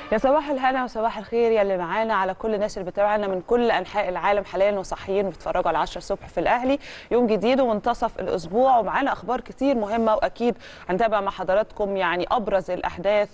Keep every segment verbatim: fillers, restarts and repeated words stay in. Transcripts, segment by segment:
يا صباح الهنا وصباح الخير يا اللي معانا على كل الناس اللي بتتابعنا من كل انحاء العالم حاليا وصحيين وبيتفرجوا على عشرة الصبح في الاهلي. يوم جديد ومنتصف الاسبوع ومعانا اخبار كتير مهمه، واكيد هنتابع مع حضراتكم يعني ابرز الاحداث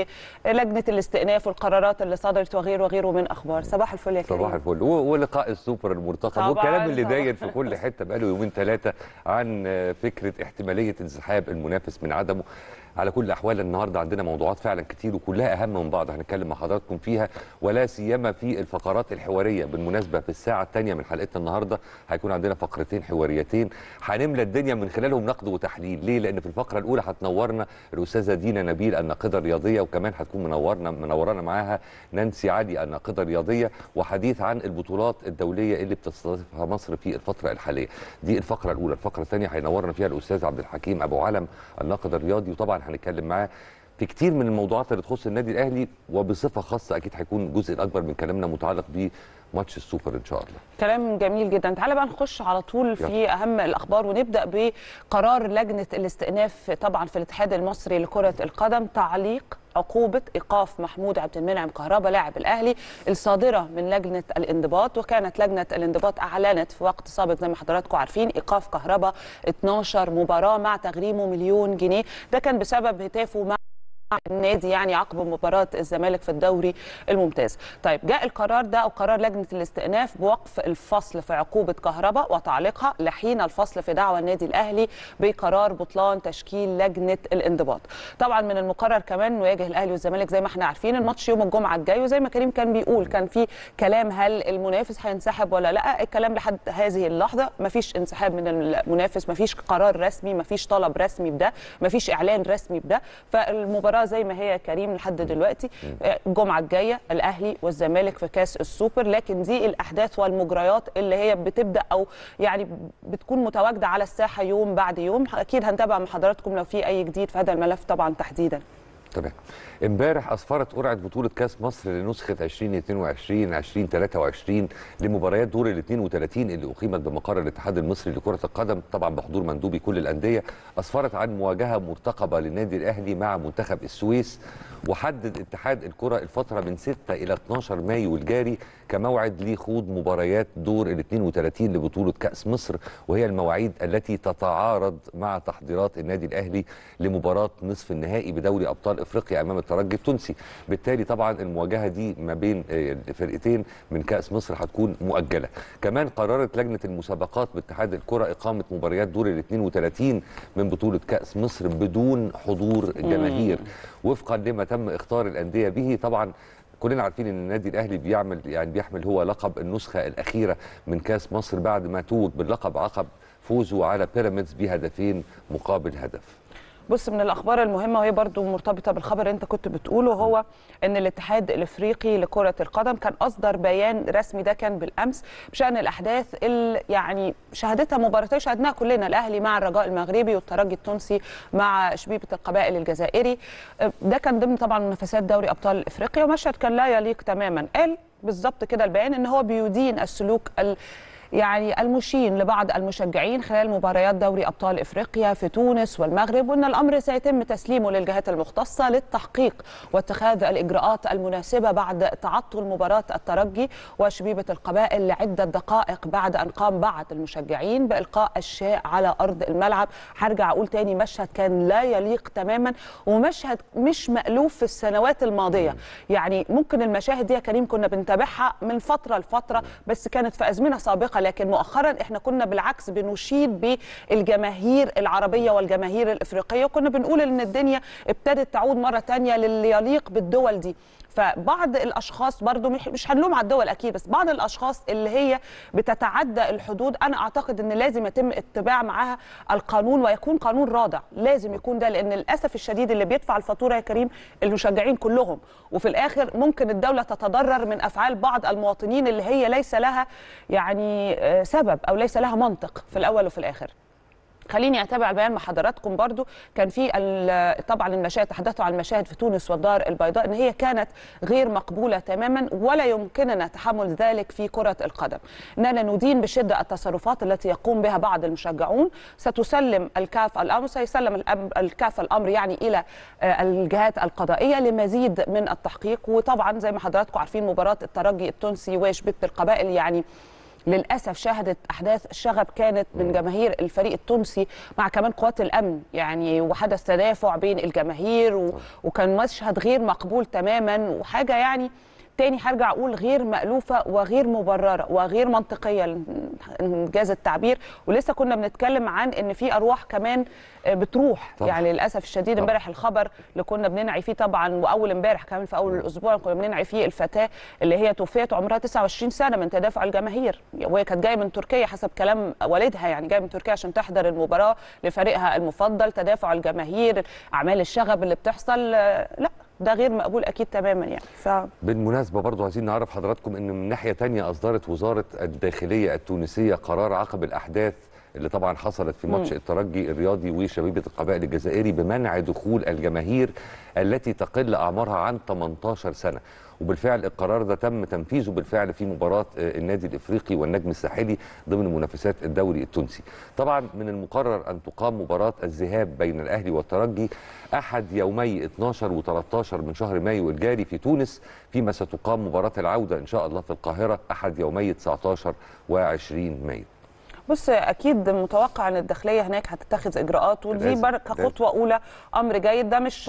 ولجنه الاستئناف والقرارات اللي صدرت وغيره وغيره من اخبار. صباح الفل يا كريم. صباح الفل. ولقاء السوبر المرتقب والكلام اللي داير في كل حته بقاله يومين ثلاثه عن فكره احتماليه انسحاب المنافس من عدمه. على كل الاحوال النهارده عندنا موضوعات فعلا كتير وكلها اهم من بعض هنتكلم مع حضراتكم فيها، ولا سيما في الفقرات الحواريه. بالمناسبه في الساعه الثانيه من حلقتنا النهارده هيكون عندنا فقرتين حواريتين هنملى الدنيا من خلالهم نقد وتحليل. ليه؟ لان في الفقره الاولى هتنورنا الاستاذه دينا نبيل الناقده الرياضيه، وكمان هتكون منورنا منورانا معاها نانسي علي الناقده الرياضيه، وحديث عن البطولات الدوليه اللي بتستضيفها مصر في الفتره الحاليه. دي الفقره الاولى. الفقره الثانيه هينورنا فيها الاستاذ عبد الحكيم ابو علم الناقد الرياضي، وطبعا هنتكلم معاه في كتير من الموضوعات اللي تخص النادي الاهلي، وبصفه خاصه اكيد هيكون الجزء الاكبر من كلامنا متعلق بماتش السوبر ان شاء الله. كلام جميل جدا. تعالى بقى نخش على طول في يلا. اهم الاخبار، ونبدا بقرار لجنه الاستئناف طبعا في الاتحاد المصري لكره القدم، تعليق عقوبه ايقاف محمود عبد المنعم كهربا لاعب الاهلي الصادره من لجنه الانضباط. وكانت لجنه الانضباط اعلنت في وقت سابق زي ما حضراتكم عارفين ايقاف كهربا اتناشر مباراه مع تغريمه مليون جنيه. ده كان بسبب هتافه مع النادي يعني عقب مباراة الزمالك في الدوري الممتاز. طيب جاء القرار ده او قرار لجنة الاستئناف بوقف الفصل في عقوبة كهربا وتعليقها لحين الفصل في دعوى النادي الاهلي بقرار بطلان تشكيل لجنة الانضباط. طبعا من المقرر كمان انه يواجه الاهلي والزمالك زي ما احنا عارفين الماتش يوم الجمعة الجاي، وزي ما كريم كان بيقول كان في كلام هل المنافس هينسحب ولا لا. الكلام لحد هذه اللحظة مفيش انسحاب من المنافس، مفيش قرار رسمي، مفيش طلب رسمي بده، مفيش اعلان رسمي بده. فالمباراة زي ما هي يا كريم لحد دلوقتي الجمعه الجايه الاهلي والزمالك في كاس السوبر، لكن دي الاحداث والمجريات اللي هي بتبدا او يعني بتكون متواجده على الساحه يوم بعد يوم. اكيد هنتابع مع حضراتكم لو في اي جديد في هذا الملف طبعا تحديدا. تمام. امبارح اسفرت قرعه بطوله كاس مصر لنسخه ألفين واثنين وعشرين ألفين وثلاثة وعشرين لمباريات دور ال اثنين وثلاثين اللي اقيمت بمقر الاتحاد المصري لكره القدم، طبعا بحضور مندوبي كل الانديه. اسفرت عن مواجهه مرتقبه للنادي الاهلي مع منتخب السويس، وحدد اتحاد الكره الفتره من ستة الى اتناشر مايو الجاري كموعد لخوض مباريات دور ال اثنين وثلاثين لبطوله كاس مصر، وهي المواعيد التي تتعارض مع تحضيرات النادي الاهلي لمباراه نصف النهائي بدوري ابطال افريقيا امام الترجي التونسي. بالتالي طبعا المواجهه دي ما بين فرقتين من كاس مصر هتكون مؤجله. كمان قررت لجنه المسابقات باتحاد الكره اقامه مباريات دور ال اثنين وثلاثين من بطوله كاس مصر بدون حضور جماهير وفقا لما تم اختار الانديه به. طبعا كلنا عارفين ان النادي الاهلي بيعمل يعني بيحمل هو لقب النسخه الاخيره من كاس مصر بعد ما توج باللقب عقب فوزه على بيراميدز بهدفين مقابل هدف. بص، من الاخبار المهمه وهي برضو مرتبطه بالخبر اللي انت كنت بتقوله، هو ان الاتحاد الافريقي لكره القدم كان اصدر بيان رسمي، ده كان بالامس، بشان الاحداث اللي يعني شهدتها مباراتين شهدناها كلنا، الاهلي مع الرجاء المغربي والترجي التونسي مع شبيبه القبائل الجزائري. ده كان ضمن طبعا منافسات دوري ابطال افريقيا، ومشهد كان لا يليق تماما. قال بالظبط كده البيان ان هو بيدين السلوك ال يعني المشين لبعض المشجعين خلال مباريات دوري أبطال إفريقيا في تونس والمغرب، وأن الأمر سيتم تسليمه للجهات المختصة للتحقيق واتخاذ الإجراءات المناسبة بعد تعطل مباراة الترجي وشبيبة القبائل لعدة دقائق بعد أن قام بعض المشجعين بإلقاء الشاء على أرض الملعب. هرجع أقول تاني، مشهد كان لا يليق تماما، ومشهد مش مألوف في السنوات الماضية. يعني ممكن المشاهد دي يا كريم كنا بنتابعها من فترة لفترة، بس كانت في أزمنة سابقة، لكن مؤخرا احنا كنا بالعكس بنشيد بالجماهير العربيه والجماهير الافريقيه، وكنا بنقول ان الدنيا ابتدت تعود مره ثانيه للي يليق بالدول دي. فبعض الاشخاص برضو مش هنلوم على الدول اكيد، بس بعض الاشخاص اللي هي بتتعدى الحدود انا اعتقد ان لازم يتم اتباع معاها القانون ويكون قانون رادع، لازم يكون ده، لان للاسف الشديد اللي بيدفع الفاتوره يا كريم المشجعين كلهم، وفي الاخر ممكن الدوله تتضرر من افعال بعض المواطنين اللي هي ليس لها يعني سبب او ليس لها منطق في الاول وفي الاخر. خليني اتابع البيان مع حضراتكم. برضو كان في طبعا المشاهد، تحدثوا عن المشاهد في تونس والدار البيضاء ان هي كانت غير مقبوله تماما، ولا يمكننا تحمل ذلك في كره القدم. اننا ندين بشده التصرفات التي يقوم بها بعض المشجعون. ستسلم الكاف الامر سيسلم الكاف الامر يعني الى الجهات القضائيه لمزيد من التحقيق. وطبعا زي ما حضراتكم عارفين مباراه الترجي التونسي وشبيبه القبائل يعني للأسف شهدت أحداث شغب كانت من جماهير الفريق التونسي مع كمان قوات الأمن يعني، وحدث تدافع بين الجماهير و... وكان مشهد غير مقبول تماما، وحاجة يعني تاني هرجع أقول غير مألوفة وغير مبررة وغير منطقية إنجاز التعبير. ولسه كنا بنتكلم عن إن في أرواح كمان بتروح طبعا. يعني للأسف الشديد امبارح الخبر اللي كنا بننعي فيه طبعا، وأول امبارح كمان في أول الأسبوع كنا بننعي فيه الفتاة اللي هي توفيت عمرها تسعة وعشرين سنة من تدافع الجماهير، وهي كانت جاية من تركيا حسب كلام والدها، يعني جاية من تركيا عشان تحضر المباراة لفريقها المفضل. تدافع الجماهير، أعمال الشغب اللي بتحصل، لا ده غير مقبول اكيد تماما يعني. ف... بالمناسبه برضو عايزين نعرف حضراتكم ان من ناحيه ثانيه اصدرت وزاره الداخليه التونسيه قرار عقب الاحداث اللي طبعا حصلت في ماتش الترجي الرياضي وشبيبه القبائل الجزائري بمنع دخول الجماهير التي تقل اعمارها عن ثمانية عشر سنه. وبالفعل القرار ده تم تنفيذه بالفعل في مباراه النادي الافريقي والنجم الساحلي ضمن منافسات الدوري التونسي. طبعا من المقرر ان تقام مباراه الذهاب بين الاهلي والترجي احد يومي اثناشر وثلاثة عشر من شهر مايو الجاري في تونس، فيما ستقام مباراه العوده ان شاء الله في القاهره احد يومي تسعة عشر وعشرين مايو. بص اكيد متوقع ان الداخليه هناك هتتخذ اجراءات، ودي كخطوه اولى امر جيد. ده مش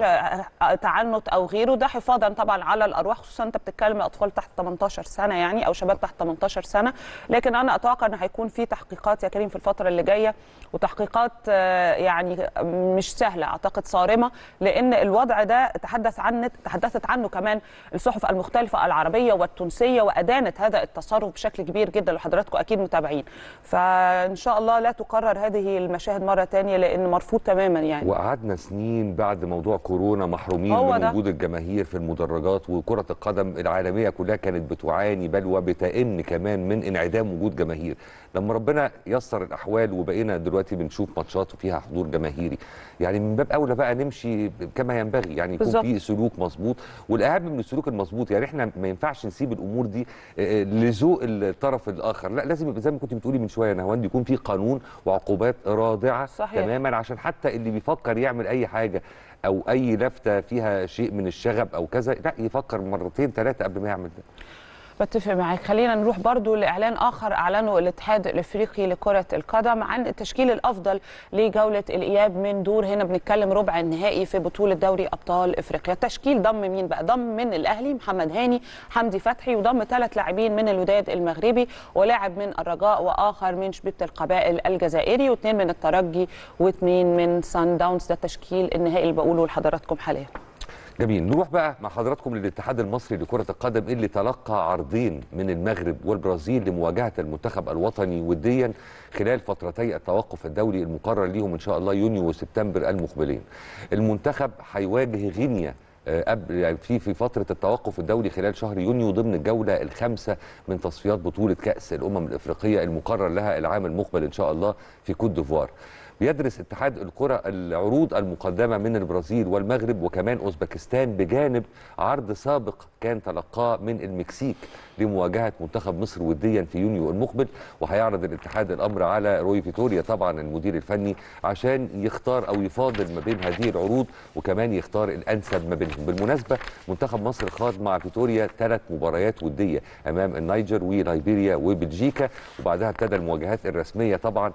تعنت او غيره، ده حفاظا طبعا على الارواح، خصوصا انت بتتكلم اطفال تحت ثمانية عشر سنه يعني، او شباب تحت ثمانية عشر سنه. لكن انا اتوقع ان هيكون في تحقيقات يا كريم في الفتره اللي جايه، وتحقيقات يعني مش سهله، اعتقد صارمه، لان الوضع ده تحدث عنه تحدثت عنه كمان الصحف المختلفه العربيه والتونسيه، وادانت هذا التصرف بشكل كبير جدا لحضراتكم اكيد متابعين. ف ان شاء الله لا تكرر هذه المشاهد مره ثانيه، لان مرفوض تماما يعني. وقعدنا سنين بعد موضوع كورونا محرومين من ده. وجود الجماهير في المدرجات، وكره القدم العالميه كلها كانت بتعاني بل وبتئن كمان من انعدام وجود جماهير. لما ربنا يسر الاحوال وبقينا دلوقتي بنشوف ماتشات وفيها حضور جماهيري، يعني من باب اولى بقى نمشي كما ينبغي، يعني يكون في سلوك مظبوط. والاهم من السلوك المظبوط يعني احنا ما ينفعش نسيب الامور دي لذوق الطرف الاخر، لا لازم يبقى زي ما كنت بتقولي من شويه نهاوند يكون في قانون وعقوبات رادعه صحيح. تماما، عشان حتى اللي بيفكر يعمل اي حاجه او اي لفته فيها شيء من الشغب او كذا، لا يفكر مرتين ثلاثه قبل ما يعمل ده. بتفق معاك. خلينا نروح برضو لإعلان آخر أعلنه الاتحاد الإفريقي لكرة القدم عن التشكيل الأفضل لجولة الإياب من دور، هنا بنتكلم ربع النهائي في بطولة دوري أبطال إفريقيا. التشكيل ضم مين بقى؟ ضم من الأهلي محمد هاني، حمدي فتحي، وضم ثلاث لاعبين من الوداد المغربي، ولاعب من الرجاء، وآخر من شبيبة القبائل الجزائري، واثنين من الترجي، واثنين من سان داونز. ده التشكيل النهائي اللي بقوله لحضراتكم حاليا. جميل. نروح بقى مع حضراتكم للاتحاد المصري لكرة القدم اللي تلقى عرضين من المغرب والبرازيل لمواجهة المنتخب الوطني وديا خلال فترتي التوقف الدولي المقرر ليهم ان شاء الله يونيو وسبتمبر المقبلين. المنتخب هيواجه غينيا قبل يعني في في فتره التوقف الدولي خلال شهر يونيو ضمن الجوله الخامسه من تصفيات بطوله كاس الامم الافريقيه المقرر لها العام المقبل ان شاء الله في كوت ديفوار. بيدرس اتحاد الكرة العروض المقدمة من البرازيل والمغرب وكمان أوزبكستان بجانب عرض سابق كان تلقاه من المكسيك لمواجهة منتخب مصر وديا في يونيو المقبل. وهيعرض الاتحاد الأمر على روي فيتوريا طبعا المدير الفني عشان يختار أو يفاضل ما بين هذه العروض وكمان يختار الأنسب ما بينهم. بالمناسبة منتخب مصر خاض مع فيتوريا ثلاث مباريات ودية أمام النيجر وليبيريا وبلجيكا، وبعدها ابتدى المواجهات الرسمية طبعا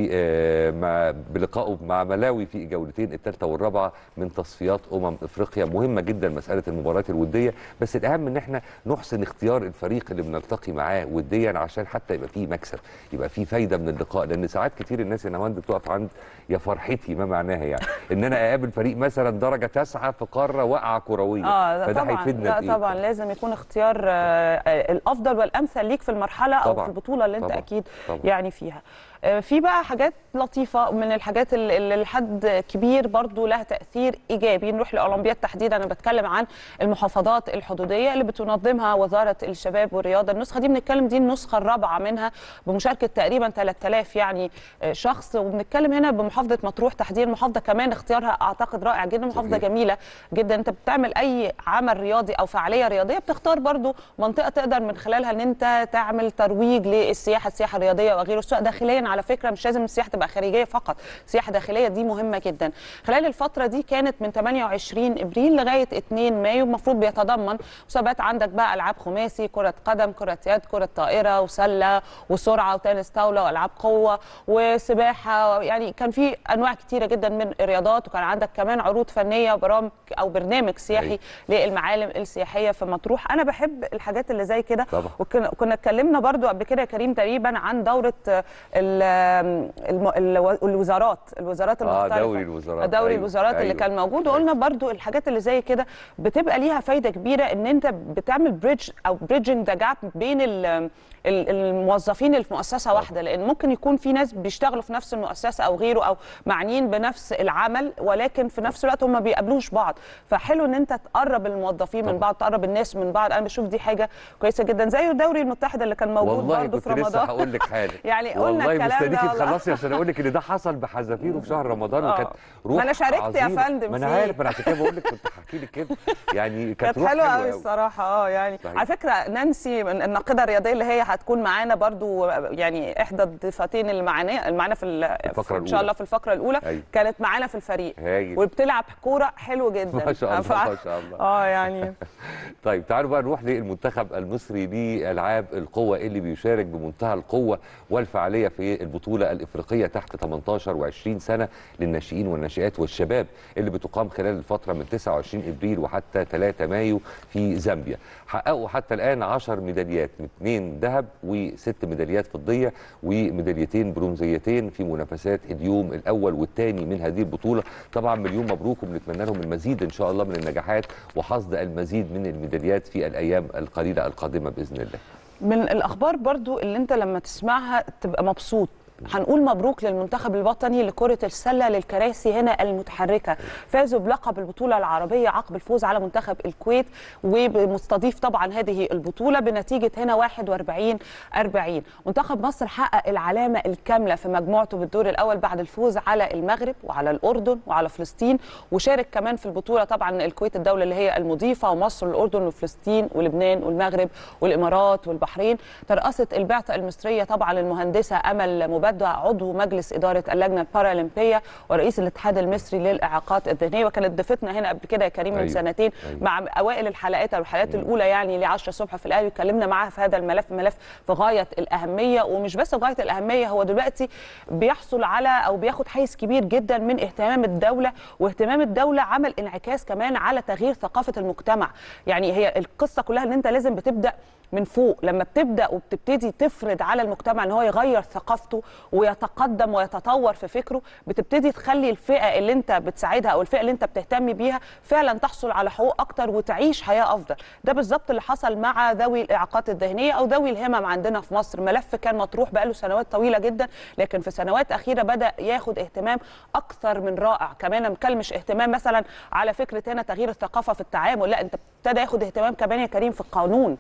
مع بلقائه مع ملاوي في جولتين الثالثه والرابعه من تصفيات امم افريقيا. مهمه جدا مساله المباريات الوديه، بس الاهم ان احنا نحسن اختيار الفريق اللي بنلتقي معاه وديا عشان حتى يبقى فيه مكسب، يبقى فيه فايده من اللقاء. لان ساعات كتير الناس يا نهاوند بتقف عند يا فرحتي ما معناها يعني ان انا اقابل فريق مثلا درجه تسعه في قاره واقعه كرويه، آه فده هيفيدنا لا طبعا لازم يكون اختيار آه الافضل والامثل ليك في المرحله طبعًا. او في البطوله اللي انت طبعًا. اكيد طبعًا. يعني فيها. في بقى حاجات لطيفه من الحاجات اللي لحد كبير برضو لها تاثير ايجابي. نروح للاولمبياد تحديدا، انا بتكلم عن المحافظات الحدوديه اللي بتنظمها وزاره الشباب والرياضه. النسخه دي بنتكلم دي النسخه الرابعه منها بمشاركه تقريبا ثلاثة آلاف يعني شخص، وبنتكلم هنا بمحافظه مطروح تحديدا. محافظه كمان اختيارها اعتقد رائع جدا، محافظه جميله جدا. انت بتعمل اي عمل رياضي او فعاليه رياضيه بتختار برضو منطقه تقدر من خلالها ان انت تعمل ترويج للسياحه، السياحه الرياضيه وغيره، سواء داخليا على فكره، مش لازم السياحه تبقى خارجيه فقط، سياحه داخليه دي مهمه جدا. خلال الفتره دي كانت من ثمانية وعشرين ابريل لغايه اثنين مايو، المفروض بيتضمن مسابقات عندك بقى العاب خماسي، كره قدم، كره يد، كره طائره، وسله، وسرعه، وتنس طاوله، والعاب قوه، وسباحه. يعني كان في انواع كتيره جدا من الرياضات، وكان عندك كمان عروض فنيه وبرامج او برنامج سياحي للمعالم السياحيه في مطروح. انا بحب الحاجات اللي زي كده. وكنا كنا اتكلمنا برضو قبل كده يا كريم تقريبا عن دوره الوزارات الوزارات المختلفه، آه دوري الوزارات دوري أيوة. الوزارات أيوة. اللي كان موجود، وقلنا برضو الحاجات اللي زي كده بتبقى ليها فايده كبيره، ان انت بتعمل بريدج او بريدجنج ذا جاب بين الموظفين اللي في مؤسسه واحده، لان ممكن يكون في ناس بيشتغلوا في نفس المؤسسه او غيره او معنيين بنفس العمل، ولكن في نفس الوقت هم ما بيقابلوش بعض. فحلو ان انت تقرب الموظفين من بعض، تقرب الناس من بعض. انا بشوف دي حاجه كويسه جدا، زي الدوري المتحد اللي كان موجود برضه في رمضان. والله كنت لسه هقول لك حاجه يعني قلنا والله الكلام ده، مستنيكي تخلصي عشان اقول لك ان ده حصل بحذافيره في شهر رمضان، وكانت روح ما انا شاركت عظيمة. يا فندم، ما انا عارف، انا عشان كده بقول لك كنت هحكي لك كده، يعني كانت روح حلوه حلوه قوي الصراحه. اه يعني صحيح. على فكره نانسي الناقده الرياضيه اللي هي هتكون معانا برضو، يعني احدى الضيفتين اللي معانا معانا في الفقره ان شاء الله في الفقره الاولى. أيوة. كانت معانا في الفريق هاجل. وبتلعب كوره حلو جدا ما شاء الله ما شاء الله. اه يعني طيب تعالوا بقى نروح للمنتخب المصري لالعاب القوه اللي بيشارك بمنتهى القوه والفعاليه في البطوله الافريقيه تحت ثمانية عشر وعشرين سنه للناشئين والناشئات والشباب، اللي بتقام خلال الفتره من تسعة وعشرين ابريل وحتى ثلاثة مايو في زامبيا. حققوا حتى الان عشر ميداليات، اثنين ذهب وست ميداليات فضيه وميداليتين برونزيتين في منافسات اليوم الاول والثاني من هذه البطوله. طبعا مليون مبروك، وبنتمنى لهم المزيد ان شاء الله من النجاحات وحصد المزيد من الميداليات في الايام القليله القادمه باذن الله. من الاخبار برضو اللي انت لما تسمعها تبقى مبسوط، هنقول مبروك للمنتخب الوطني لكرة السلة للكراسي هنا المتحركة. فازوا بلقب البطولة العربية عقب الفوز على منتخب الكويت، ومستضيف طبعا هذه البطولة بنتيجة هنا واحد وأربعين أربعين. منتخب مصر حقق العلامة الكاملة في مجموعته بالدور الأول بعد الفوز على المغرب وعلى الأردن وعلى فلسطين، وشارك كمان في البطولة طبعا الكويت الدولة اللي هي المضيفة، ومصر والأردن وفلسطين ولبنان والمغرب والإمارات والبحرين. ترأست البعثة المصرية طبعا المهندسة أمل مبارك عضو مجلس إدارة اللجنة البارالمبية ورئيس الاتحاد المصري للإعاقات الذهنية، وكانت ضيفتنا هنا قبل كده يا كريم من أيوة. سنتين أيوة. مع أوائل الحلقات أو الحلقات أيوة. الأولى يعني ل عشرة الصبح في الأهلي، وكلمنا معاها في هذا الملف، ملف في غاية الأهمية. ومش بس غاية الأهمية، هو دلوقتي بيحصل على أو بياخد حيز كبير جدا من اهتمام الدولة، واهتمام الدولة عمل انعكاس كمان على تغيير ثقافة المجتمع. يعني هي القصة كلها ان انت لازم بتبدأ من فوق، لما بتبدا وبتبتدي تفرض على المجتمع ان هو يغير ثقافته ويتقدم ويتطور في فكره، بتبتدي تخلي الفئه اللي انت بتساعدها او الفئه اللي انت بتهتم بيها فعلا تحصل على حقوق اكتر وتعيش حياه افضل. ده بالظبط اللي حصل مع ذوي الاعاقات الذهنيه او ذوي الهمم عندنا في مصر. ملف كان مطروح بقاله سنوات طويله جدا، لكن في سنوات اخيره بدا ياخد اهتمام اكثر من رائع. كمان انا بتكلم مش اهتمام مثلا على فكره هنا تغيير الثقافه في التعامل، لا، انت ابتدى ياخد اهتمام كمان يا كريم في القانون.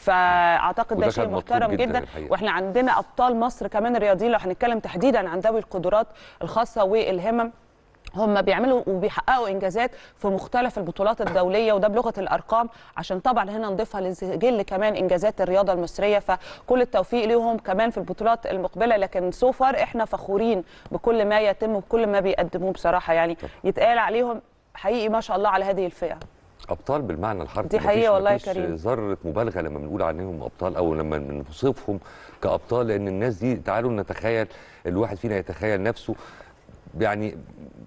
فاعتقد ده شيء محترم جدا, جداً. واحنا عندنا ابطال مصر كمان الرياضيين، لو هنتكلم تحديدا عن ذوي القدرات الخاصه والهمم، هم بيعملوا وبيحققوا انجازات في مختلف البطولات الدوليه، وده بلغه الارقام، عشان طبعا هنا نضيفها لسجل كمان انجازات الرياضه المصريه. فكل التوفيق ليهم كمان في البطولات المقبله. لكن سو فار احنا فخورين بكل ما يتم وبكل ما بيقدموه بصراحه، يعني يتقال عليهم حقيقي ما شاء الله على هذه الفئه. ابطال بالمعنى الحرفي، دي حقيقه والله يا كريم، ذره مبالغه لما بنقول عنهم ابطال او لما بنوصفهم كابطال، لان الناس دي تعالوا نتخيل، الواحد فينا يتخيل نفسه يعني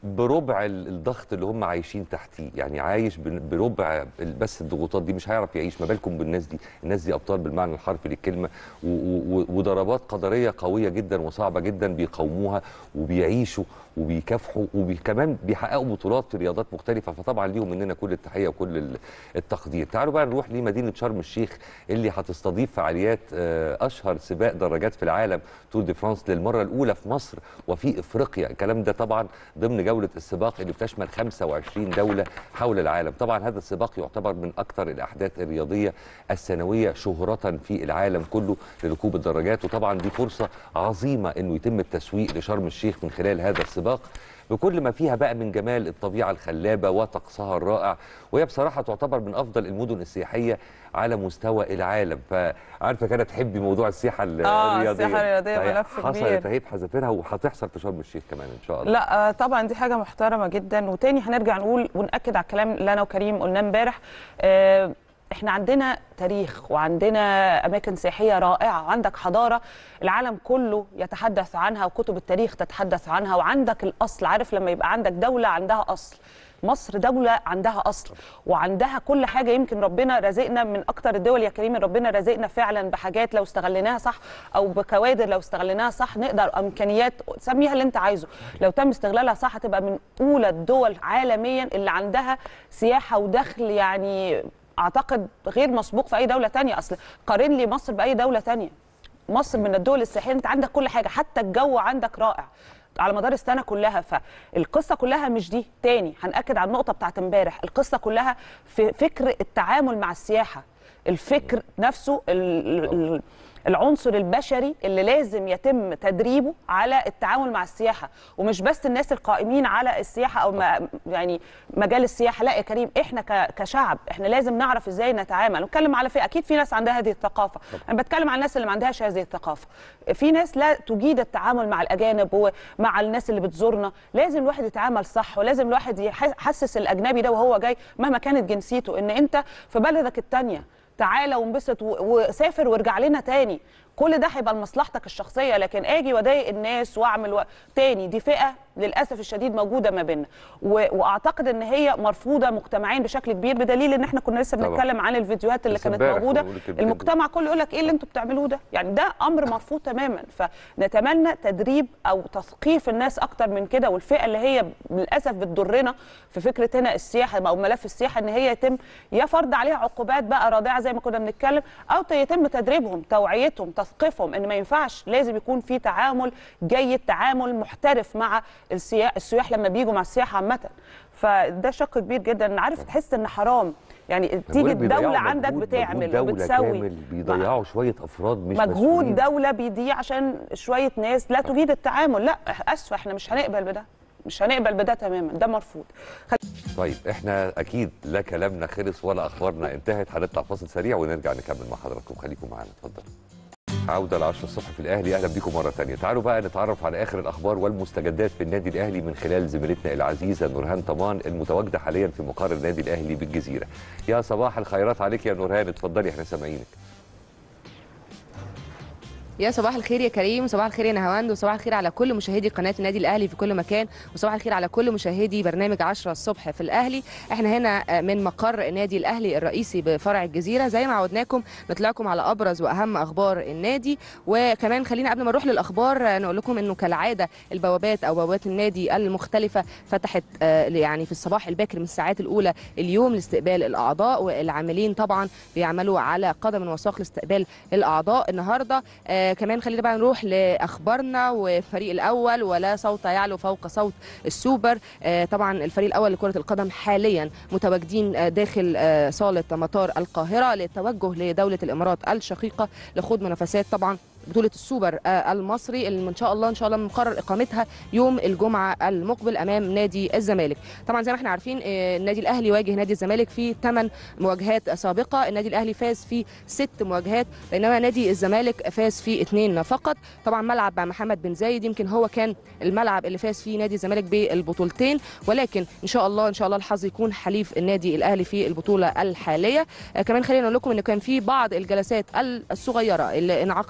بربع الضغط اللي هم عايشين تحتيه، يعني عايش بربع بس الضغوطات دي مش هيعرف يعيش. ما بالكم بالناس دي، الناس دي ابطال بالمعنى الحرفي للكلمه، وضربات قدريه قويه جدا وصعبه جدا بيقاوموها وبيعيشوا وبيكافحوا وكمان بيحققوا بطولات في رياضات مختلفه، فطبعا ليهم مننا كل التحيه وكل التقدير. تعالوا بقى نروح لمدينه شرم الشيخ اللي هتستضيف فعاليات اشهر سباق دراجات في العالم، تور دي فرانس، للمره الاولى في مصر وفي افريقيا. الكلام ده طبعا ضمن جوله السباق اللي بتشمل خمسة وعشرين دوله حول العالم. طبعا هذا السباق يعتبر من اكثر الاحداث الرياضيه السنويه شهره في العالم كله لركوب الدراجات، وطبعا دي فرصه عظيمه انه يتم التسويق لشرم الشيخ من خلال هذا السباق بكل ما فيها بقى من جمال الطبيعه الخلابه وطقسها الرائع، وهي بصراحه تعتبر من افضل المدن السياحيه على مستوى العالم. فعارفه كده تحبي موضوع السياحه الرياضيه. اه السياحه الرياضيه ملف كبير حصلت اهي بحذافيرها وهتحصل في شرم الشيخ كمان ان شاء الله. لا طبعا دي حاجه محترمه جدا. وتاني هنرجع نقول ونأكد على الكلام اللي انا وكريم قلناه امبارح، آه احنا عندنا تاريخ وعندنا اماكن سياحيه رائعه، وعندك حضاره العالم كله يتحدث عنها وكتب التاريخ تتحدث عنها، وعندك الاصل. عارف لما يبقى عندك دوله عندها اصل، مصر دولة عندها أصل وعندها كل حاجة. يمكن ربنا رزقنا من أكتر الدول يا كريم، ربنا رزقنا فعلا بحاجات لو استغليناها صح، أو بكوادر لو استغليناها صح نقدر، إمكانيات سميها اللي أنت عايزه، لو تم استغلالها صح هتبقى من أولى الدول عالميا اللي عندها سياحة ودخل يعني أعتقد غير مسبوق في أي دولة تانية. أصل قارن لي مصر بأي دولة تانية. مصر من الدول السياحية، أنت عندك كل حاجة، حتى الجو عندك رائع على مدار السنه كلها. فالقصه كلها مش دي. تاني هنأكد على النقطه بتاعت امبارح، القصه كلها في فكر التعامل مع السياحه، الفكر نفسه، العنصر البشري اللي لازم يتم تدريبه على التعامل مع السياحه، ومش بس الناس القائمين على السياحه او ما يعني مجال السياحه. لا يا كريم، احنا كشعب احنا لازم نعرف ازاي نتعامل. نتكلم على في اكيد في ناس عندها هذه الثقافه، انا بتكلم عن الناس اللي ما عندهاش هذه الثقافه. في ناس لا تجيد التعامل مع الاجانب ومع الناس اللي بتزورنا. لازم الواحد يتعامل صح، ولازم الواحد يحسس الاجنبي ده وهو جاي مهما كانت جنسيته ان انت في بلدك الثانيه، تعالى وانبسط وسافر وارجع لنا تاني. كل ده هيبقى لمصلحتك الشخصيه، لكن اجي واضايق الناس واعمل و... تاني دي فئه للاسف الشديد موجوده ما بيننا، و... واعتقد ان هي مرفوضه مجتمعيا بشكل كبير، بدليل ان احنا كنا لسه بنتكلم عن الفيديوهات اللي كانت موجوده. المجتمع كله يقول لك ايه اللي انتوا بتعملوه ده؟ يعني ده امر مرفوض تماما. فنتمنى تدريب او تثقيف الناس اكتر من كده، والفئه اللي هي للاسف بتضرنا في فكره هنا السياحه او ملف السياحه ان هي يتم يا فرض عليها عقوبات بقى رادعه زي ما كنا بنتكلم، او يتم تدريبهم، توعيتهم، تثقيفهم ان ما ينفعش، لازم يكون في تعامل جيد، تعامل محترف مع السياح السياح لما بيجوا مع السياحه عامه. فده شق كبير جدا. عارف تحس ان حرام يعني تيجي الدوله عندك بتعمل وبتسوي، بيضيعوا شويه افراد مش مجهود مسؤولين. دوله بيضيع عشان شويه ناس لا تجيد التعامل. لا اسفه، احنا مش هنقبل بده، مش هنقبل بده تماما، ده مرفوض. طيب احنا اكيد لا كلامنا خلص ولا اخبارنا انتهت، هنطلع فاصل سريع ونرجع نكمل مع حضراتكم، خليكم معانا. اتفضل. عودة لعشرة الصبح في الأهلي، أهلا بيكم مرة تانية. تعالوا بقى نتعرف على آخر الأخبار والمستجدات في النادي الأهلي من خلال زميلتنا العزيزة نورهان طمان المتواجدة حاليا في مقر النادي الأهلي بالجزيرة. يا صباح الخيرات عليك يا نورهان، اتفضلي احنا سامعينك. يا صباح الخير يا كريم، وصباح الخير يا نهاوند، وصباح الخير على كل مشاهدي قناه النادي الاهلي في كل مكان، وصباح الخير على كل مشاهدي برنامج عشرة الصبح في الاهلي. احنا هنا من مقر النادي الاهلي الرئيسي بفرع الجزيره، زي ما عودناكم نطلعكم على ابرز واهم اخبار النادي. وكمان خلينا قبل ما نروح للاخبار نقول لكم انه كالعاده البوابات او بوابات النادي المختلفه فتحت يعني في الصباح الباكر من الساعات الاولى اليوم لاستقبال الاعضاء، والعاملين طبعا بيعملوا على قدم وساق لاستقبال الاعضاء النهارده. كمان خلينا بقى نروح لاخبارنا والفريق الاول، ولا صوت يعلو فوق صوت السوبر. طبعا الفريق الاول لكره القدم حاليا متواجدين داخل صاله مطار القاهره للتوجه لدوله الامارات الشقيقه لخوض منافسات طبعا بطولة السوبر المصري اللي ان شاء الله ان شاء الله مقرر اقامتها يوم الجمعة المقبل امام نادي الزمالك. طبعا زي ما احنا عارفين النادي الاهلي واجه نادي الزمالك في ثمان مواجهات سابقة، النادي الاهلي فاز في ست مواجهات بينما نادي الزمالك فاز في اثنين فقط. طبعا ملعب محمد بن زايد يمكن هو كان الملعب اللي فاز فيه نادي الزمالك بالبطولتين، ولكن ان شاء الله ان شاء الله الحظ يكون حليف النادي الاهلي في البطولة الحالية. كمان خلينا نقول لكم ان كان في بعض الجلسات الصغيرة اللي انعقدت في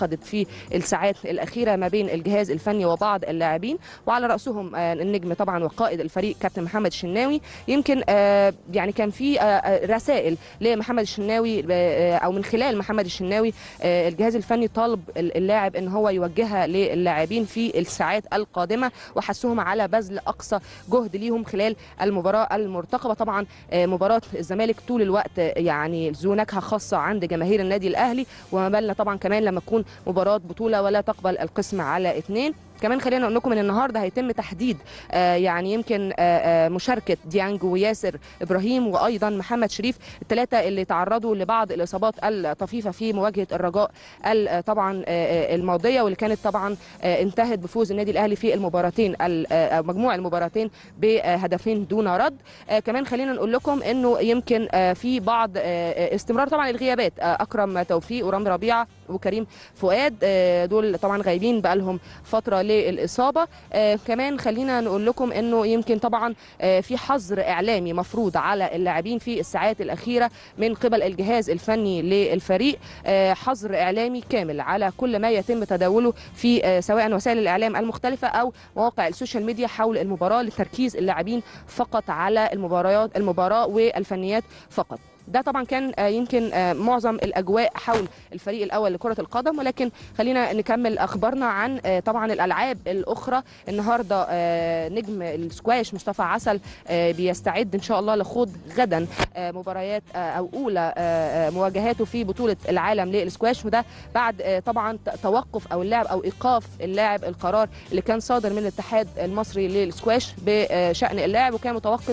الساعات الاخيره ما بين الجهاز الفني وبعض اللاعبين، وعلى راسهم النجم طبعا وقائد الفريق كابتن محمد الشناوي. يمكن يعني كان في رسائل لمحمد الشناوي او من خلال محمد الشناوي الجهاز الفني طالب اللاعب ان هو يوجهها للاعبين في الساعات القادمه، وحثهم على بذل اقصى جهد ليهم خلال المباراه المرتقبه. طبعا مباراه الزمالك طول الوقت يعني ذو نكهه خاصه عند جماهير النادي الاهلي، وما بالنا طبعا كمان لما تكون مباراه بطوله ولا تقبل القسم على اثنين. كمان خلينا نقول لكم ان النهارده هيتم تحديد آه يعني يمكن آه آه مشاركه ديانج وياسر ابراهيم وايضا محمد شريف، الثلاثه اللي تعرضوا لبعض الاصابات الطفيفه في مواجهه الرجاء طبعا آه الماضيه، واللي كانت طبعا آه انتهت بفوز النادي الاهلي في المباراتين آه مجموع المباراتين بهدفين دون رد. آه كمان خلينا نقول لكم انه يمكن آه في بعض آه استمرار طبعا الغيابات، آه اكرم توفيق ورامي ربيعه وكريم فؤاد، آه دول طبعا غايبين بقالهم فتره للإصابة. آه كمان خلينا نقول لكم أنه يمكن طبعا آه في حظر إعلامي مفروض على اللاعبين في الساعات الأخيرة من قبل الجهاز الفني للفريق، آه حظر إعلامي كامل على كل ما يتم تداوله في آه سواء وسائل الإعلام المختلفة أو مواقع السوشيال ميديا حول المباراة، لتركيز اللاعبين فقط على المباريات المباراة والفنيات فقط. ده طبعا كان يمكن معظم الاجواء حول الفريق الاول لكره القدم، ولكن خلينا نكمل اخبارنا عن طبعا الالعاب الاخرى. النهارده نجم السكواش مصطفى عسل بيستعد ان شاء الله لخوض غدا مباريات او اولى مواجهاته في بطوله العالم للسكواش، وده بعد طبعا توقف او اللعب او ايقاف اللاعب القرار اللي كان صادر من الاتحاد المصري للسكواش بشان اللاعب، وكان متوقف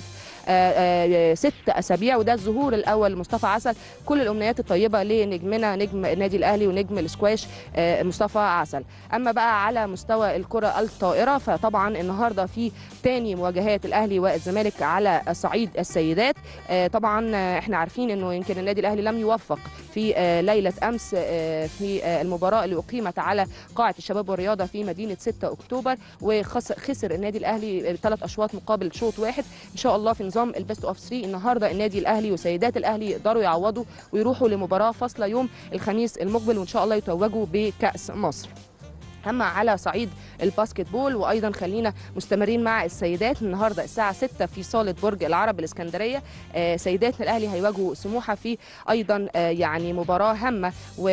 ست اسابيع، وده الظهور الاول لمصطفى عسل. كل الامنيات الطيبه لنجمنا نجم النادي الاهلي ونجم السكواش مصطفى عسل. اما بقى على مستوى الكره الطائره، فطبعا النهارده في ثاني مواجهات الاهلي والزمالك على صعيد السيدات. طبعا احنا عارفين انه يمكن النادي الاهلي لم يوفق في ليله امس في المباراه اللي اقيمت على قاعه الشباب والرياضه في مدينه ستة اكتوبر، وخسر النادي الاهلي ثلاث اشواط مقابل شوط واحد. ان شاء الله في نظام البيست اوف ثلاثة النهارده النادي الاهلي وسيدات الاهلي يقدروا يعوضوا ويروحوا لمباراه فاصله يوم الخميس المقبل، وان شاء الله يتوجوا بكاس مصر. اما على صعيد الباسكت بول، وايضا خلينا مستمرين مع السيدات. النهارده الساعه ستة في صاله برج العرب الاسكندريه آه سيدات الاهلي هيواجهوا سموحه في ايضا آه يعني مباراه هامه،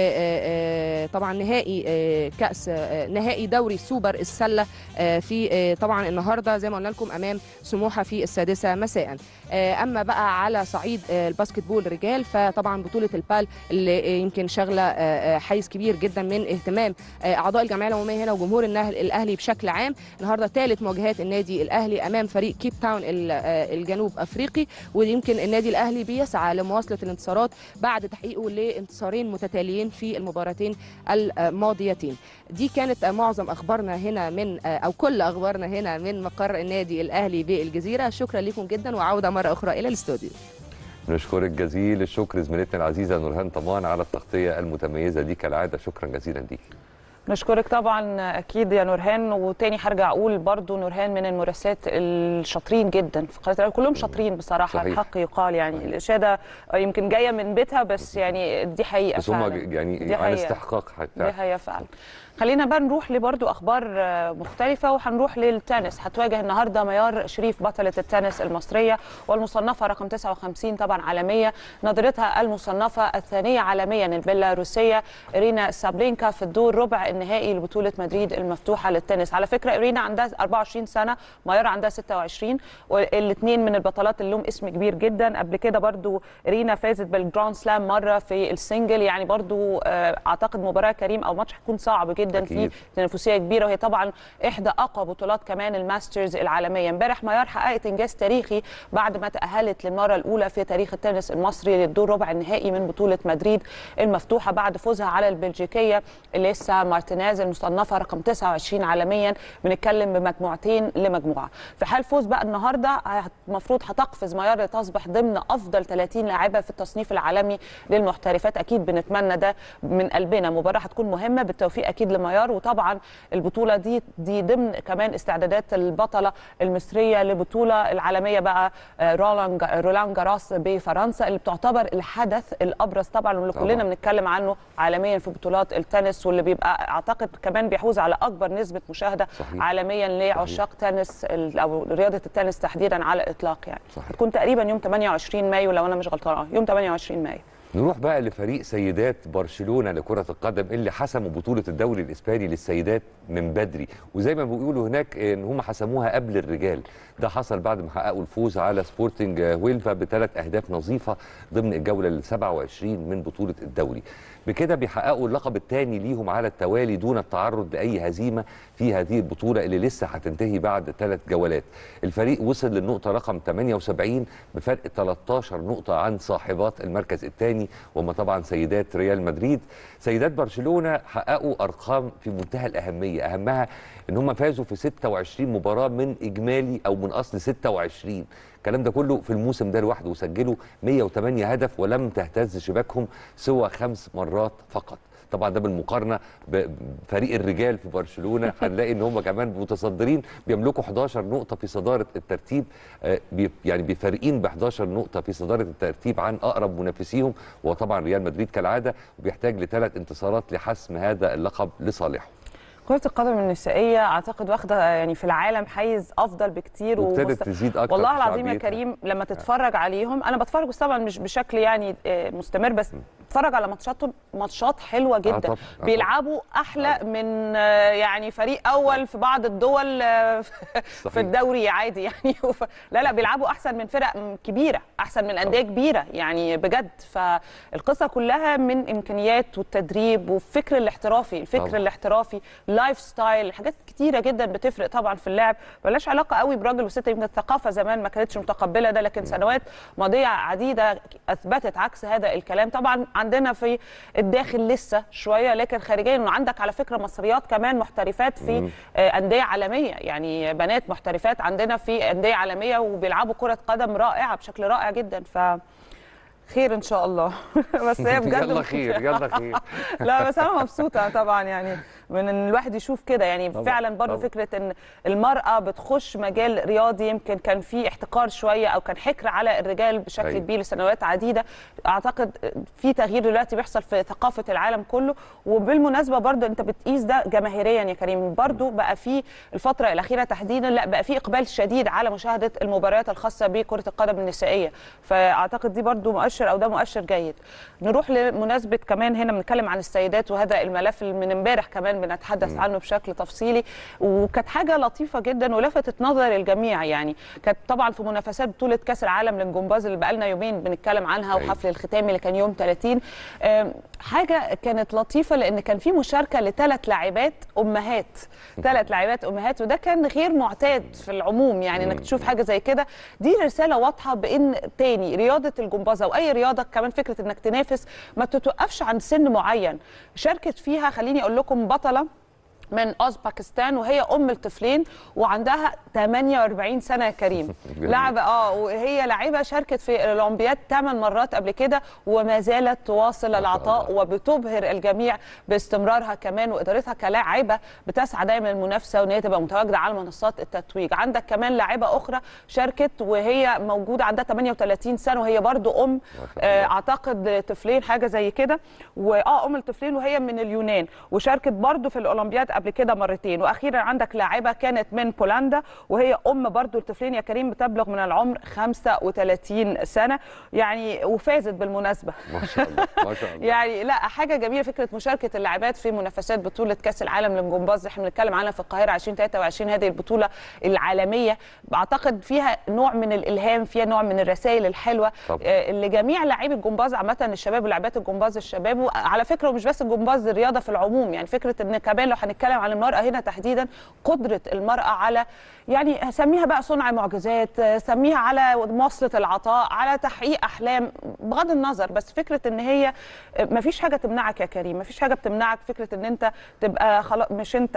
وطبعا نهائي آه كاس آه نهائي دوري سوبر السله آه في آه طبعا النهارده زي ما قلنا لكم امام سموحه في السادسه مساء. آه اما بقى على صعيد آه الباسكت بول رجال، فطبعا بطوله البال اللي يمكن شغله آه حيز كبير جدا من اهتمام آه اعضاء الجمعيه العموميه هنا وجمهور الاهلي بشكل عام. النهارده ثالث مواجهات النادي الاهلي امام فريق كيب تاون الجنوب افريقي، ويمكن النادي الاهلي بيسعى لمواصله الانتصارات بعد تحقيقه لانتصارين متتاليين في المباراتين الماضيتين. دي كانت معظم اخبارنا هنا من او كل اخبارنا هنا من مقر النادي الاهلي بالجزيره. شكرا لكم جدا، وعوده مره اخرى الى الاستوديو. نشكرك جزيل الشكر زميلتنا العزيزه نورهان طمان على التغطيه المتميزه دي كالعاده. شكرا جزيلا ليكي. نشكرك طبعا اكيد يا نورهان. وتاني هرجع اقول برضو نورهان من المراسلات الشاطرين جدا في قناه الاهلي، كلهم شاطرين بصراحه. صحيح. الحق يقال يعني صحيح. الاشاده يمكن جايه من بيتها، بس يعني دي حقيقه بس هم يعني عن استحقاق حتى. دي حقيقه فعلا. خلينا بقى نروح لبرضو اخبار مختلفه، وهنروح للتنس. هتواجه النهارده ميار شريف بطله التنس المصريه والمصنفه رقم تسعة وخمسين طبعا عالميه، نظيرتها المصنفه الثانيه عالميا البيلاروسيه إيرينا سابلينكا في الدور ربع النهائي لبطوله مدريد المفتوحه للتنس. على فكره إيرينا عندها أربعة وعشرين سنه، ميار عندها ستة وعشرين، والاثنين من البطلات اللي لهم اسم كبير جدا. قبل كده برضو إيرينا فازت بالجراند سلام مره في السنجل، يعني برضو اعتقد مباراه كريم او ماتش هيكون صعب جدا أكيد. في تنافسيه كبيره، وهي طبعا احدى اقوى بطولات كمان الماسترز العالميه. امبارح ميار حققت انجاز تاريخي بعد ما تاهلت للمره الاولى في تاريخ التنس المصري للدور ربع النهائي من بطوله مدريد المفتوحه بعد فوزها على البلجيكيه إليسا مارتينيز المصنفه رقم تسعة وعشرين عالميا. بنتكلم بمجموعتين لمجموعه. في حال فوز بقى النهارده المفروض هتقفز ميار لتصبح ضمن افضل ثلاثين لاعبه في التصنيف العالمي للمحترفات. اكيد بنتمنى ده من قلبنا. مباراه هتكون مهمه، بالتوفيق اكيد وليد لميار. وطبعا البطوله دي دي ضمن كمان استعدادات البطله المصريه لبطوله العالميه بقى رولان رولان جاروس بفرنسا، اللي بتعتبر الحدث الابرز طبعا واللي كلنا بنتكلم عنه عالميا في بطولات التنس، واللي بيبقى اعتقد كمان بيحوز على اكبر نسبه مشاهده صحيح. عالميا لعشاق تنس او رياضه التنس تحديدا على الاطلاق يعني. صحيح. هتكون تقريبا يوم ثمانية وعشرين مايو لو انا مش غلطانه، يوم ثمانية وعشرين مايو. نروح بقى لفريق سيدات برشلونه لكره القدم اللي حسموا بطوله الدوري الاسباني للسيدات من بدري، وزي ما بيقولوا هناك ان هم حسموها قبل الرجال. ده حصل بعد ما حققوا الفوز على سبورتنج هويلفا بثلاث اهداف نظيفه ضمن الجوله ال سبعة وعشرين من بطوله الدوري. بكده بيحققوا اللقب الثاني ليهم على التوالي دون التعرض لاي هزيمه في هذه البطوله اللي لسه هتنتهي بعد ثلاث جولات. الفريق وصل للنقطه رقم ثمانية وسبعين بفرق ثلاثة عشر نقطه عن صاحبات المركز الثاني وهم طبعا سيدات ريال مدريد. سيدات برشلونه حققوا ارقام في منتهى الاهميه، اهمها ان هم فازوا في ستة وعشرين مباراه من اجمالي او من اصل ستة وعشرين. الكلام ده كله في الموسم ده لوحده، وسجلوا مية وثمانية هدف ولم تهتز شباكهم سوى خمس مرات فقط. طبعا ده بالمقارنه بفريق الرجال في برشلونه هنلاقي ان هم كمان متصدرين، بيملكوا إحدى عشرة نقطه في صداره الترتيب، يعني بفارقين ب إحدى عشرة نقطه في صداره الترتيب عن اقرب منافسيهم وهو طبعا ريال مدريد كالعاده، وبيحتاج لثلاث انتصارات لحسم هذا اللقب لصالحه. كرة القدم النسائية أعتقد واخدة يعني في العالم حيز أفضل بكتير وابتدت ومست... تزيد أكتر. والله العظيم يا كريم لما تتفرج عليهم، أنا بتفرج بس طبعا مش بشكل يعني مستمر، بس بتفرج على ماتشاتهم، ماتشات حلوة جدا. آه طبعا. آه بيلعبوا أحلى آه. من يعني فريق أول في بعض الدول في الدوري عادي يعني. لا لا بيلعبوا أحسن من فرق كبيرة، أحسن من أندية كبيرة يعني بجد. فالقصة كلها من إمكانيات والتدريب والفكر الاحترافي، الفكر طبعا. الاحترافي، لايف ستايل، حاجات كتيره جدا بتفرق طبعا في اللعب، مالهاش علاقه قوي براجل وست. يمكن الثقافه زمان ما كانتش متقبله ده، لكن سنوات ماضيه عديده اثبتت عكس هذا الكلام. طبعا عندنا في الداخل لسه شويه، لكن خارجيا انه عندك على فكره مصريات كمان محترفات في انديه عالميه، يعني بنات محترفات عندنا في انديه عالميه وبيلعبوا كره قدم رائعه بشكل رائع جدا. ف خير ان شاء الله. بس هي بجد يلا خير يلا خير. لا بس انا مبسوطه طبعا يعني من ان الواحد يشوف كده يعني طبعا. فعلا برضو طبعا. فكره ان المراه بتخش مجال رياضي يمكن كان فيه احتكار شويه او كان حكر على الرجال بشكل كبير لسنوات عديده، اعتقد في تغيير دلوقتي بيحصل في ثقافه العالم كله. وبالمناسبه برضو انت بتقيس ده جماهيريا يا كريم، برضو بقى في الفتره الاخيره تحديدا لا بقى في اقبال شديد على مشاهده المباريات الخاصه بكره القدم النسائيه، فاعتقد دي برضو مؤشر او ده مؤشر جيد. نروح لمناسبه كمان هنا بنتكلم عن السيدات، وهذا الملف اللي من امبارح كمان بنتحدث عنه بشكل تفصيلي، وكانت حاجه لطيفه جدا ولفتت نظر الجميع. يعني كانت طبعا في منافسات بطوله كاس العالم للجمباز اللي بقالنا يومين بنتكلم عنها، وحفل الختامي اللي كان يوم ثلاثين، حاجه كانت لطيفه لان كان في مشاركه لثلاث لاعبات امهات، ثلاث لاعبات امهات، وده كان غير معتاد في العموم يعني انك تشوف حاجه زي كده. دي رساله واضحه بان تاني رياضه الجمباز او اي رياضه كمان فكره انك تنافس ما تتوقفش عند سن معين. شاركت فيها خليني اقول لكم بطله من اوزباكستان وهي ام الطفلين وعندها ثمانية وأربعين سنه يا كريم. لاعبه اه وهي لاعبه شاركت في الاولمبياد ثمان مرات قبل كده وما زالت تواصل العطاء وبتبهر الجميع باستمرارها كمان وادارتها كلاعبه بتسعى دايما المنافسه وان هي تبقى متواجده على منصات التتويج. عندك كمان لاعبه اخرى شاركت وهي موجوده عندها ثمانية وثلاثين سنه وهي برضو ام آه اعتقد طفلين حاجه زي كده، واه ام الطفلين وهي من اليونان وشاركت برضو في الاولمبياد قبل كده مرتين. واخيرا عندك لاعبه كانت من بولندا وهي ام برضو الطفلين يا كريم بتبلغ من العمر خمسة وثلاثين سنه يعني وفازت بالمناسبه. ما شاء الله ما شاء الله. يعني لا حاجه جميله فكره مشاركه اللاعبات في منافسات بطوله كاس العالم للجمباز احنا بنتكلم عنها في القاهره ألفين وثلاثة وعشرين. هذه البطوله العالميه بعتقد فيها نوع من الالهام، فيها نوع من الرسائل الحلوه اللي جميع لاعبي الجمباز عامه الشباب ولاعبات الجمباز الشباب، وعلى فكره ومش بس الجمباز الرياضه في العموم. يعني فكره ان كمان لو هنتكلم بنتكلم عن المراه هنا تحديدا، قدره المراه على يعني سميها بقى صنع معجزات، سميها على مواصله العطاء، على تحقيق احلام، بغض النظر. بس فكره ان هي ما فيش حاجه تمنعك يا كريم، ما فيش حاجه بتمنعك فكره ان انت تبقى خلاص مش انت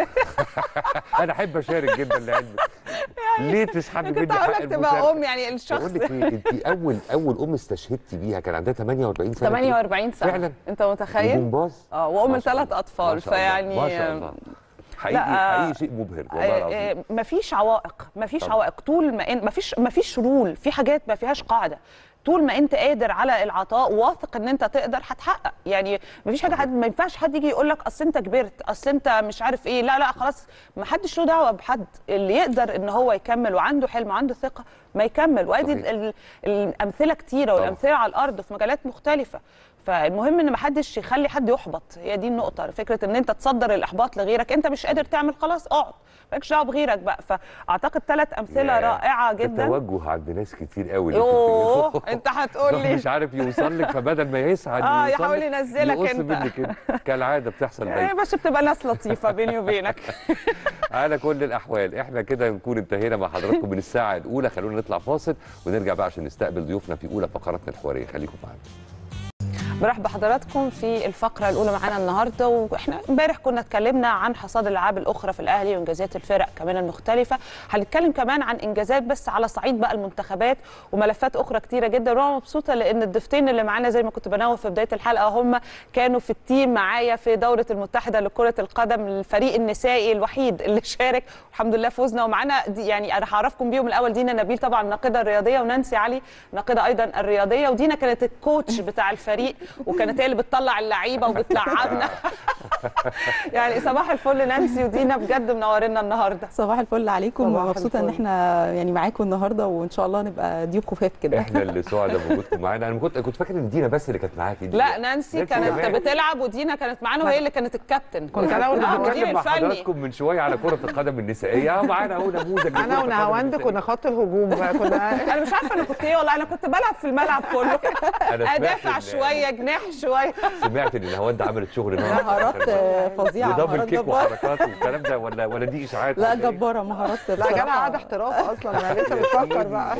انا احب اشارك جدا لعلمك. يعني ليه تسحبي مني كنت حق هقول لك تبقى المشاركة؟ ام، يعني الشخص. بقول لك ايه، انت اول اول ام استشهدتي بيها كان عندها ثمانية وأربعين سنه. ثمانية وأربعين سنه فعلا. انت متخيل؟ وجمباز. اه وام ما شاء لثلاث الله. اطفال، ما شاء الله. فيعني ما شاء الله. حقيقي لا، حقيقي شيء مبهر والله العظيم. مفيش عوائق، مفيش طبعا. عوائق طول ما إن مفيش مفيش رول، في حاجات ما فيهاش قاعده. طول ما انت قادر على العطاء، واثق ان انت تقدر، هتحقق. يعني مفيش حاجه حد، ما ينفعش حد يجي يقول لك اصل انت كبرت، اصل انت مش عارف ايه. لا لا خلاص، ما حدش له دعوه بحد. اللي يقدر ان هو يكمل وعنده حلم وعنده ثقه ما يكمل. وادي ال- الامثله كتيره، والامثله على الارض في مجالات مختلفه. فالمهم ان ما حدش يخلي حد يحبط، هي دي النقطه. فكره ان انت تصدر الاحباط لغيرك، انت مش قادر تعمل خلاص اقعد، مالكش دعوه بغيرك بقى. فاعتقد ثلاث امثله رائعه جدا. توجه عند ناس كتير قوي. يوه انت هتقول لي مش عارف يوصل لك، فبدل ما يسعى اه يوصل يحاول لك، ينزلك يقص انت منك انت. كالعاده بتحصل دايما. ايه بس بتبقى ناس لطيفه بيني وبينك. على كل الاحوال احنا كده نكون انتهينا مع حضراتكم من الساعه الاولى. خلونا نطلع فاصل ونرجع بقى عشان نستقبل ضيوفنا في اولى فقراتنا الحواريه. خليكم معانا. برحب بحضراتكم في الفقره الاولى معانا النهارده. واحنا امبارح كنا اتكلمنا عن حصاد الالعاب الاخرى في الاهلي وانجازات الفرق كمان المختلفه. هنتكلم كمان عن انجازات بس على صعيد بقى المنتخبات وملفات اخرى كتيره جدا. وانا مبسوطه لان الضيفتين اللي معانا زي ما كنت بنوه في بدايه الحلقه هم كانوا في التيم معايا في دوره المتحده لكره القدم، الفريق النسائي الوحيد اللي شارك والحمد لله فوزنا. ومعانا دي يعني انا هعرفكم بيهم الاول دينا نبيل طبعا الناقده الرياضيه، ونانسي علي ناقده ايضا الرياضيه. ودينا كانت الكوتش بتاع الفريق وكانت هي اللي بتطلع اللعيبه وبتلعبنا. يعني صباح الفل نانسي ودينا، بجد منورنا النهارده. صباح الفل عليكم، ومبسوطه ان احنا يعني معاكم النهارده، وان شاء الله نبقى ضيوف خفاف كده. احنا اللي سعداء بوجودكم معانا. انا كنت كنت فاكر ان دينا بس اللي كانت معاكي. لا نانسي كانت بتلعب ودينا كانت معانا وهي اللي كانت الكابتن. كنت انا بتكلم مع حضراتكم من شويه على كره القدم النسائيه. معانا اهو نموذج. انا ونهاوند كنا خط الهجوم بقى. كنا انا مش عارفه انا كنت ايه والله، انا كنت بلعب في الملعب كله. ادافع شويه، جناح شويه. سمعت ان نهاوند عملت شغل مهارات فظيعه، دبل كيك وحركات والكلام ده، ولا ولا دي اشاعات؟ لا جباره، مهارات. لا جالها قاعده احتراف اصلا، انا لسه بفكر بقى.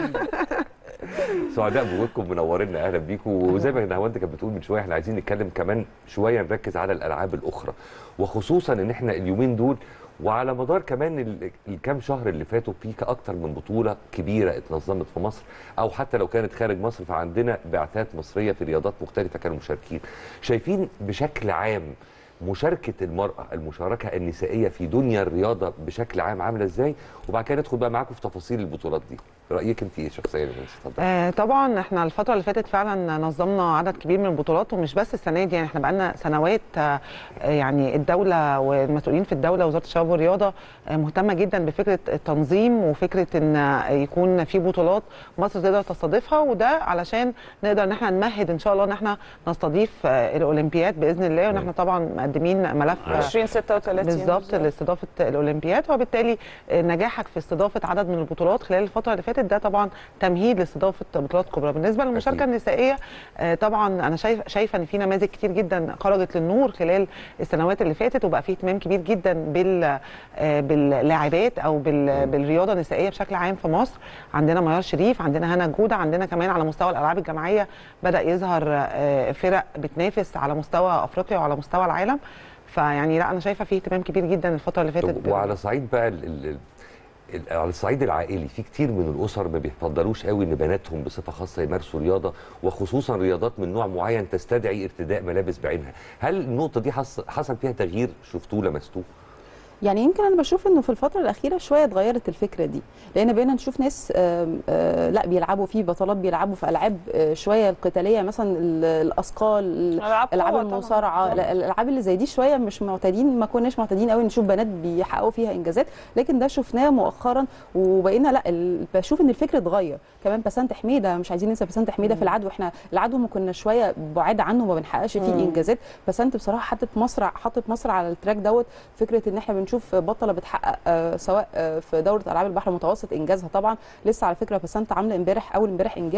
سعداء بوجودكم، منورنا، اهلا بيكم. وزي ما نهاوند كانت بتقول من شويه، احنا عايزين نتكلم كمان شويه، نركز على الالعاب الاخرى، وخصوصا ان احنا اليومين دول وعلى مدار كمان الكام شهر اللي فاتوا في اكتر من بطوله كبيره اتنظمت في مصر، او حتى لو كانت خارج مصر فعندنا بعثات مصريه في رياضات مختلفه كانوا مشاركين. شايفين بشكل عام مشاركه المراه، المشاركه النسائيه في دنيا الرياضه بشكل عام عامله ازاي؟ وبعد كده ندخل بقى معاكم في تفاصيل البطولات دي. رايك انت ايه شخصيا؟ آه طبعا احنا الفتره اللي فاتت فعلا نظمنا عدد كبير من البطولات، ومش بس السنه دي، يعني احنا بقالنا سنوات آه يعني الدوله والمسؤولين في الدوله وزاره الشباب والرياضه آه مهتمه جدا بفكره التنظيم وفكره ان يكون في بطولات مصر تقدر تستضيفها، وده علشان نقدر ان احنا نمهد ان شاء الله ان احنا نستضيف آه الاولمبياد باذن الله. وان احنا طبعا مقدمين ملف عشرين ستة وثلاثين بالظبط لاستضافه الاولمبياد، وبالتالي نجاحك في استضافه عدد من البطولات خلال الفتره اللي فاتت ده طبعا تمهيد لاستضافه بطولات كبرى. بالنسبه للمشاركه النسائيه طبعا انا شايف شايفه ان في نماذج كتير جدا خرجت للنور خلال السنوات اللي فاتت، وبقى في اهتمام كبير جدا بال باللاعبات او بال بالرياضه النسائيه بشكل عام في مصر. عندنا ميار شريف، عندنا هنا جوده، عندنا كمان على مستوى الالعاب الجماعيه بدا يظهر فرق بتنافس على مستوى افريقيا وعلى مستوى العالم. فيعني لا انا شايفه في اهتمام كبير جدا الفتره اللي فاتت. وعلى صعيد بقى ال ال على الصعيد العائلي، في كتير من الاسر ما بيفضلوش قوي ان بناتهم بصفه خاصه يمارسوا رياضه، وخصوصا رياضات من نوع معين تستدعي ارتداء ملابس بعينها. هل النقطه دي حصل فيها تغيير شفتوه لمستوه؟ يعني يمكن انا بشوف انه في الفتره الاخيره شويه اتغيرت الفكره دي، لان بقينا نشوف ناس آآ آآ لا بيلعبوا في بطولات، بيلعبوا في العاب شويه القتاليه، مثلا الاثقال، العاب المصارعه، الالعاب اللي زي دي شويه مش معتادين، ما كناش معتادين قوي نشوف بنات بيحققوا فيها انجازات، لكن ده شفناه مؤخرا وبقينا لا بشوف ان الفكر اتغير. كمان بسنت حميده، مش عايزين ننسى بسنت حميده في العدو، احنا العدو ما كنا شويه بعاد عنه وما بنحققش فيه انجازات. بسنت بصراحه حطت مصر حطت مصر على التراك دوت، فكره ان احنا بنشوف بطله بتحقق آه سواء آه في دوره العاب البحر المتوسط انجازها طبعا. لسه على فكره بسنت عامله امبارح اول امبارح انجاز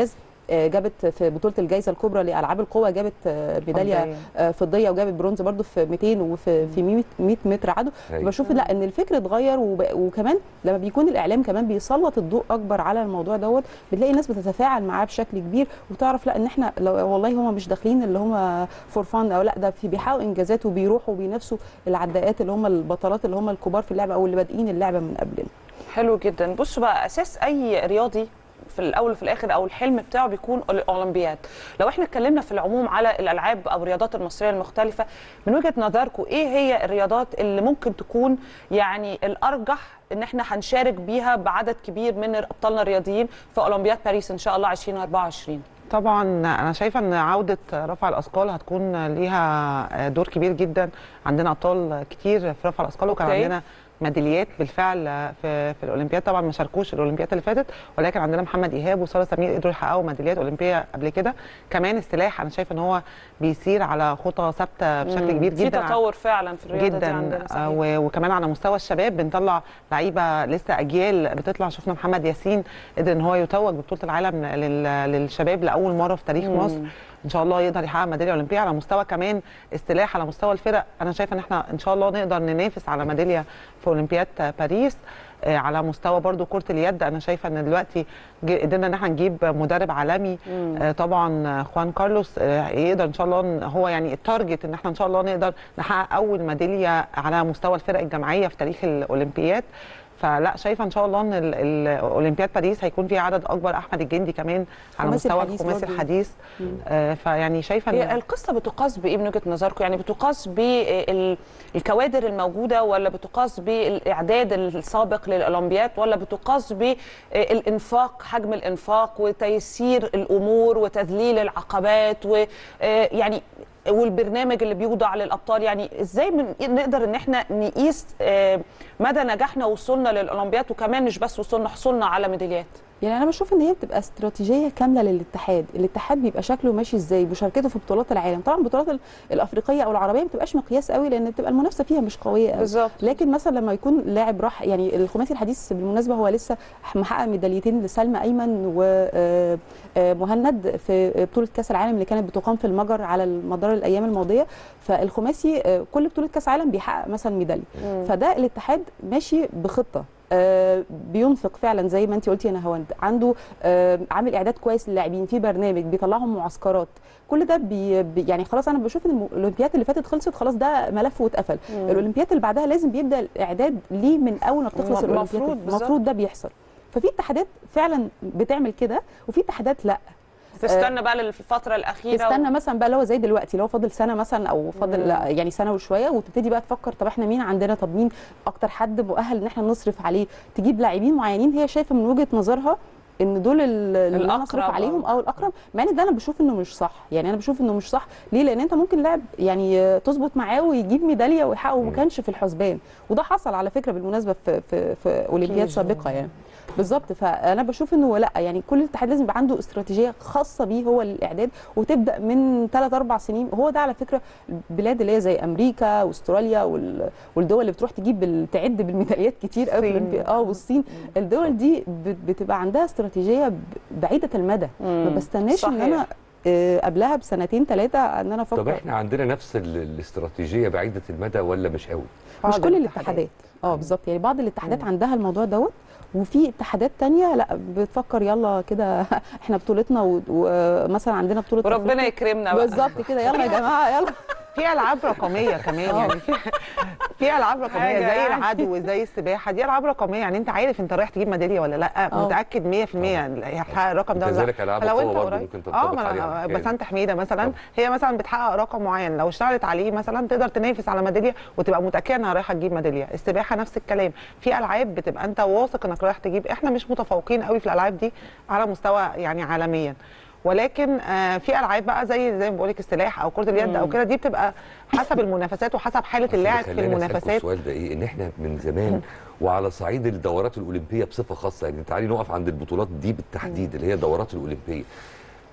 جابت في بطوله الجائزه الكبرى لالعاب القوى جابت ميداليه فضيه وجابت برونز برضو في مئتين وفي في مئة متر عدو. بشوف لا ان الفكر اتغير، وكمان لما بيكون الاعلام كمان بيسلط الضوء اكبر على الموضوع دوت بتلاقي الناس بتتفاعل معاه بشكل كبير، وتعرف لا ان احنا والله هم مش داخلين اللي هم فور فان او لا، ده في بيحققوا انجازات وبيروحوا وبينافسوا العداءات اللي هم البطلات اللي هم الكبار في اللعبه او اللي بادئين اللعبه من قبلنا. حلو جدا. بصوا بقى، اساس اي رياضي في الاول وفي الاخر او الحلم بتاعه بيكون الاولمبياد. لو احنا اتكلمنا في العموم على الالعاب او الرياضات المصريه المختلفه، من وجهه نظركم ايه هي الرياضات اللي ممكن تكون يعني الارجح ان احنا هنشارك بيها بعدد كبير من ابطالنا الرياضيين في اولمبياد باريس ان شاء الله ألفين وأربعة وعشرين؟ طبعا انا شايفه ان عوده رفع الاثقال هتكون ليها دور كبير جدا. عندنا ابطال كتير في رفع الاثقال، وكان عندنا ميداليات بالفعل في في الاولمبياد. طبعا ما شاركوش الاولمبياد اللي فاتت، ولكن عندنا محمد ايهاب وساره سمير قدروا يحققوا ميداليات اولمبيه قبل كده. كمان السلاح انا شايفه ان هو بيسير على خطى ثابته بشكل كبير جدا، في تطور فعلا في الرياضه جدا دي عندنا صحيح. وكمان على مستوى الشباب بنطلع لعيبه لسه اجيال بتطلع. شفنا محمد ياسين قدر ان هو يتوج ببطوله العالم للشباب لاول مره في تاريخ مم. مصر. ان شاء الله يقدر يحقق ميداليه اولمبيه. على مستوى كمان السلاح، على مستوى الفرق، انا شايفه ان احنا ان شاء الله نقدر ننافس على ميداليه في اولمبياد باريس. آه على مستوى برضو كره اليد، انا شايفه ان دلوقتي قدرنا ان احنا نجيب مدرب عالمي آه طبعا خوان كارلوس آه يقدر ان شاء الله، هو يعني التارجت ان احنا ان شاء الله نقدر نحقق اول ميداليه على مستوى الفرق الجماعيه في تاريخ الاولمبياد. فلا شايفه ان شاء الله ان الاولمبياد باريس هيكون فيها عدد اكبر. احمد الجندي كمان على مستوى الخماسي الحديث. آه فيعني شايفه ان القصه بتقاس بايه من وجهه نظركم؟ يعني بتقاس بالكوادر الموجوده، ولا بتقاس بالاعداد السابق للاولمبياد، ولا بتقاس بالانفاق، حجم الانفاق وتيسير الامور وتذليل العقبات ويعني والبرنامج اللي بيوضع للابطال؟ يعني ازاي من نقدر ان احنا نقيس مدى نجاحنا وصولنا للاولمبياد، وكمان مش بس وصولنا، حصولنا على ميداليات؟ يعني انا بشوف ان هي بتبقى استراتيجيه كامله للاتحاد. الاتحاد بيبقى شكله ماشي ازاي، مشاركته في بطولات العالم. طبعا البطولات الافريقيه او العربيه ما بتبقاش مقياس قوي لان بتبقى المنافسه فيها مش قويه قوي. بالظبط. لكن مثلا لما يكون لاعب راح، يعني الخماسي الحديث بالمناسبه هو لسه محقق ميداليتين لسلمى ايمن ومهند في بطوله كاس العالم اللي كانت بتقام في المجر على مدار الايام الماضيه. فالخماسي كل بطوله كاس عالم بيحقق مثلا ميداليه. فده الاتحاد ماشي بخطه، آه بينفق فعلا زي ما انت قلتي يا نهاوند، عنده آه عامل اعداد كويس للاعبين، في برنامج بيطلعهم معسكرات. كل ده بي بي يعني خلاص انا بشوف ان الاولمبياد اللي فاتت خلصت خلاص، ده ملف واتقفل. الاولمبياد اللي بعدها لازم بيبدا الاعداد ليه من اول ما بتخلص الاولمبياد. المفروض ده بيحصل. ففي اتحادات فعلا بتعمل كده وفي اتحادات لا تستنى بقى للفتره الاخيره، تستنى و... مثلا بقى اللي هو زي دلوقتي لو فاضل سنه مثلا او فاضل يعني سنه وشويه، وتبتدي بقى تفكر طب احنا مين عندنا، طب مين اكتر حد مؤهل ان احنا نصرف عليه، تجيب لاعبين معينين هي شايفه من وجهه نظرها ان دول اللي انا اصرف عليهم او الاقرب. مع ان ده انا بشوف انه مش صح. يعني انا بشوف انه مش صح ليه؟ لان انت ممكن لاعب يعني تظبط معاه ويجيب ميداليه ويحقق وما كانش في الحسبان، وده حصل على فكره بالمناسبه في في في اولمبياد سابقه يعني. بالظبط. فانا بشوف انه لا، يعني كل اتحاد لازم يبقى عنده استراتيجيه خاصه بيه هو للاعداد، وتبدا من ثلاث اربع سنين. وهو ده على فكره البلاد اللي هي زي امريكا واستراليا والدول اللي بتروح تجيب تعد بالميداليات كتير قوي اه والصين. الدول دي بتبقى عندها استراتيجيه بعيده المدى. ما بستناش ان انا قبلها بسنتين ثلاثه ان انا افكر. طب احنا عندنا نفس الاستراتيجيه بعيده المدى ولا مش قوي؟ مش كل الاتحادات. اه بالظبط. يعني بعض الاتحادات عندها الموضوع دوت، وفي اتحادات تانية لا بتفكر يلا كده احنا بطولتنا ومثلا عندنا بطوله وربنا يكرمنا بقى. بالظبط كده، يلا يا جماعه يلا. في العاب رقميه كمان يعني في في العاب رقميه زي العدو وزي السباحه. دي العاب رقميه، يعني انت عارف انت رايح تجيب ميداليه ولا لا، أوه. متاكد مية في المية هتحقق الرقم ده ولا لا. العاب القوه برضه ممكن تنطبق عليها. اه بسنت حميده مثلا أوه. هي مثلا بتحقق رقم معين، لو اشتغلت عليه مثلا تقدر تنافس على ميداليه وتبقى متاكده انها رايحه تجيب ميداليه. السباحه نفس الكلام. في العاب بتبقى انت واثق انك رايح تجيب. احنا مش متفوقين قوي في الالعاب دي على مستوى يعني عالميا، ولكن آه في العاب بقى زي زي ما بقول لك السلاح او كره اليد او كده، دي بتبقى حسب المنافسات وحسب حاله اللاعب في المنافسات. السؤال ده ايه؟ ان احنا من زمان وعلى صعيد الدورات الاولمبيه بصفه خاصه، يعني تعالي نقف عند البطولات دي بالتحديد اللي هي الدورات الاولمبيه،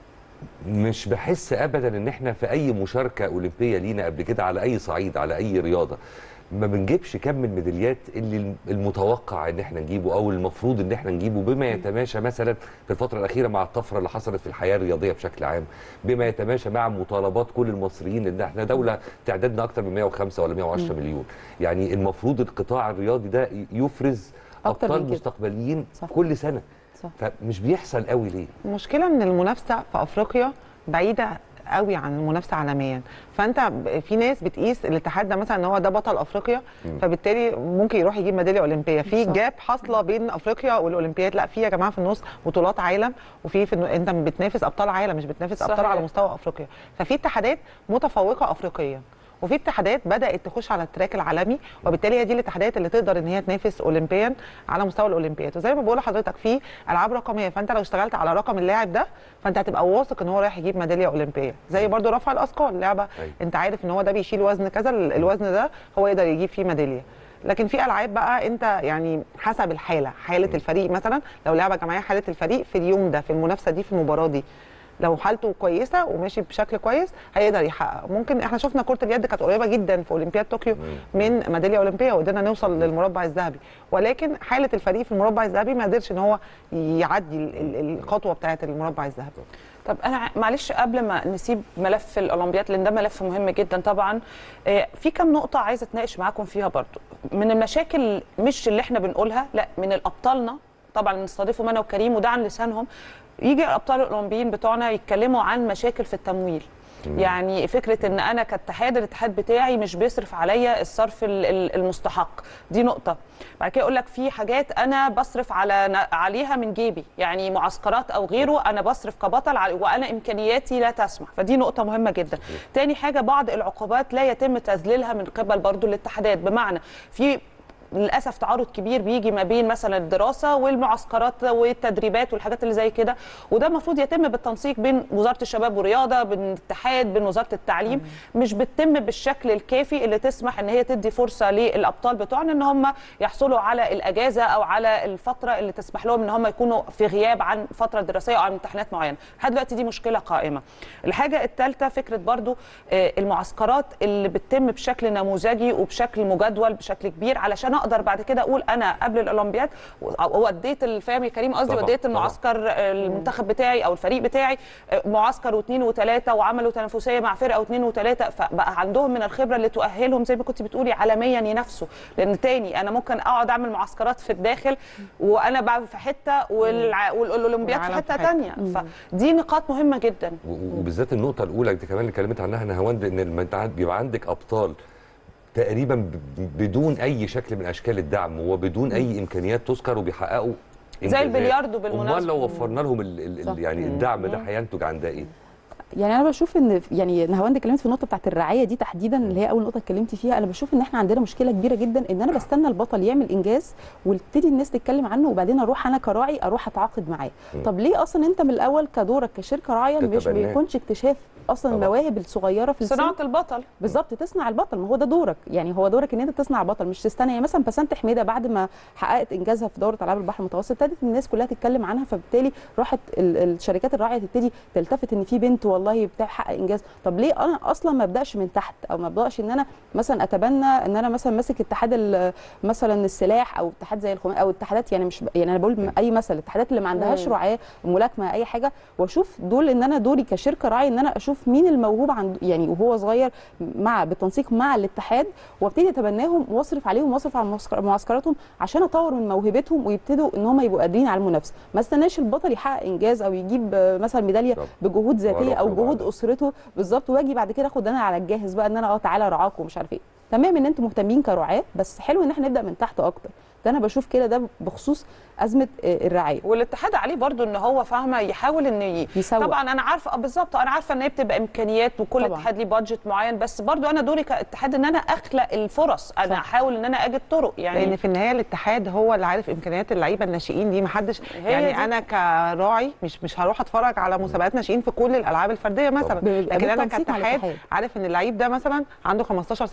مش بحس ابدا ان احنا في اي مشاركه اولمبيه لينا قبل كده على اي صعيد على اي رياضه ما بنجيبش كم من الميداليات اللي المتوقع ان احنا نجيبه او المفروض ان احنا نجيبه، بما يتماشى مثلا في الفتره الاخيره مع الطفره اللي حصلت في الحياه الرياضيه بشكل عام، بما يتماشى مع مطالبات كل المصريين ان احنا دوله تعدادنا اكتر من مئة وخمسة ولا مئة وعشرة مليون. يعني المفروض القطاع الرياضي ده يفرز ابطال مستقبليين صح. كل سنه صح. فمش بيحصل قوي ليه؟ المشكله ان المنافسه في افريقيا بعيده قوي عن المنافسه عالميا، فانت في ناس بتقيس الاتحاد ده مثلا ان هو ده بطل افريقيا، فبالتالي ممكن يروح يجيب ميداليه اولمبيه. في جاب حاصله بين افريقيا والاولمبياد، لا في يا جماعه في النص بطولات عالم، وفي في انت بتنافس ابطال عالم مش بتنافس صحيح. ابطال على مستوى افريقيا. ففي اتحادات متفوقه افريقيا وفي اتحادات بدات تخش على التراك العالمي، وبالتالي هي دي الاتحادات اللي تقدر ان هي تنافس اولمبيا على مستوى الاولمبياد. وزي ما بقول لحضرتك في العاب رقميه، فانت لو اشتغلت على رقم اللاعب ده فانت هتبقى واثق ان هو رايح يجيب ميداليه اولمبيه. زي برضو رفع الاثقال، لعبه أي. انت عارف ان هو ده بيشيل وزن كذا، الوزن ده هو يقدر يجيب فيه ميداليه. لكن في العاب بقى انت يعني حسب الحاله، حاله الفريق مثلا، لو لعبه جماعيه حاله الفريق في اليوم ده في المنافسه دي في المباراه دي لو حالته كويسه وماشي بشكل كويس هيقدر يحقق. ممكن احنا شفنا كره اليد كانت قريبه جدا في اولمبياد طوكيو من ميداليه اولمبيه وقدرنا نوصل للمربع الذهبي، ولكن حاله الفريق في المربع الذهبي ما قدرش ان هو يعدي الخطوه بتاعه المربع الذهبي. طب انا معلش قبل ما نسيب ملف الاولمبياد لان ده ملف مهم جدا طبعا، في كام نقطه عايزه اتناقش معاكم فيها برضو من المشاكل، مش اللي احنا بنقولها، لا من الابطالنا طبعا نستضيفهم انا وكريم وده عن لسانهم. يجي الابطال الاولمبيين بتوعنا يتكلموا عن مشاكل في التمويل. مم. يعني فكره ان انا كاتحاد الاتحاد بتاعي مش بيصرف عليا الصرف المستحق، دي نقطه. بعد كده يقول لك في حاجات انا بصرف على عليها من جيبي، يعني معسكرات او غيره انا بصرف كبطل وانا امكانياتي لا تسمح، فدي نقطه مهمه جدا. مم. تاني حاجه بعض العقوبات لا يتم تذليلها من قبل برضو الاتحادات، بمعنى في للاسف تعارض كبير بيجي ما بين مثلا الدراسه والمعسكرات والتدريبات والحاجات اللي زي كده، وده المفروض يتم بالتنسيق بين وزاره الشباب والرياضه، بين الاتحاد، بين وزاره التعليم. مم. مش بتتم بالشكل الكافي اللي تسمح ان هي تدي فرصه للابطال بتوعنا ان هم يحصلوا على الاجازه او على الفتره اللي تسمح لهم ان هم يكونوا في غياب عن فتره دراسيه او عن امتحانات معينه. لحد دلوقتي دي مشكله قائمه. الحاجه الثالثه فكره برضو المعسكرات اللي بتتم بشكل نموذجي وبشكل مجدول بشكل كبير، علشان اقدر بعد كده اقول انا قبل الاولمبياد وديت الفهم يا كريم قصدي وديت المعسكر المنتخب بتاعي او الفريق بتاعي معسكر واثنين وثلاثه وعملوا تنافسيه مع فرقه واثنين وثلاثه، فبقى عندهم من الخبره اللي تؤهلهم زي ما كنت بتقولي عالميا ينافسوا. لان تاني انا ممكن اقعد اعمل معسكرات في الداخل وانا بقى في حته والاولمبياد في حته ثانيه، فدي نقاط مهمه جدا. وبالذات النقطه الاولى دي كمان اللي اتكلمت عنها نهاوند، ان بيبقى عندك ابطال تقريبا بدون اي شكل من اشكال الدعم وبدون اي امكانيات تذكر وبيحققوا زي البلياردو بالمناسبه. امال لو وفرنا لهم ال ال يعني الدعم ده هينتج عن ده ايه؟ يعني انا بشوف ان يعني نهاوند اتكلمت في النقطه بتاعت الرعايه دي تحديدا اللي هي اول نقطه اتكلمتي فيها. انا بشوف ان احنا عندنا مشكله كبيره جدا ان انا بستنى البطل يعمل انجاز وتبتدي الناس تتكلم عنه وبعدين اروح انا كراعي اروح اتعاقد معاه. طب ليه اصلا انت من الاول كدورك كشركه راعيه مش بيكونش اكتشاف اصلا المواهب الصغيره في السن؟ صناعه البطل بالظبط، تصنع البطل. ما هو ده دورك، يعني هو دورك ان انت تصنع بطل مش تستنى. يعني مثلا بسنت حميده بعد ما حققت انجازها في دوره العاب البحر المتوسط ابتدت الناس كلها تتكلم عنها، فبالتالي راحت الشركات الراعيه تبتدي تلتفت ان في بنت والله بتحقق انجاز. طب ليه انا اصلا ما ابداش من تحت او ما ابداش ان انا مثلا اتبنى ان انا مثلا ماسك اتحاد مثلا السلاح او اتحاد زي الخماسي او اتحادات، يعني مش يعني انا بقول اي مثل الاتحادات اللي ما عندهاش رعايه ملاكمه اي حاجه، واشوف دول ان انا دوري كشركه راعي ان انا اشوف مين الموهوب عند يعني وهو صغير مع بالتنسيق مع الاتحاد وابتدي اتبناهم واصرف عليهم واصرف على معسكراتهم عشان اطور من موهبتهم ويبتدوا ان هم يبقوا قادرين على المنافسه. ما استناش البطل يحقق انجاز او يجيب مثلا ميداليه بجهود ذاتيه او جهود اسرته بالظبط واجي بعد كده اخد انا على الجاهز بقى ان انا اه تعالى رعاك ومش عارف ايه. تمام ان انتم مهتمين كرعاه، بس حلو ان احنا نبدا من تحت اكتر. ده انا بشوف كده ده بخصوص ازمه الرعايه. والاتحاد عليه برضو ان هو فاهمه يحاول ان يسوق. طبعا انا عارفه اه بالظبط، انا عارفه ان هي بتبقى امكانيات وكل طبعا. اتحاد ليه بادجت معين، بس برضو انا دوري كاتحاد ان انا اخلق الفرص، انا صح. احاول ان انا اجد طرق. يعني لان في النهايه الاتحاد هو اللي عارف امكانيات اللعيبه الناشئين دي، ما حدش يعني دي. انا كراعي مش مش هروح اتفرج على مسابقات ناشئين في كل الالعاب الفرديه مثلا، لكن انا كاتحاد عارف ان اللعيب ده مثلا عنده خمستاشر سنه، انا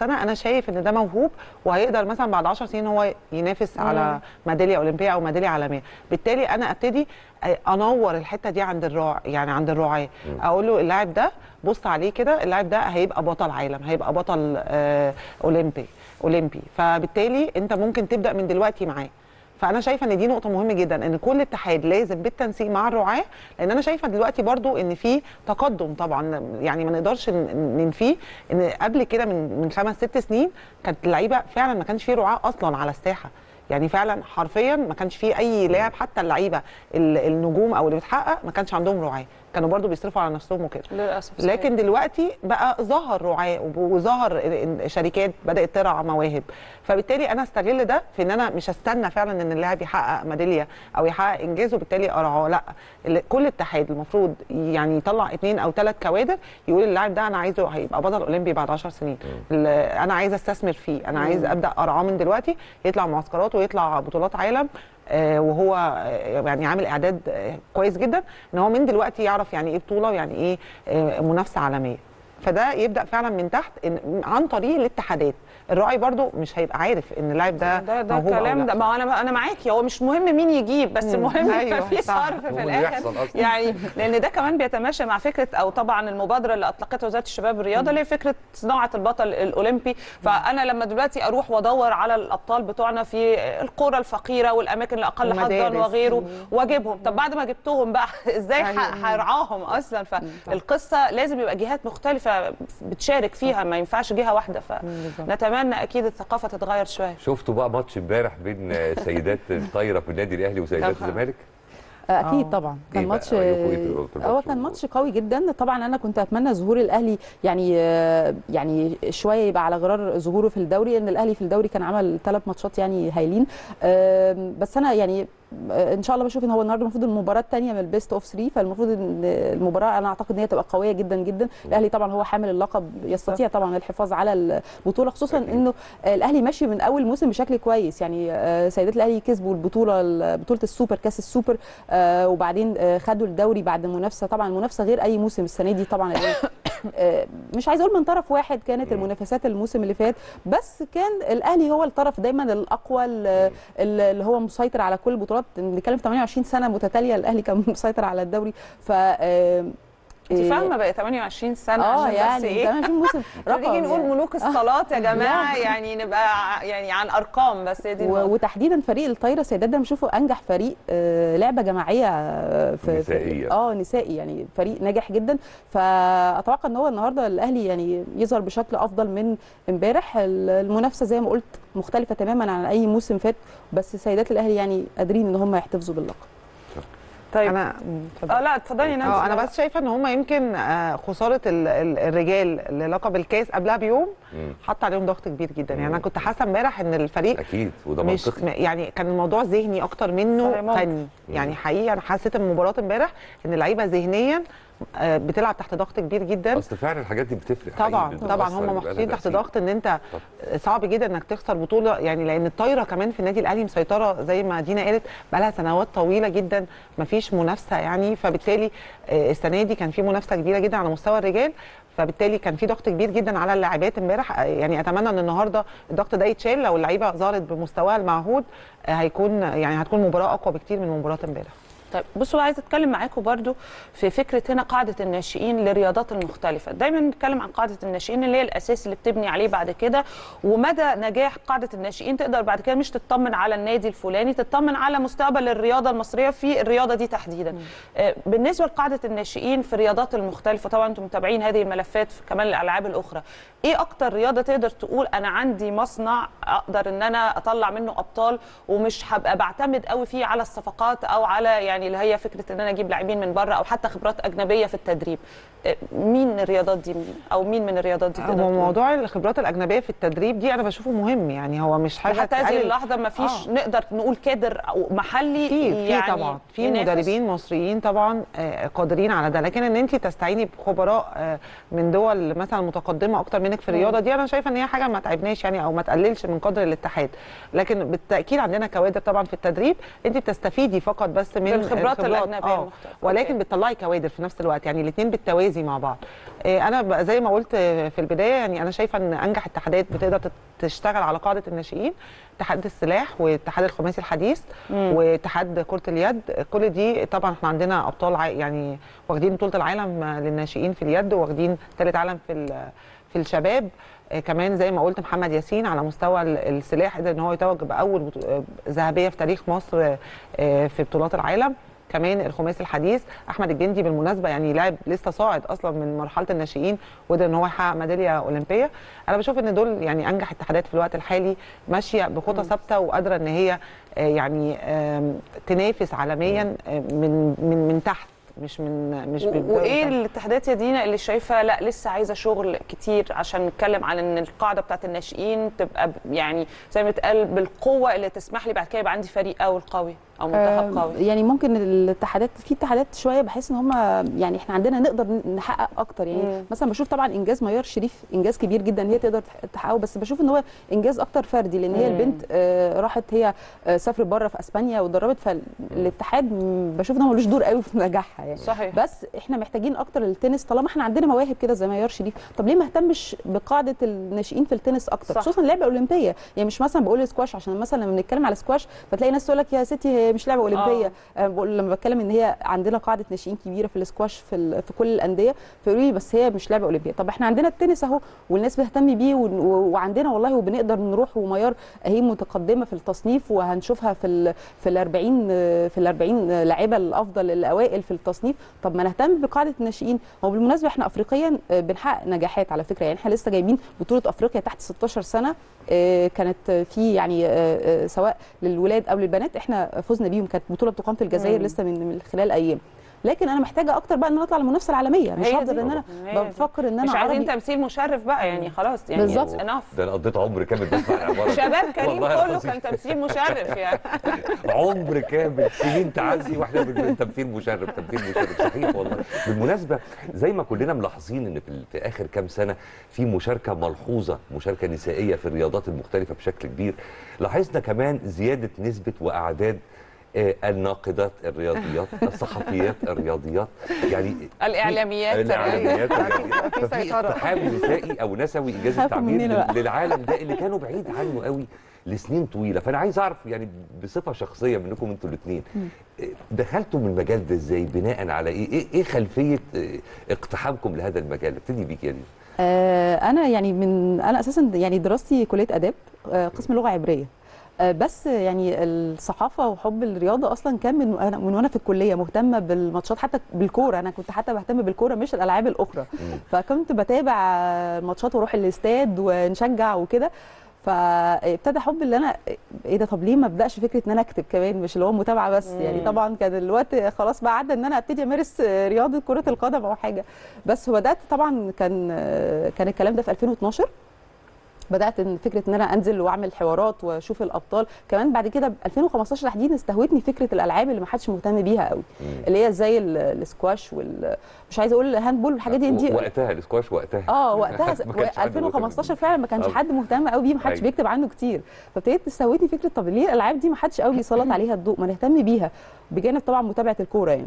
شايف ان ده موهوب وهيقدر مثلا بعد عشر سنين هو ينافس مم. على ميداليه اولمبيه او ميداليه عالميه. بالتالي انا ابتدي انور الحته دي عند الراعي، يعني عند الرعاه، اقول له اللاعب ده بص عليه كده، اللاعب ده هيبقى بطل عالم، هيبقى بطل آه اولمبي اولمبي فبالتالي انت ممكن تبدا من دلوقتي معاه. فانا شايفه ان دي نقطه مهمه جدا، ان كل اتحاد لازم بالتنسيق مع الرعاه، لان انا شايفه دلوقتي برضو ان في تقدم طبعا، يعني ما نقدرش ننفيه ان قبل كده من من خمس ست سنين كانت اللعيبه فعلا ما كانش في رعاه اصلا على الساحه، يعني فعلا حرفيا ما كانش فيه اي لاعب، حتى اللعيبه النجوم او اللي بتحقق ما كانش عندهم رعاه، كانوا برضو بيصرفوا على نفسهم وكده للاسف. لكن دلوقتي بقى ظهر رعاه وظهر شركات بدات ترعى مواهب، فبالتالي انا استغل ده في ان انا مش استنى فعلا ان اللاعب يحقق ميداليه او يحقق انجاز وبالتالي ارعاه، لا، كل اتحاد المفروض يعني يطلع اثنين او ثلاث كوادر يقول اللاعب ده انا عايزه هيبقى بطل اولمبي بعد عشر سنين، انا عايز استثمر فيه، انا عايز ابدا ارعاه من دلوقتي، يطلع معسكرات ويطلع بطولات عالم آه وهو آه يعني عامل اعداد آه كويس جدا، ان هو من دلوقتي يعرف يعني ايه بطوله ويعني ايه آه منافسه عالميه. فده يبدا فعلا من تحت عن طريق الاتحادات. الراعي برضو مش هيبقى عارف ان اللاعب ده ده, ده الكلام ده، ما انا انا معاكي، هو مش مهم مين يجيب، بس المهم يبقى في صرف في الاخر يعني، لان ده كمان بيتماشى مع فكره او طبعا المبادره اللي اطلقتها وزاره الشباب والرياضه اللي هي فكره صناعه البطل الاولمبي. فانا لما دلوقتي اروح وادور على الابطال بتوعنا في القرى الفقيره والاماكن الاقل حظا وغيره واجيبهم، طب بعد ما جبتهم بقى ازاي هرعاهم اصلا؟ فالقصه لازم يبقى جهات مختلفه بتشارك فيها، ما ينفعش جهه واحده. فنتمنى اكيد الثقافه تتغير شويه. شفتوا بقى ماتش امبارح بين سيدات الطايره في النادي الاهلي وسيدات الزمالك؟ اكيد طبعا كان ماتش، هو كان ماتش قوي جدا. طبعا انا كنت اتمنى ظهور الاهلي يعني يعني شويه يبقى على غرار ظهوره في الدوري، ان الاهلي في الدوري كان عمل ثلاث ماتشات يعني هايلين، بس انا يعني ان شاء الله بشوف ان هو النهارده المفروض المباراه الثانيه من البيست اوف ثلاثة، فالمفروض ان المباراه انا اعتقد ان هي تبقى قويه جدا جدا. الاهلي طبعا هو حامل اللقب، يستطيع طبعا الحفاظ على البطوله، خصوصا انه الاهلي ماشي من اول موسم بشكل كويس. يعني سيدات الاهلي كسبوا البطوله بطوله السوبر، كاس السوبر، وبعدين خدوا الدوري بعد منافسه، طبعا المنافسه غير اي موسم السنه دي طبعا مش عايز اقول من طرف واحد، كانت المنافسات الموسم اللي فات، بس كان الاهلي هو الطرف دايما الاقوى اللي هو مسيطر على كل البطولات. بنتكلم في ثمانية وعشرين سنه متتاليه الاهلي كان مسيطر على الدوري. ف انت فاهمه بقى ثمانية وعشرين سنه اه عشان يعني بس ايه ثمانية وعشرين موسم نيجي نقول ملوك الصالات يا جماعه يعني نبقى يعني عن ارقام بس دي وتحديدا فريق الطايره سيدات ده بنشوفه انجح فريق لعبه جماعيه في نسائيه اه نسائي، يعني فريق ناجح جدا. فاتوقع ان هو النهارده الاهلي يعني يظهر بشكل افضل من امبارح. المنافسه زي ما قلت مختلفه تماما عن اي موسم فات، بس سيدات الاهلي يعني قادرين ان هم يحتفظوا باللقب. طيب انا اه لا اتفضلي نانسي. اه انا بس شايفه ان هم يمكن آه خساره ال ال الرجال للقب الكاس قبلها بيوم حط عليهم ضغط كبير جدا. يعني انا كنت حاسه امبارح ان الفريق اكيد وده مش منطقي، يعني كان الموضوع ذهني اكتر منه فني. يعني حقيقي انا حسيت المباراه امبارح ان اللعيبه ذهنيا بتلعب تحت ضغط كبير جدا. اصل فعلا الحاجات دي بتفرق طبعا طبعا هم محطوطين تحت ضغط ان انت صعب جدا انك تخسر بطوله، يعني لان الطايره كمان في النادي الاهلي مسيطره زي ما دينا قالت بقى لها سنوات طويله جدا ما فيش منافسه يعني، فبالتالي السنه دي كان في منافسه كبيره جدا على مستوى الرجال، فبالتالي كان في ضغط كبير جدا على اللاعبات امبارح. يعني اتمنى ان النهارده الضغط ده يتشال، لو اللعيبه ظهرت بمستواها المعهود هيكون يعني هتكون مباراه اقوى بكتير من مباراه امبارح. طيب بصوا، عايزه اتكلم معاكم برضو في فكره هنا قاعده الناشئين للرياضات المختلفه. دايما بنتكلم عن قاعده الناشئين اللي هي الاساس اللي بتبني عليه بعد كده، ومدى نجاح قاعده الناشئين تقدر بعد كده مش تطمن على النادي الفلاني، تطمن على مستقبل الرياضه المصريه في الرياضه دي تحديدا. آه بالنسبه لقاعده الناشئين في الرياضات المختلفه، طبعا انتم متابعين هذه الملفات في كمان الالعاب الاخرى، ايه اكتر رياضه تقدر تقول انا عندي مصنع اقدر ان انا اطلع منه ابطال ومش هبقى بعتمد قوي فيه على الصفقات او على يعني اللي هي فكره ان انا اجيب لاعبين من بره او حتى خبرات اجنبيه في التدريب؟ مين الرياضات دي او مين من الرياضات دي تقدر تقول؟ موضوع الخبرات الاجنبيه في التدريب دي انا بشوفه مهم، يعني هو مش حاجه حتى هذه اللحظه ما فيش آه. نقدر نقول كادر او محلي في يعني في طبعا في مدربين مصريين طبعا قادرين على ده، لكن ان انت تستعيني بخبراء من دول مثلا متقدمه اكتر منك في الرياضه دي انا شايفه ان هي حاجه ما تعبناش يعني او ما تقللش من قدر الاتحاد. لكن بالتاكيد عندنا كوادر طبعا في التدريب، انت بتستفيدي فقط بس من الخبرات الاجنبيه آه. ولكن بتطلعي كوادر في نفس الوقت، يعني الاثنين بالتوازي مع بعض. انا زي ما قلت في البدايه، يعني انا شايفه ان انجح اتحادات بتقدر تشتغل على قاعده الناشئين اتحاد السلاح واتحاد الخماسي الحديث واتحاد كره اليد. كل دي طبعا احنا عندنا ابطال يعني واخدين بطوله العالم للناشئين في اليد، واخدين ثالث عالم في في الشباب. كمان زي ما قلت محمد ياسين على مستوى السلاح قدر ان هو يتوج باول ذهبيه في تاريخ مصر في بطولات العالم. كمان الخماسي الحديث احمد الجندي بالمناسبه يعني لاعب لسه صاعد اصلا من مرحله الناشئين وقدر ان هو يحقق ميداليه اولمبيه. انا بشوف ان دول يعني انجح اتحادات في الوقت الحالي، ماشيه بخطى ثابته وقادره ان هي يعني تنافس عالميا من من من تحت، مش من مش وايه الاتحادات يا دينا اللي شايفه لا لسه عايزه شغل كتير عشان نتكلم على ان القاعده بتاعت الناشئين تبقى يعني زي ما اتقال بالقوه اللي تسمح لي بعد كده يبقى عندي فريق اول قوي او منتخب قوي؟ يعني ممكن الاتحادات في اتحادات شويه بحس ان هم يعني احنا عندنا نقدر نحقق اكتر. يعني مم. مثلا بشوف طبعا انجاز ميار شريف انجاز كبير جدا هي تقدر تحققه، بس بشوف ان هو انجاز اكتر فردي، لان هي البنت آه راحت هي آه سافرت بره في اسبانيا واتدربت، فالاتحاد بشوف ان هو ملوش دور قوي في نجاحها يعني. صحيح. بس احنا محتاجين اكتر التنس، طالما احنا عندنا مواهب كده زي ميار شريف، طب ليه ما اهتمش بقاعده الناشئين في التنس اكتر؟ خصوصا اللعبه الاولمبيه. يعني مش مثلا بقول سكواش عشان مثلا لما بنتكلم على سكواش فتلاقي ناس تقول لك يا ستي هي مش لعبه اولمبيه. آه. بقول لما بتكلم ان هي عندنا قاعده ناشئين كبيره في السكواش في في كل الانديه، فيقولوا لي بس هي مش لعبه اولمبيه. طب احنا عندنا التنس اهو والناس بتهتم بيه وعندنا والله وبنقدر نروح، وميار هي متقدمه في التصنيف وهنشوفها في ال في ال أربعين في ال أربعين لاعيبه الافضل الاوائل في التصنيف. طب ما نهتم بقاعده الناشئين. هو بالمناسبه احنا افريقيا بنحقق نجاحات على فكره، يعني احنا لسه جايبين بطوله افريقيا تحت ستاشر سنه كانت في يعني سواء للولاد او للبنات احنا فزنا بيهم، كانت بطوله بتقام في الجزائر مم. لسه من خلال ايام. لكن انا محتاجه اكتر بقى ان انا اطلع المنافسه العالميه، مش هقدر ان انا بفكر ان انا مش عايزين تمثيل مشرف بقى يعني خلاص يعني بالظبط. ده انا قضيت عمر كامل بسمع العباره شباب كريم كله كان تمثيل مشرف يعني عمر كامل سنين تعزي واحنا بنقول تمثيل مشرف تمثيل مشرف. صحيح والله. بالمناسبه زي ما كلنا ملاحظين ان في اخر كام سنه في مشاركه ملحوظه، مشاركه نسائيه في الرياضات المختلفه بشكل كبير، لاحظنا كمان زياده نسبه واعداد الناقدات الرياضيات، الصحفيات الرياضيات، يعني الاعلاميات الاعلاميات الرياضيات. ففي اقتحام نسائي او نسوي انجاز التعبير للعالم ده اللي كانوا بعيد عنه قوي لسنين طويله. فانا عايز اعرف يعني بصفه شخصيه منكم انتوا الاثنين، دخلتوا من المجال ده ازاي؟ بناء على ايه؟ ايه خلفيه اقتحامكم لهذا المجال؟ ابتدي بيك يا دي. آه انا يعني من انا اساسا يعني دراستي كليه اداب آه قسم لغه عبريه، بس يعني الصحافه وحب الرياضه اصلا كان من انا من وانا في الكليه مهتمه بالماتشات، حتى بالكوره. انا كنت حتى بهتم بالكوره مش الالعاب الاخرى، فكنت بتابع الماتشات واروح الاستاد ونشجع وكده. فابتدى حب اللي انا ايه ده، طب ليه ما ابداش فكره ان انا اكتب كمان، مش اللي هو متابعه بس. مم. يعني طبعا كان الوقت خلاص بقى عدى ان انا ابتدي امارس رياضه كره القدم او حاجه، بس بدات طبعا كان كان الكلام ده في ألفين واثناشر. بدات ان فكره ان انا انزل واعمل حوارات واشوف الابطال. كمان بعد كده ب ألفين وخمستاشر تحديدا استهوتني فكره الالعاب اللي ما حدش مهتم بيها قوي، اللي هي زي السكواش وال مش عايزه اقول الهاندبول والحاجات دي, دي وقتها السكواش وقتها اه وقتها ألفين وخمستاشر فعلا ما كانش حد مهتم قوي بيه، ما حدش بيكتب عنه كتير. فابتديت تستهوتني فكره طب ليه الالعاب دي ما حدش قوي بيسلط عليها الضوء، ما نهتم بيها بجانب طبعا متابعه الكوره يعني.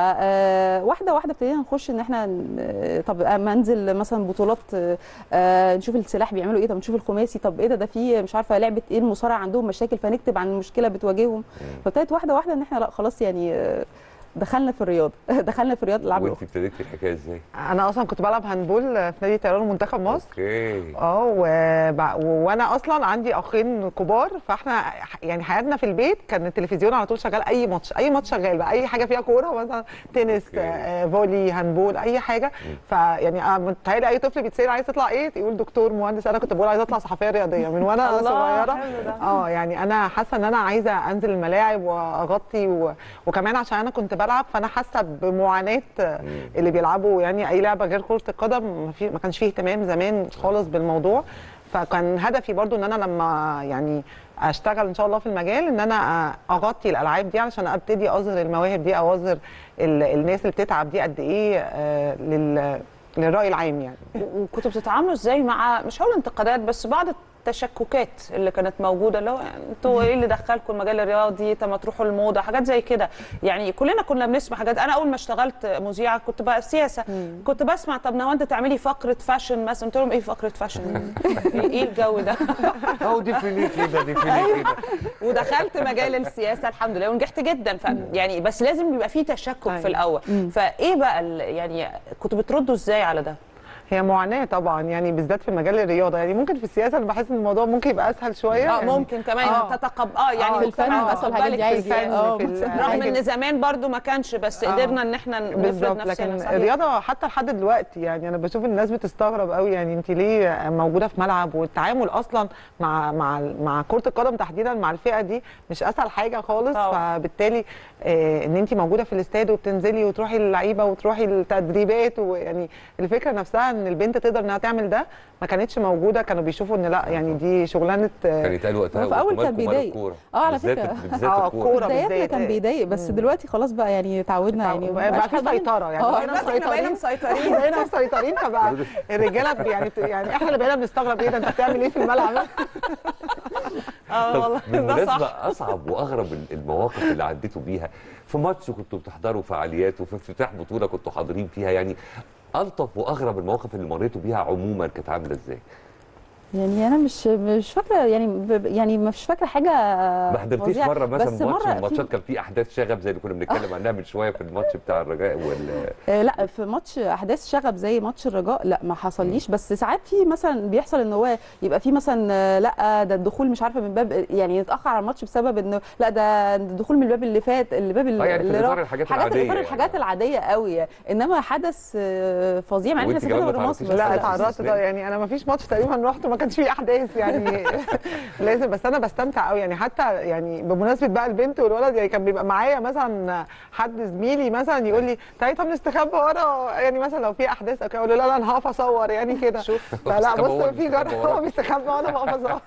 فواحده واحده ابتدينا نخش ان احنا طب اما انزل مثلا بطولات نشوف السلاح بيعملوا ايه، طب نشوف الخماسي طب ايه ده ده في مش عارفه لعبه ايه المصارعه عندهم مشاكل فنكتب عن المشكله بتواجههم. فابتدت واحده واحده ان احنا لا خلاص يعني دخلنا في الرياضه دخلنا في الرياضه الالعاب الاخرى. وانت ابتديتي الحكايه ازاي؟ انا اصلا كنت بلعب هاندبول في نادي طيران منتخب مصر. اوكي. اه و... وانا اصلا عندي اخين كبار، فاحنا يعني حياتنا في البيت كان التلفزيون على طول شغال، اي ماتش اي ماتش شغال بقى، اي حاجه فيها كوره مثلا تنس آه، فولي هاندبول اي حاجه. فيعني انا متهيألي اي طفل بيتسال عايز تطلع ايه يقول دكتور مهندس، انا كنت بقول عايزه اطلع صحفيه رياضيه من وانا صغيره. اه يعني انا حاسه ان انا عايزه انزل الملاعب واغطي و... وكمان عشان انا كنت بلعب فانا حاسه بمعاناه اللي بيلعبوا يعني اي لعبه غير كره القدم. ما, في ما كانش فيه اهتمام زمان خالص بالموضوع. فكان هدفي برضو ان انا لما يعني اشتغل ان شاء الله في المجال ان انا اغطي الالعاب دي علشان ابتدي اظهر المواهب دي او اظهر الناس اللي بتتعب دي قد ايه لل للراي العام يعني. وكنتوا بتتعاملوا ازاي مع مش هقول انتقادات بس بعض التشككات اللي كانت موجوده، اللي هو يعني انتوا ايه اللي دخلكم المجال الرياضي؟ طب ما تروحوا الموضه، حاجات زي كده. يعني كلنا كنا بنسمع حاجات. انا اول ما اشتغلت مذيعه كنت بقى سياسه، كنت بسمع طب نوانده تعملي فقره فاشن مثلا، قلت لهم ايه فقره فاشن؟ ايه الجو ده؟ اهو دي فيني كده، دي فيني كده. ودخلت مجال السياسه الحمد لله ونجحت جدا. ف يعني بس لازم يبقى في تشكك في الاول. فايه بقى يعني كنتوا بتردوا ازاي على ده؟ هي معاناه طبعا، يعني بالذات في مجال الرياضه. يعني ممكن في السياسه انا بحس ان الموضوع ممكن يبقى اسهل شويه. اه يعني ممكن كمان آه. تتقبل اه يعني آه. في الفن مثلا الحاجات دي عادي. اه رغم ان زمان برضو ما كانش، بس آه. قدرنا ان احنا نفرض نفسنا. لكن الرياضه حتى لحد دلوقتي يعني انا بشوف الناس بتستغرب قوي، يعني انت ليه موجوده في ملعب؟ والتعامل اصلا مع مع مع كره القدم تحديدا مع الفئه دي مش اسهل حاجه خالص. طبعا. فبالتالي آه ان انت موجوده في الاستاد وبتنزلي وتروحي اللعيبه وتروحي التدريبات، ويعني الفكره نفسها ان البنت تقدر انها تعمل ده ما كانتش موجوده. كانوا بيشوفوا ان لا يعني دي شغلانه. كان يتقال وقتها في اول كان بيضايق اه على فكره اه الكوره بالذات كان بيضايق، بس دلوقتي خلاص بقى يعني اتعودنا يعني بقى في سيطره. يعني بقينا مسيطرين مسيطرين بقينا مسيطرين. فبقى الرجاله يعني يعني احنا اللي بقينا بنستغرب ايه ده انت بتعمل ايه في الملعب؟ اه والله ده صح. اصعب واغرب المواقف اللي عديتوا بيها في ماتش كنتوا بتحضروا فعاليات وفي افتتاح بطوله كنتوا حاضرين فيها، يعني ألطف وأغرب المواقف اللي مريتوا بيها عموما كانت عاملة إزاي؟ يعني أنا مش مش فاكرة يعني يعني مش فاكرة حاجة. ما حضرتيش مرة مثلا ماتش من الماتشات كان فيه أحداث شغب زي اللي كنا بنتكلم عنها من شوية في الماتش بتاع الرجاء ولا؟ آه لا في ماتش أحداث شغب زي ماتش الرجاء لا ما حصليش، بس ساعات في مثلا بيحصل إن هو يبقى في مثلا لا ده الدخول مش عارفة من باب يعني يتأخر على الماتش بسبب إنه لا ده الدخول من الباب اللي فات الباب اللي يعني اللي راح الحاجات العادية حاجات الحاجات العادية قوي، إنما حدث فظيع مع إن احنا سافرنا بره مصر. لا اتعرضت يعني أنا ما فيش ماتش تقريبا رحت ما كانش فيه أحداث يعني لازم. بس انا بستمتع قوي يعني حتى يعني بمناسبه بقى البنت والولد، يعني كان بيبقى معايا مثلا حد زميلي مثلا يقول لي تعالي طب نستخبى ورا، يعني مثلا لو في احداث او كده اقول له لا لا انا هقف اصور يعني كده. فلا بص في جرح هو بيستخبى وانا بقف اصور.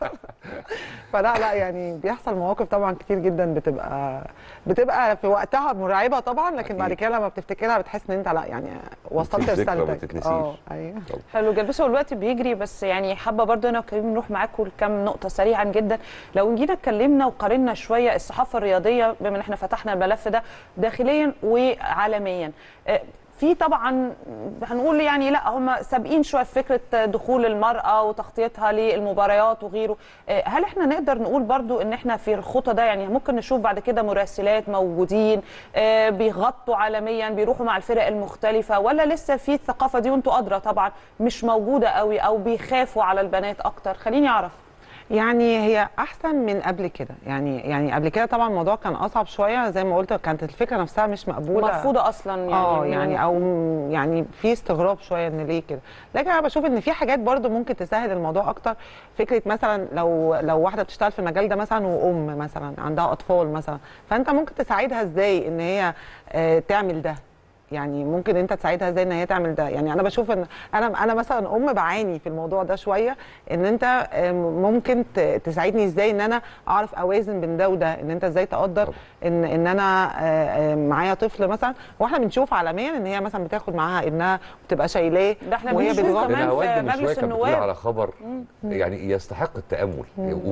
فلا لا يعني بيحصل مواقف طبعا كتير جدا بتبقى بتبقى في وقتها مرعبه طبعا، لكن بعد كده لما بتفتكرها بتحس ان انت لا يعني وصلت رسالتك. اه ايوه حلو جدا. بس هو الوقت بيجري، بس يعني حابه برضه انا وكريم نروح معاكم لكام نقطه سريعا جدا. لو جينا اتكلمنا وقارنا شويه الصحافه الرياضيه بما ان احنا فتحنا الملف ده داخليا وعالميا، في طبعا هنقول يعني لا هم سابقين شويه في فكره دخول المراه وتغطيتها للمباريات وغيره. هل احنا نقدر نقول برضو ان احنا في الخطه ده يعني ممكن نشوف بعد كده مراسلات موجودين بيغطوا عالميا بيروحوا مع الفرق المختلفه، ولا لسه في الثقافه دي وانتوا ادرى طبعا مش موجوده قوي او بيخافوا على البنات اكتر؟ خليني اعرف. يعني هي احسن من قبل كده، يعني يعني قبل كده طبعا الموضوع كان اصعب شويه زي ما قلت، كانت الفكره نفسها مش مقبوله مرفوضه اصلا يعني اه يعني او يعني في استغراب شويه ان ليه كده. لكن انا بشوف ان في حاجات برضو ممكن تسهل الموضوع اكتر. فكره مثلا لو لو واحده بتشتغل في المجال ده مثلا وام مثلا عندها اطفال مثلا، فانت ممكن تساعدها ازاي ان هي آه تعمل ده، يعني ممكن انت تساعدها ازاي ان هي تعمل ده. يعني انا بشوف ان انا انا مثلا ام بعاني في الموضوع ده شويه، ان انت ممكن تساعدني ازاي ان انا اعرف اوازن بين ده وده، ان انت ازاي تقدر ان ان انا معايا طفل مثلا، واحنا بنشوف عالميا ان هي مثلا بتاخد معاها ابنها وبتبقى شايلاه وهي بتغطي كمان في مجلس النواب على خبر يعني يستحق التامل.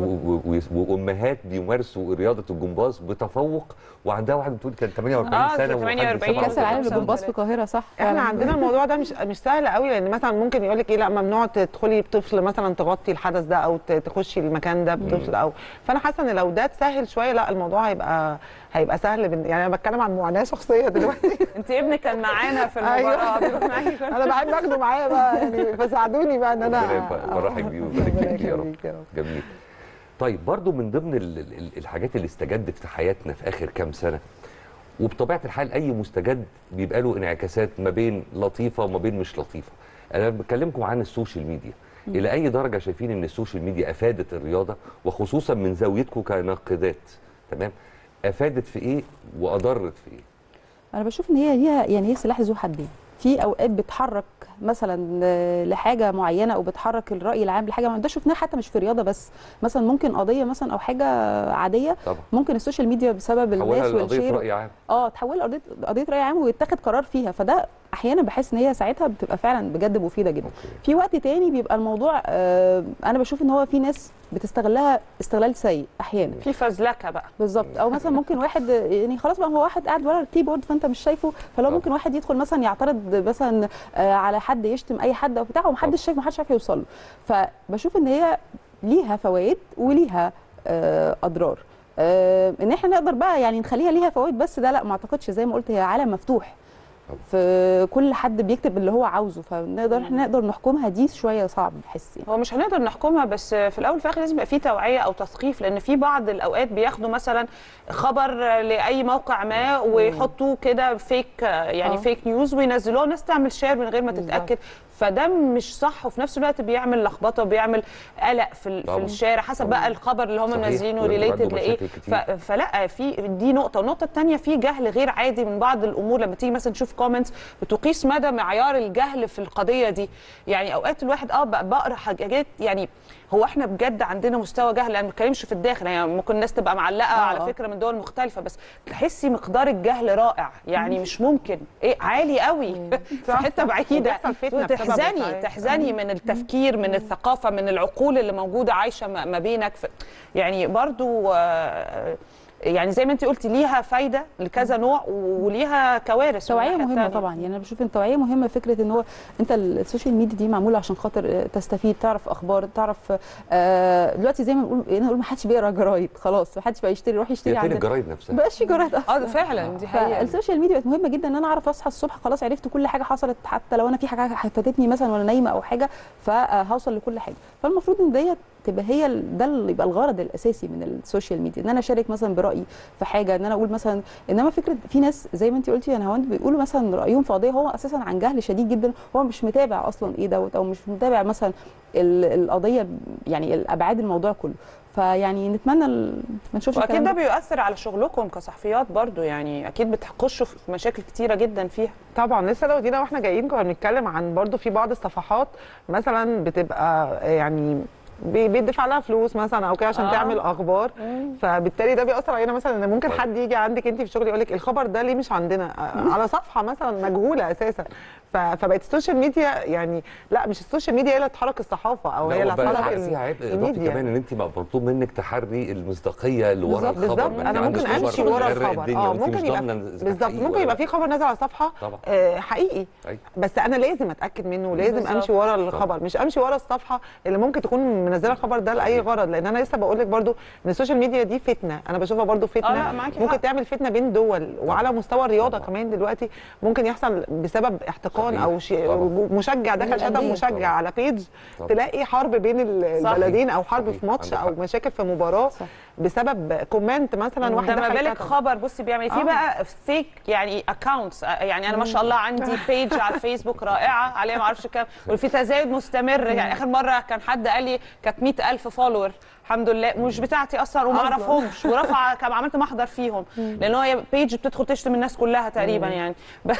وامهات بيمارسوا رياضه الجمباز بتفوق وعندها واحد بتقول كان ثمانية وأربعين سنه ثمانية وأربعين كاس العالم للجمباز في القاهره صح. احنا عندنا الموضوع ده مش مش سهل قوي، لان مثلا ممكن يقول لك ايه لا ممنوع تدخلي بطفل مثلا تغطي الحدث ده او تخشي المكان ده بطفل او. فانا حاسه ان لو ده تسهل شويه لا الموضوع هيبقى هيبقى سهل بن... يعني انا بتكلم عن معاناه شخصيه دلوقتي. انت ابنك كان معانا في المباراه. أيوة. انا بحب اخده معايا بقى يعني، فساعدوني بقى ان انا فرحك بيه ويبارك فيك يا رب. جميل. طيب برضو من ضمن الحاجات اللي استجدت في حياتنا في اخر كام سنه، وبطبيعه الحال اي مستجد بيبقى له انعكاسات ما بين لطيفه وما بين مش لطيفه. انا بكلمكم عن السوشيال ميديا. م. الى اي درجه شايفين ان السوشيال ميديا افادت الرياضه، وخصوصا من زاويتكم كناقدات؟ تمام، افادت في ايه واضرت في ايه؟ انا بشوف ان هي هي يعني هي سلاح ذو حدين. في اوقات بتحرك مثلا لحاجه معينه او بتحرك الراي العام لحاجه، ده شفناه حتى مش في رياضه بس، مثلا ممكن قضيه مثلا او حاجه عاديه طبعا. ممكن السوشيال ميديا بسبب الناس والشير رأي عام. اه تحولها قضيه قضيه راي عام ويتخذ قرار فيها، فده احيانا بحس ان هي ساعتها بتبقى فعلا بجد مفيده جدا. أوكي. في وقت تاني بيبقى الموضوع آه انا بشوف ان هو في ناس بتستغلها استغلال سيء احيانا. في فزلكه بقى بالظبط. او مثلا ممكن واحد يعني خلاص بقى هو واحد قاعد ورا الكيبورد فانت مش شايفه، فلو ممكن واحد يدخل مثلا يعترض مثلا آه على حد، يشتم اي حد او بتاع ومحدش شايف، محدش عارف يوصل له. فبشوف ان هي ليها فوائد وليها آه اضرار. آه ان احنا نقدر بقى يعني نخليها ليها فوائد بس، ده لا ما اعتقدش. زي ما قلت هي عالم مفتوح، فكل حد بيكتب اللي هو عاوزه، فنقدر احنا نقدر نحكمها، دي شويه صعب بحس يعني. هو مش هنقدر نحكمها، بس في الاول وفي الاخر لازم يبقى في توعيه او تثقيف، لان في بعض الاوقات بياخدوا مثلا خبر لاي موقع ما ويحطوه كده فيك يعني أوه. فيك نيوز وينزلوه، الناس تعمل شير من غير ما تتاكد، فده مش صح، وفي نفس الوقت بيعمل لخبطه وبيعمل قلق في, في الشارع حسب بقى الخبر اللي هم منزلينه ريليتد لايه. فلا في دي نقطه. والنقطه الثانيه في جهل غير عادي من بعض الامور. لما تيجي مثلا تشوف كومنتس بتقيس مدى معيار الجهل في القضيه دي. يعني اوقات الواحد اه بقرا حاجات يعني هو احنا بجد عندنا مستوى جهل، انا ما بتكلمش في الداخل، يعني ممكن الناس تبقى معلقه آه. على فكره من دول مختلفه، بس تحسي مقدار الجهل رائع، يعني مش ممكن ايه عالي قوي في حته بعيده، تحزني تحزني من التفكير، من الثقافه، من العقول اللي موجوده عايشه ما بينك. يعني برضو آه يعني زي ما انت قلتي ليها فايده لكذا نوع وليها كوارث. توعيه مهمه طبعا، يعني انا بشوف ان التوعيه مهمه. فكره ان هو انت السوشيال ميديا دي معموله عشان خاطر تستفيد، تعرف اخبار، تعرف آه دلوقتي زي ما بنقول نقول ما حدش بيقرا جرايد خلاص، ما حدش بقى يشتري يروح يشتري عندنا الجرايد نفسها ما بقاش في جرايد اه فعلا دي حقيقه. السوشيال ميديا بقت مهمه جدا ان انا اعرف اصحى الصبح خلاص عرفت كل حاجه حصلت، حتى لو انا في حاجه فاتتني مثلا وانا نايمه او حاجه فهوصل لكل حاجه. فالمفروض ان ديت تبقى هي ده اللي يبقى الغرض الاساسي من السوشيال ميديا، ان انا اشارك مثلا برايي في حاجه، ان انا اقول مثلا. انما فكره في ناس زي ما انت قلتي يا نهاوند بيقولوا مثلا رايهم في قضيه هو اساسا عن جهل شديد جدا، هو مش متابع اصلا ايه دوت، او مش متابع مثلا القضيه يعني الابعاد الموضوع كله. فيعني نتمنى ما نشوفش الكلام ده. واكيد ده بيؤثر على شغلكم كصحفيات برضو، يعني اكيد بتخشوا في مشاكل كتيره جدا فيها. طبعا لسه لو جينا واحنا جايين كنا بنتكلم عن برضو في بعض الصفحات مثلا بتبقى يعني بيدفع لها فلوس مثلا او كده عشان آه. تعمل اخبار، مم. فبالتالي ده بيأثر علينا مثلا ان ممكن حد يجي عندك انت في الشغل يقول لك الخبر ده ليه مش عندنا على صفحه مثلا مجهوله اساسا. فبقت السوشيال ميديا يعني لا مش السوشيال ميديا هي اللي تحرك الصحافه او هي اللي تحرك الميديا. كمان ان انت مطلوب منك تحري المصداقيه اللي ورا الخبر. بالظبط انا ممكن امشي ورا الخبر اه ممكن يبقى بالظبط ممكن يبقى في خبر نازل على صفحه آه حقيقي أي. بس انا لازم اتاكد منه ولازم امشي ورا الخبر، مش امشي ورا الصفحه اللي ممكن تكون منزله الخبر ده لاي غرض. لان انا لسه بقول لك برضو ان السوشيال ميديا دي فتنه، انا بشوفها برضو فتنه ممكن حق. تعمل فتنه بين دول وعلى مستوى الرياضه كمان دلوقتي ممكن يحصل بسبب احتقان او شيء مشجع دخل شتم مشجع على بيج، تلاقي حرب بين البلدين او حرب في ماتش او مشاكل في مباراه صح. بسبب كومنت مثلا واحد ده ما بالك خبر. بصي بيعمل في بقى فيك يعني اكونتس، يعني انا ما شاء الله عندي بيج على الفيسبوك رائعه عليها ما اعرفش كام وفي تزايد مستمر. يعني اخر مره كان حد قال لي كانت مئة ألف فولور الحمد لله مش بتاعتي اصلا وما اعرفهمش، ورفع كان عملت محضر فيهم لان هو بيج بتدخل تشتم الناس كلها تقريبا يعني.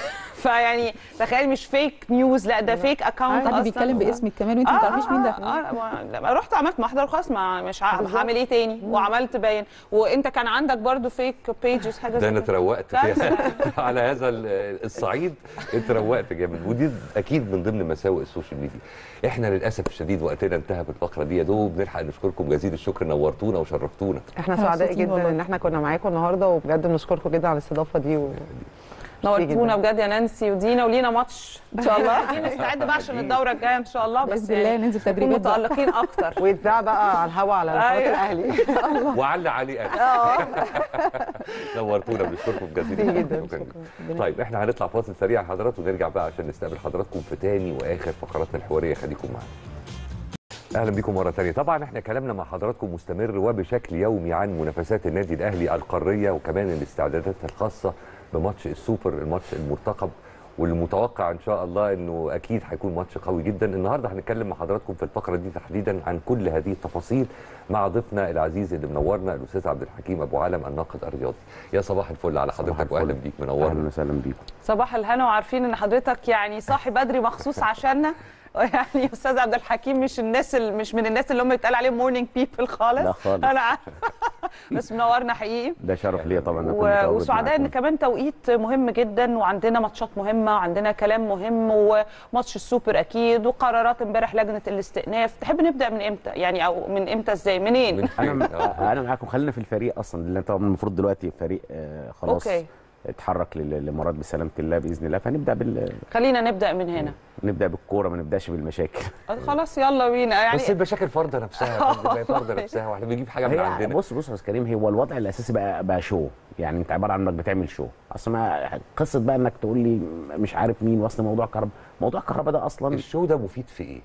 فيعني تخيلي مش فيك نيوز، لا ده فيك اكونت اصلا حد بيتكلم باسمك كمان وانت ما تعرفيش مين ده. اه رحت عملت محضر خلاص ما مش هعمل ايه تاني وعملت باين. وانت كان عندك برضو فيك بيجز حاجه ده انا اتروقت على هذا الصعيد، اتروقت جامد. ودي اكيد من ضمن مساوئ السوشيال ميديا. احنا للاسف الشديد وقتنا انتهى بالفقره دي، يا دوب نلحق نشكركم جزيل الشكر، نورتونا وشرفتونا. احنا سعداء جدا والله ان احنا كنا معاكم النهارده، وبجد بنشكركم جدا على الاستضافه دي و... نورتونا بجد يا نانسي ودينا، ولينا ماتش ان شاء الله نستعد بقى عشان الدوره الجايه ان شاء الله، بس باذن الله ننزل تدريبات متالقين اكتر ويتذاع بقى على الهوا على قناه الاهلي وعلى علي انا نورتونا بنشكركم جزيلا. طيب احنا هنطلع فاصل سريع حضرات ونرجع بقى عشان نستقبل حضراتكم في تاني واخر فقراتنا الحواريه، خليكم معانا. اهلا بكم مره ثانيه. طبعا احنا كلامنا مع حضراتكم مستمر وبشكل يومي عن منافسات النادي الاهلي القاريه وكمان الاستعدادات الخاصه بماتش السوبر، الماتش المرتقب والمتوقع ان شاء الله انه اكيد هيكون ماتش قوي جدا. النهارده هنتكلم مع حضراتكم في الفقره دي تحديدا عن كل هذه التفاصيل مع ضيفنا العزيز اللي منورنا الاستاذ عبد الحكيم ابو علم الناقد الرياضي. يا صباح الفل على حضرتك واهلا بيك، منورنا. اهلا وسهلا بيكم. صباح الهنا، وعارفين ان حضرتك يعني صاحي بدري مخصوص عشاننا يعني استاذ عبد الحكيم مش الناس مش من الناس اللي هم يتقال عليهم مورنينج بيبل خالص. لا خالص. انا عارفه بس منورنا حقيقي. ده شرف ليا طبعا. و... وسعداء ان كمان توقيت مهم جدا، وعندنا ماتشات مهمه وعندنا كلام مهم، وماتش السوبر اكيد، وقرارات امبارح لجنه الاستئناف. تحب نبدا من امتى يعني، او من امتى ازاي منين؟ من انا انا معاكم. خلينا في الفريق اصلا اللي طبعا المفروض دلوقتي فريق آه خلاص أوكي. اتحرك للامارات بسلامه الله باذن الله. فنبدا بال خلينا نبدا من هنا، نبدا بالكوره، ما نبداش بالمشاكل. خلاص يلا بينا يعني. بس المشاكل فرضه نفسها فرضه نفسها، واحنا بنجيب حاجه من عندنا. بص بص يا استاذ كريم، هو الوضع الاساسي بقى بقى شو، يعني انت عباره عن انك بتعمل شو. اصل ما قصه بقى انك تقول لي مش عارف مين، واصل موضوع كهرباء، موضوع الكهرباء ده اصلا الشو ده مفيد في ايه؟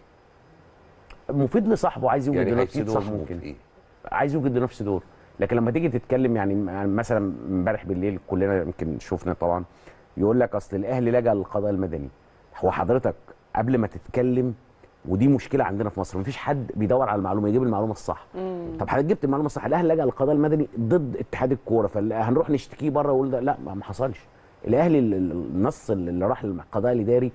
مفيد لصاحبه، عايز يوجد يعني لنفسه دور، ممكن إيه؟ عايز يوجد لنفسه دور. لكن لما تيجي تتكلم يعني مثلا امبارح بالليل كلنا يمكن شفنا طبعا، يقول لك اصل الاهلي لجأ للقضاء المدني. هو حضرتك قبل ما تتكلم، ودي مشكله عندنا في مصر، مفيش حد بيدور على المعلومه يجيب المعلومه الصح. مم. طب حضرتك جبت المعلومه الصح، الاهلي لجأ للقضاء المدني ضد اتحاد الكوره، فهنروح نشتكيه بره ونقول ده لا ما حصلش. الاهلي النص اللي راح للقضاء الاداري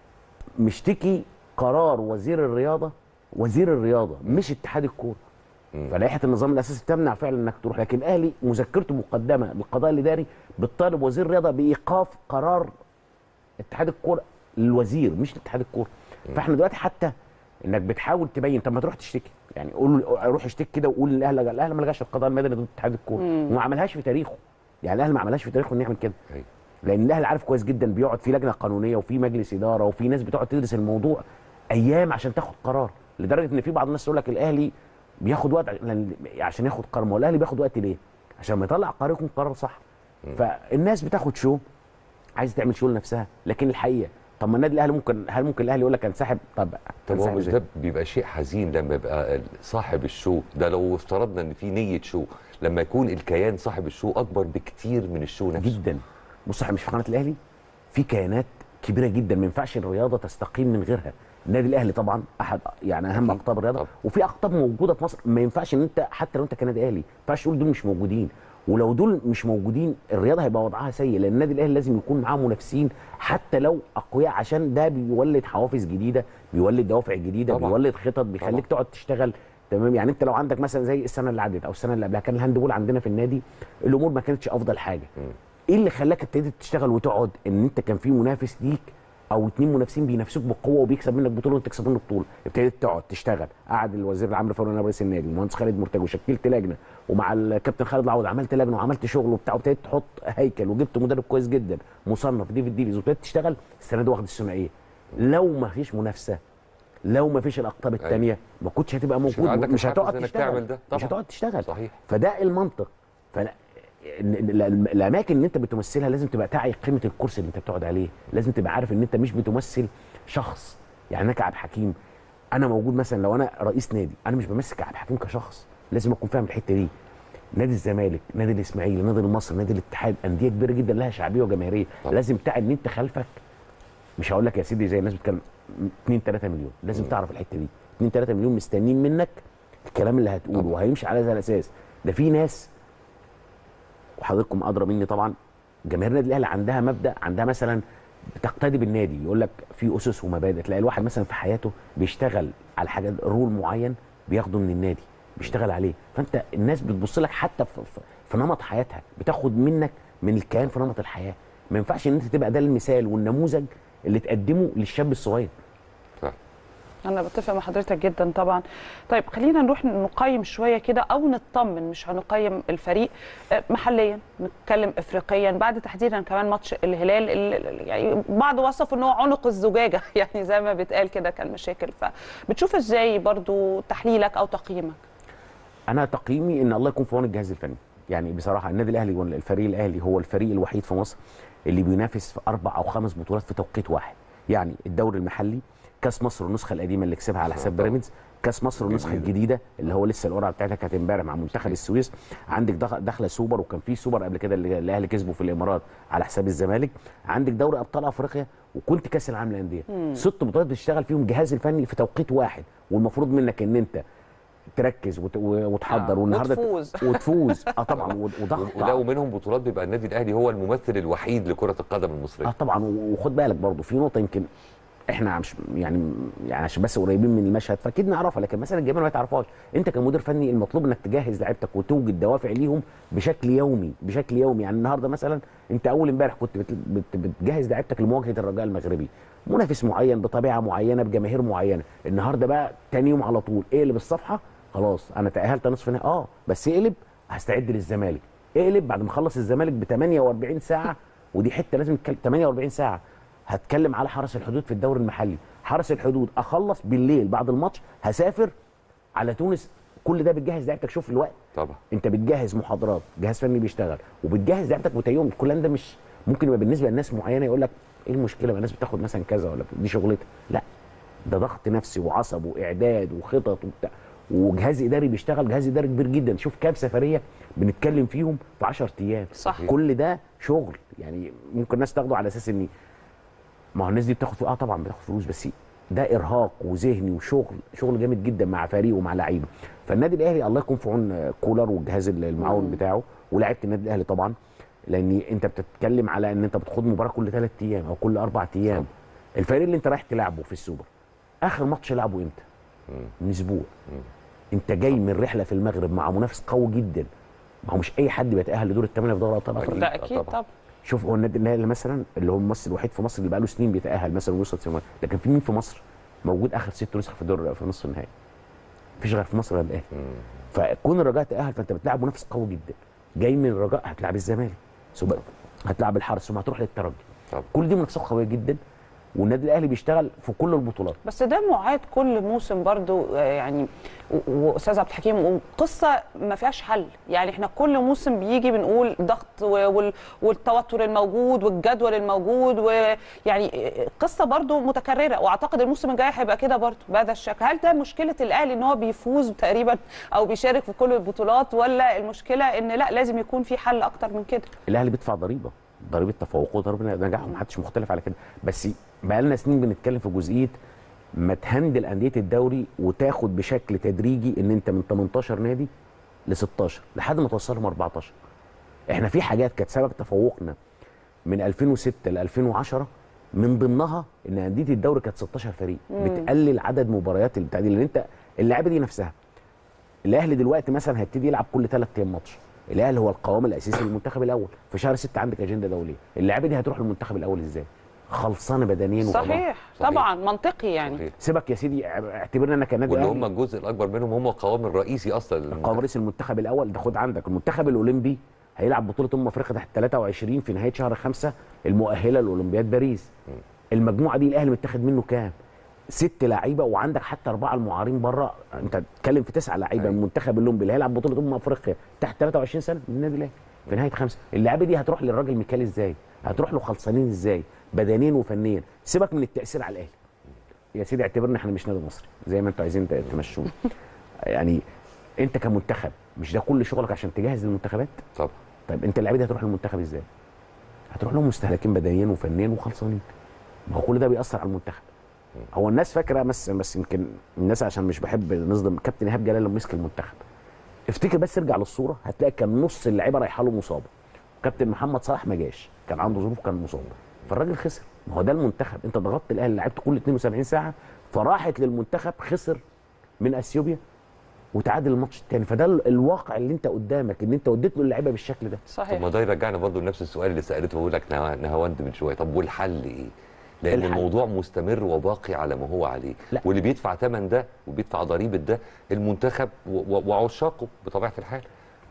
مشتكي قرار وزير الرياضه، وزير الرياضه مش اتحاد الكوره. فلائحه النظام الاساسي تمنع فعلا انك تروح، لكن الاهلي مذكرته مقدمه للقضاء الاداري بتطالب وزير الرياضه بايقاف قرار اتحاد الكوره للوزير مش لاتحاد الكوره. فاحنا دلوقتي حتى انك بتحاول تبين، طب ما تروح تشتكي، يعني قول روح اشتكي كده وقول الاهلي لجأ. الاهلي ما لجاش القضاء المدني ضد اتحاد الكوره وما عملهاش في تاريخه، يعني الاهلي ما عملهاش في تاريخه انه يعمل كده. لان الاهلي عارف كويس جدا بيقعد في لجنه قانونيه وفي مجلس اداره وفي ناس بتقعد تدرس الموضوع ايام عشان تاخد قرار، لدرجه ان في بعض الناس تقول لك الاهلي بياخد وقت عشان ياخد قرار. ما هو الاهلي بياخد وقت ليه؟ عشان ما يطلع قرار يكون قرار صح. فالناس بتاخد شو، عايزه تعمل شو لنفسها. لكن الحقيقه طب ما النادي الاهلي ممكن، هل ممكن الاهلي يقول لك انسحب؟ طب طب هو مش ده بيبقى شيء حزين لما يبقى صاحب الشو ده، لو افترضنا ان في نيه شو، لما يكون الكيان صاحب الشو اكبر بكتير من الشو نفسه جدا. بص احنا مش في قناه الاهلي، في كيانات كبيره جدا ما ينفعش الرياضه تستقيم من غيرها. النادي الاهلي طبعا احد يعني اهم اقطاب الرياضه، وفي اقطاب موجوده في مصر ما ينفعش ان انت حتى لو انت كنادي اهلي ما ينفعش تقول دول مش موجودين. ولو دول مش موجودين الرياضه هيبقى وضعها سيء، لان النادي الاهلي لازم يكون معاه منافسين حتى لو اقوياء، عشان ده بيولد حوافز جديده، بيولد دوافع جديده، طبعا. بيولد خطط بيخليك تقعد تشتغل. تمام. يعني انت لو عندك مثلا زي السنه اللي عدت او السنه اللي قبلها كان الهاندبول عندنا في النادي الامور ما كانتش افضل حاجه. م. ايه اللي خلاك ابتديت تشتغل وتقعد؟ ان انت كان في منافس ليك او اتنين منافسين بينافسوك بقوه وبيكسب منك بطوله وانت تكسب منه بطوله، ابتديت تقعد تشتغل. قعد الوزير العام فاروق نائب رئيس النادي المهندس خالد مرتجي وشكلت لجنه، ومع الكابتن خالد العوض عملت لجنه وعملت شغل وبتاع، وابتديت تحط هيكل وجبت مدرب كويس جدا مصنف ديفيد ديفيز وابتديت تشتغل. السنه دي واخد الثنائيه. لو ما فيش منافسه، لو ما فيش الاقطاب الثانيه ما كنتش هتبقى موجود، مش, مش هتقعد تشتغل ده. مش هتقعد تشتغل. صحيح. فده المنطق. فلا الاماكن اللي انت بتمثلها لازم تبقى تعي قيمه الكرسي اللي انت بتقعد عليه، لازم تبقى عارف ان انت مش بتمثل شخص. يعني انا كعب حكيم انا موجود مثلا لو انا رئيس نادي، انا مش بمثل كعب حكيم كشخص، لازم اكون فاهم الحته دي. نادي الزمالك، نادي الاسماعيلي، نادي المصري، نادي الاتحاد، انديه كبيره جدا لها شعبيه وجماهيريه، لازم تعي ان انت خلفك، مش هقول لك يا سيدي زي الناس بتتكلم اتنين تلاتة مليون، لازم م. تعرف الحته دي. اتنين تلاتة مليون مستنيين منك الكلام اللي هتقوله، وهيمشي على هذا الاساس. ده في ناس وحضراتكم ادرى مني طبعا، جماهير النادي الاهلي عندها مبدا، عندها مثلا بتقتدي بالنادي، يقول لك في اسس ومبادئ. تلاقي الواحد مثلا في حياته بيشتغل على حاجه رول معين بياخده من النادي بيشتغل عليه، فانت الناس بتبص لك حتى في, في, في نمط حياتها، بتاخد منك من الكيان في نمط الحياه. ما ينفعش ان انت تبقى ده المثال والنموذج اللي تقدمه للشاب الصغير. أنا بتفق مع حضرتك جدا طبعا. طيب خلينا نروح نقيم شوية كده أو نطمن، مش هنقيم الفريق محليا، نتكلم إفريقيا بعد تحديدا كمان ماتش الهلال اللي يعني بعض وصفوا إن هو عنق الزجاجة يعني زي ما بيتقال كده كان مشاكل. فبتشوف إزاي برضو تحليلك أو تقييمك؟ أنا تقييمي إن الله يكون في عون الجهاز الفني. يعني بصراحة النادي الأهلي والفريق الأهلي هو الفريق الوحيد في مصر اللي بينافس في أربع أو خمس بطولات في توقيت واحد. يعني الدوري المحلي، كاس مصر النسخه القديمه اللي كسبها على حساب بيراميدز، كاس مصر النسخه الجديده اللي هو لسه القرعه بتاعتها كانت امبارح مع منتخب السويس، عندك داخله سوبر، وكان في سوبر قبل كده اللي الاهلي كسبه في الامارات على حساب الزمالك، عندك دوري ابطال افريقيا، وكنت كاس العالم للانديه. ست بطولات بتشتغل فيهم جهاز الفني في توقيت واحد، والمفروض منك ان انت تركز وت... وتحضر آه. والنهارده وتفوز وتفوز اه طبعا وضغط. وده ومنهم بطولات بيبقى النادي الاهلي هو الممثل الوحيد لكره القدم المصريه. اه طبعا. وخد بالك برضه في نقطه يمكن احنا مش يعني يعني عشان بس قريبين من المشهد فاكيد نعرفها، لكن مثلا الجماهير ما تعرفهاش. انت كمدير فني المطلوب انك تجهز لعيبتك وتوجد دوافع ليهم بشكل يومي بشكل يومي. يعني النهارده مثلا انت اول امبارح كنت بت بت بتجهز لعيبتك لمواجهه الرجاء المغربي، منافس معين بطبيعه معينه بجماهير معينه. النهارده بقى تاني يوم على طول اقلب الصفحه، خلاص انا تاهلت نصف نهائي، اه بس اقلب هستعد للزمالك. اقلب بعد ما اخلص الزمالك ب ثمانية وأربعين ساعه، ودي حته لازم نتكلم. ثمانية وأربعين ساعه هتكلم على حرس الحدود في الدوري المحلي. حرس الحدود اخلص بالليل بعد الماتش هسافر على تونس. كل ده بتجهز لعيبتك. شوف الوقت طبعا انت بتجهز محاضرات، جهاز فني بيشتغل وبتجهز لعيبتك وتيوم. كل ده مش ممكن يبقى بالنسبه لناس معينه يقول لك ايه المشكله، ما الناس بتاخد مثلا كذا ولا دي شغلتها. لا، ده ضغط نفسي وعصب واعداد وخطط وبتاع، وجهاز اداري بيشتغل، جهاز اداري كبير جدا. شوف كام سفريه بنتكلم فيهم في عشرة ايام. صح. كل ده شغل. يعني ممكن الناس تاخده على اساس ان ما هو الناس دي بتاخد اه طبعا بتاخد فلوس، بس ده ارهاق وذهني وشغل شغل جامد جدا مع فريق ومع لعيبه. فالنادي الاهلي الله يكون في عون كولر والجهاز المعاون بتاعه ولاعيبه النادي الاهلي طبعا، لان انت بتتكلم على ان انت بتخوض مباراه كل ثلاث ايام او كل اربع ايام. الفريق اللي انت رايح تلعبه في السوبر اخر ماتش لعبه امتى؟ من اسبوع. انت جاي من رحله في المغرب مع منافس قوي جدا. ما هو مش اي حد بيتاهل لدور الثمانيه في دوري ابطال افريقيا. ده اكيد طبعا. شوف هو النادي الاهلي مثلا اللي هو الممثل الوحيد في مصر اللي بقى له سنين بيتاهل مثلا ويوصل سيمي، لكن في مين في مصر موجود اخر ست نسخ في الدور في نصف النهائي؟ مفيش غير في مصر غير الاهلي. فكون الرجاء تاهل فانت بتلعب منافس قوي جدا. جاي من الرجاء هتلعب الزمالك، ثم هتلعب الحرس، ثم هتروح للترجي. كل دي منافسات قويه جدا، والنادي الاهلي بيشتغل في كل البطولات. بس ده معاد كل موسم برضو يعني، واستاذ عبد الحكيم، وقصه ما فيهاش حل. يعني احنا كل موسم بيجي بنقول ضغط والتوتر الموجود والجدول الموجود، ويعني قصه برضو متكرره، واعتقد الموسم الجاي هيبقى كده برضو بهذا الشكل. هل ده مشكله الاهلي ان هو بيفوز تقريبا او بيشارك في كل البطولات، ولا المشكله ان لا لازم يكون في حل اكتر من كده؟ الاهلي بيدفع ضريبه، ضريبه تفوقه وضريبه نجاحه، محدش مختلف على كده. بس بقى لنا سنين بنتكلم في جزئيه ما تهندل انديه الدوري وتاخد بشكل تدريجي ان انت من تمنتاشر نادي ل ستاشر لحد ما توصلهم اربعتاشر. احنا في حاجات كانت سبب تفوقنا من ألفين وستة ل ألفين وعشرة، من ضمنها ان انديه الدوري كانت ستاشر فريق. مم. بتقلل عدد مباريات البتاع دي، لان انت اللعيبه دي نفسها. الاهلي دلوقتي مثلا هيبتدي يلعب كل ثلاث ايام ماتش. الاهلي هو القوام الاساسي للمنتخب الاول. في شهر ستة عندك اجنده دوليه، اللعيبه دي هتروح للمنتخب الاول ازاي؟ خلصانه بدنيا وطبعا. صحيح. صحيح طبعا منطقي يعني. صحيح. سيبك يا سيدي، اعتبرنا انا كنادي واللي هم الجزء الاكبر منهم هم القوام الرئيسي اصلا. القوام رئيس المنتخب الاول ده. خد عندك المنتخب الاولمبي هيلعب بطوله امم افريقيا تحت ثلاثة وعشرين في نهايه شهر خمسة المؤهله لاولمبياد باريس. م. المجموعه دي الاهلي متاخد منه كام؟ ست لعيبه، وعندك حتى اربعه المعارين بره. انت بتتكلم في تسعه لعيبه من المنتخب الاولمبي اللي هيلعب بطوله امم افريقيا تحت ثلاثة وعشرين سنه من النادي الاهلي في نهايه خمسه. اللعيبه دي هتروح للراجل ميكالي ازاي؟ هتروح له خلصانين ازاي؟ بدنيا وفنيا. سيبك من التاثير على الاهلي يا سيدي، اعتبرنا احنا مش نادي مصري زي ما انتوا عايزين تمشونا. يعني انت كمنتخب مش ده كل شغلك عشان تجهز للمنتخبات؟ طبعا. طيب انت اللعيبه دي هتروح للمنتخب ازاي؟ هتروح لهم مستهلكين بدنيا وفنيا وخلصانين. ما هو كل ده بيأثر على المنتخب. هو الناس فاكره بس بس يمكن الناس عشان مش بحب نصدم كابتن ايهاب جلال لما مسك المنتخب. افتكر بس ارجع للصوره هتلاقي كان نص اللعيبه رايحه له مصابه. كابتن محمد صلاح ما جاش، كان عنده ظروف، كان مصاب، فالراجل خسر. ما هو ده المنتخب، انت ضغطت الاهلي لعبت كل اتنين وسبعين ساعه فراحت للمنتخب، خسر من اثيوبيا وتعادل الماتش الثاني. فده الواقع اللي انت قدامك، ان انت وديت له اللعيبه بالشكل ده. صحيح. طب ما ده يرجعنا برضه لنفس السؤال اللي سالته بقول لك نهاوند من شويه. طب والحل ايه؟ لان الحل. الموضوع مستمر وباقي على ما هو عليه. لا. واللي بيدفع ثمن ده وبيدفع ضريبه ده المنتخب وعشاقه بطبيعه الحال.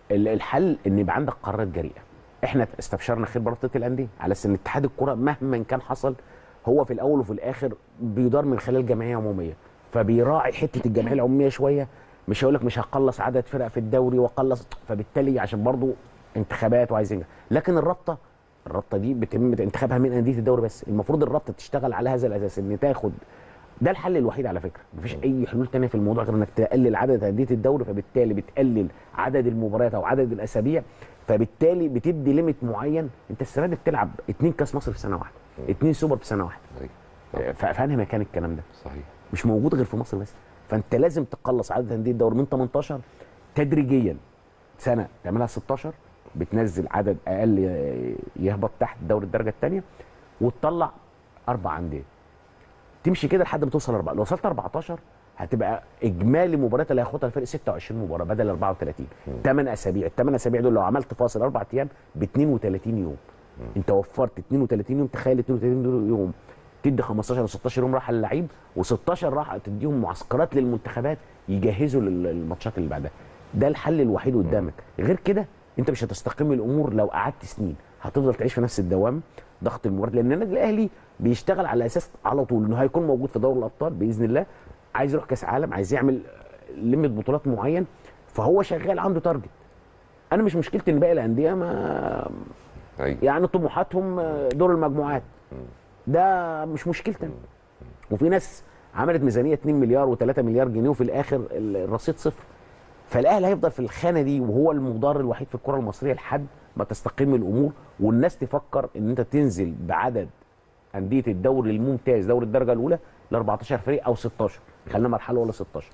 الحل ان يبقى عندك قرارات جريئه. احنا استبشرنا خير برابطه الانديه على ان اتحاد الكره مهما كان حصل هو في الاول وفي الاخر بيدار من خلال جمعيه عموميه، فبيراعي حته الجمعيه العموميه شويه. مش هقول لك مش هقلص عدد فرق في الدوري وقلص، فبالتالي عشان برضو انتخابات وعايزين. لكن الرابطه الرابطه دي بيتم انتخابها من انديه الدوري بس. المفروض الرابطه تشتغل على هذا الاساس، ان تاخد ده الحل الوحيد على فكره. مفيش اي حلول ثانيه في الموضوع غير انك تقلل عدد انديه الدوري، فبالتالي بتقلل عدد المباريات او عدد الاسابيع، فبالتالي بتدي ليميت معين. انت السنه دي بتلعب اتنين كاس مصر في سنه واحده، اتنين سوبر في سنه واحده. فانهي مكان الكلام ده؟ صحيح. مش موجود غير في مصر بس. فانت لازم تقلص عدد انديه الدوري من تمنتاشر تدريجيا، سنه تعملها ستاشر، بتنزل عدد اقل يهبط تحت دوري الدرجه الثانيه، وتطلع اربع انديه. تمشي كده لحد ما توصل أربعة. لو وصلت أربعتاشر هتبقى اجمالي مباريات اللي هياخدها الفريق ستة وعشرين مباراه بدل أربعة وثلاثين. ثمان اسابيع، الثمان اسابيع دول لو عملت فاصل اربع ايام ب اثنين وثلاثين يوم. انت وفرت اثنين وثلاثين يوم. تخيل اثنين وثلاثين يوم تدي خمستاشر و ستاشر يوم راحه للعيب، و16 راحه تديهم معسكرات للمنتخبات يجهزوا للماتشات اللي بعدها. ده الحل الوحيد قدامك. غير كده انت مش هتستقيم الامور لو قعدت سنين، هتفضل تعيش في نفس الدوام، ضغط المباريات. لان النادي الاهلي بيشتغل على اساس على طول انه هيكون موجود في دوري الابطال باذن الله، عايز يروح كاس عالم، عايز يعمل ليميت بطولات معين، فهو شغال عنده تارجت. انا مش مشكلتي ان باقي الانديه ما يعني طموحاتهم دور المجموعات، ده مش مشكلتي. وفي ناس عملت ميزانيه اتنين مليار و3 مليار جنيه وفي الاخر الرصيد صفر. فالاهلي هيفضل في الخانه دي، وهو المضار الوحيد في الكره المصريه لحد ما تستقيم الامور والناس تفكر ان انت تنزل بعدد انديه الدوري الممتاز دوري الدرجه الاولى ل أربعتاشر فريق او ستاشر، خلينا مرحله ولا ستاشر.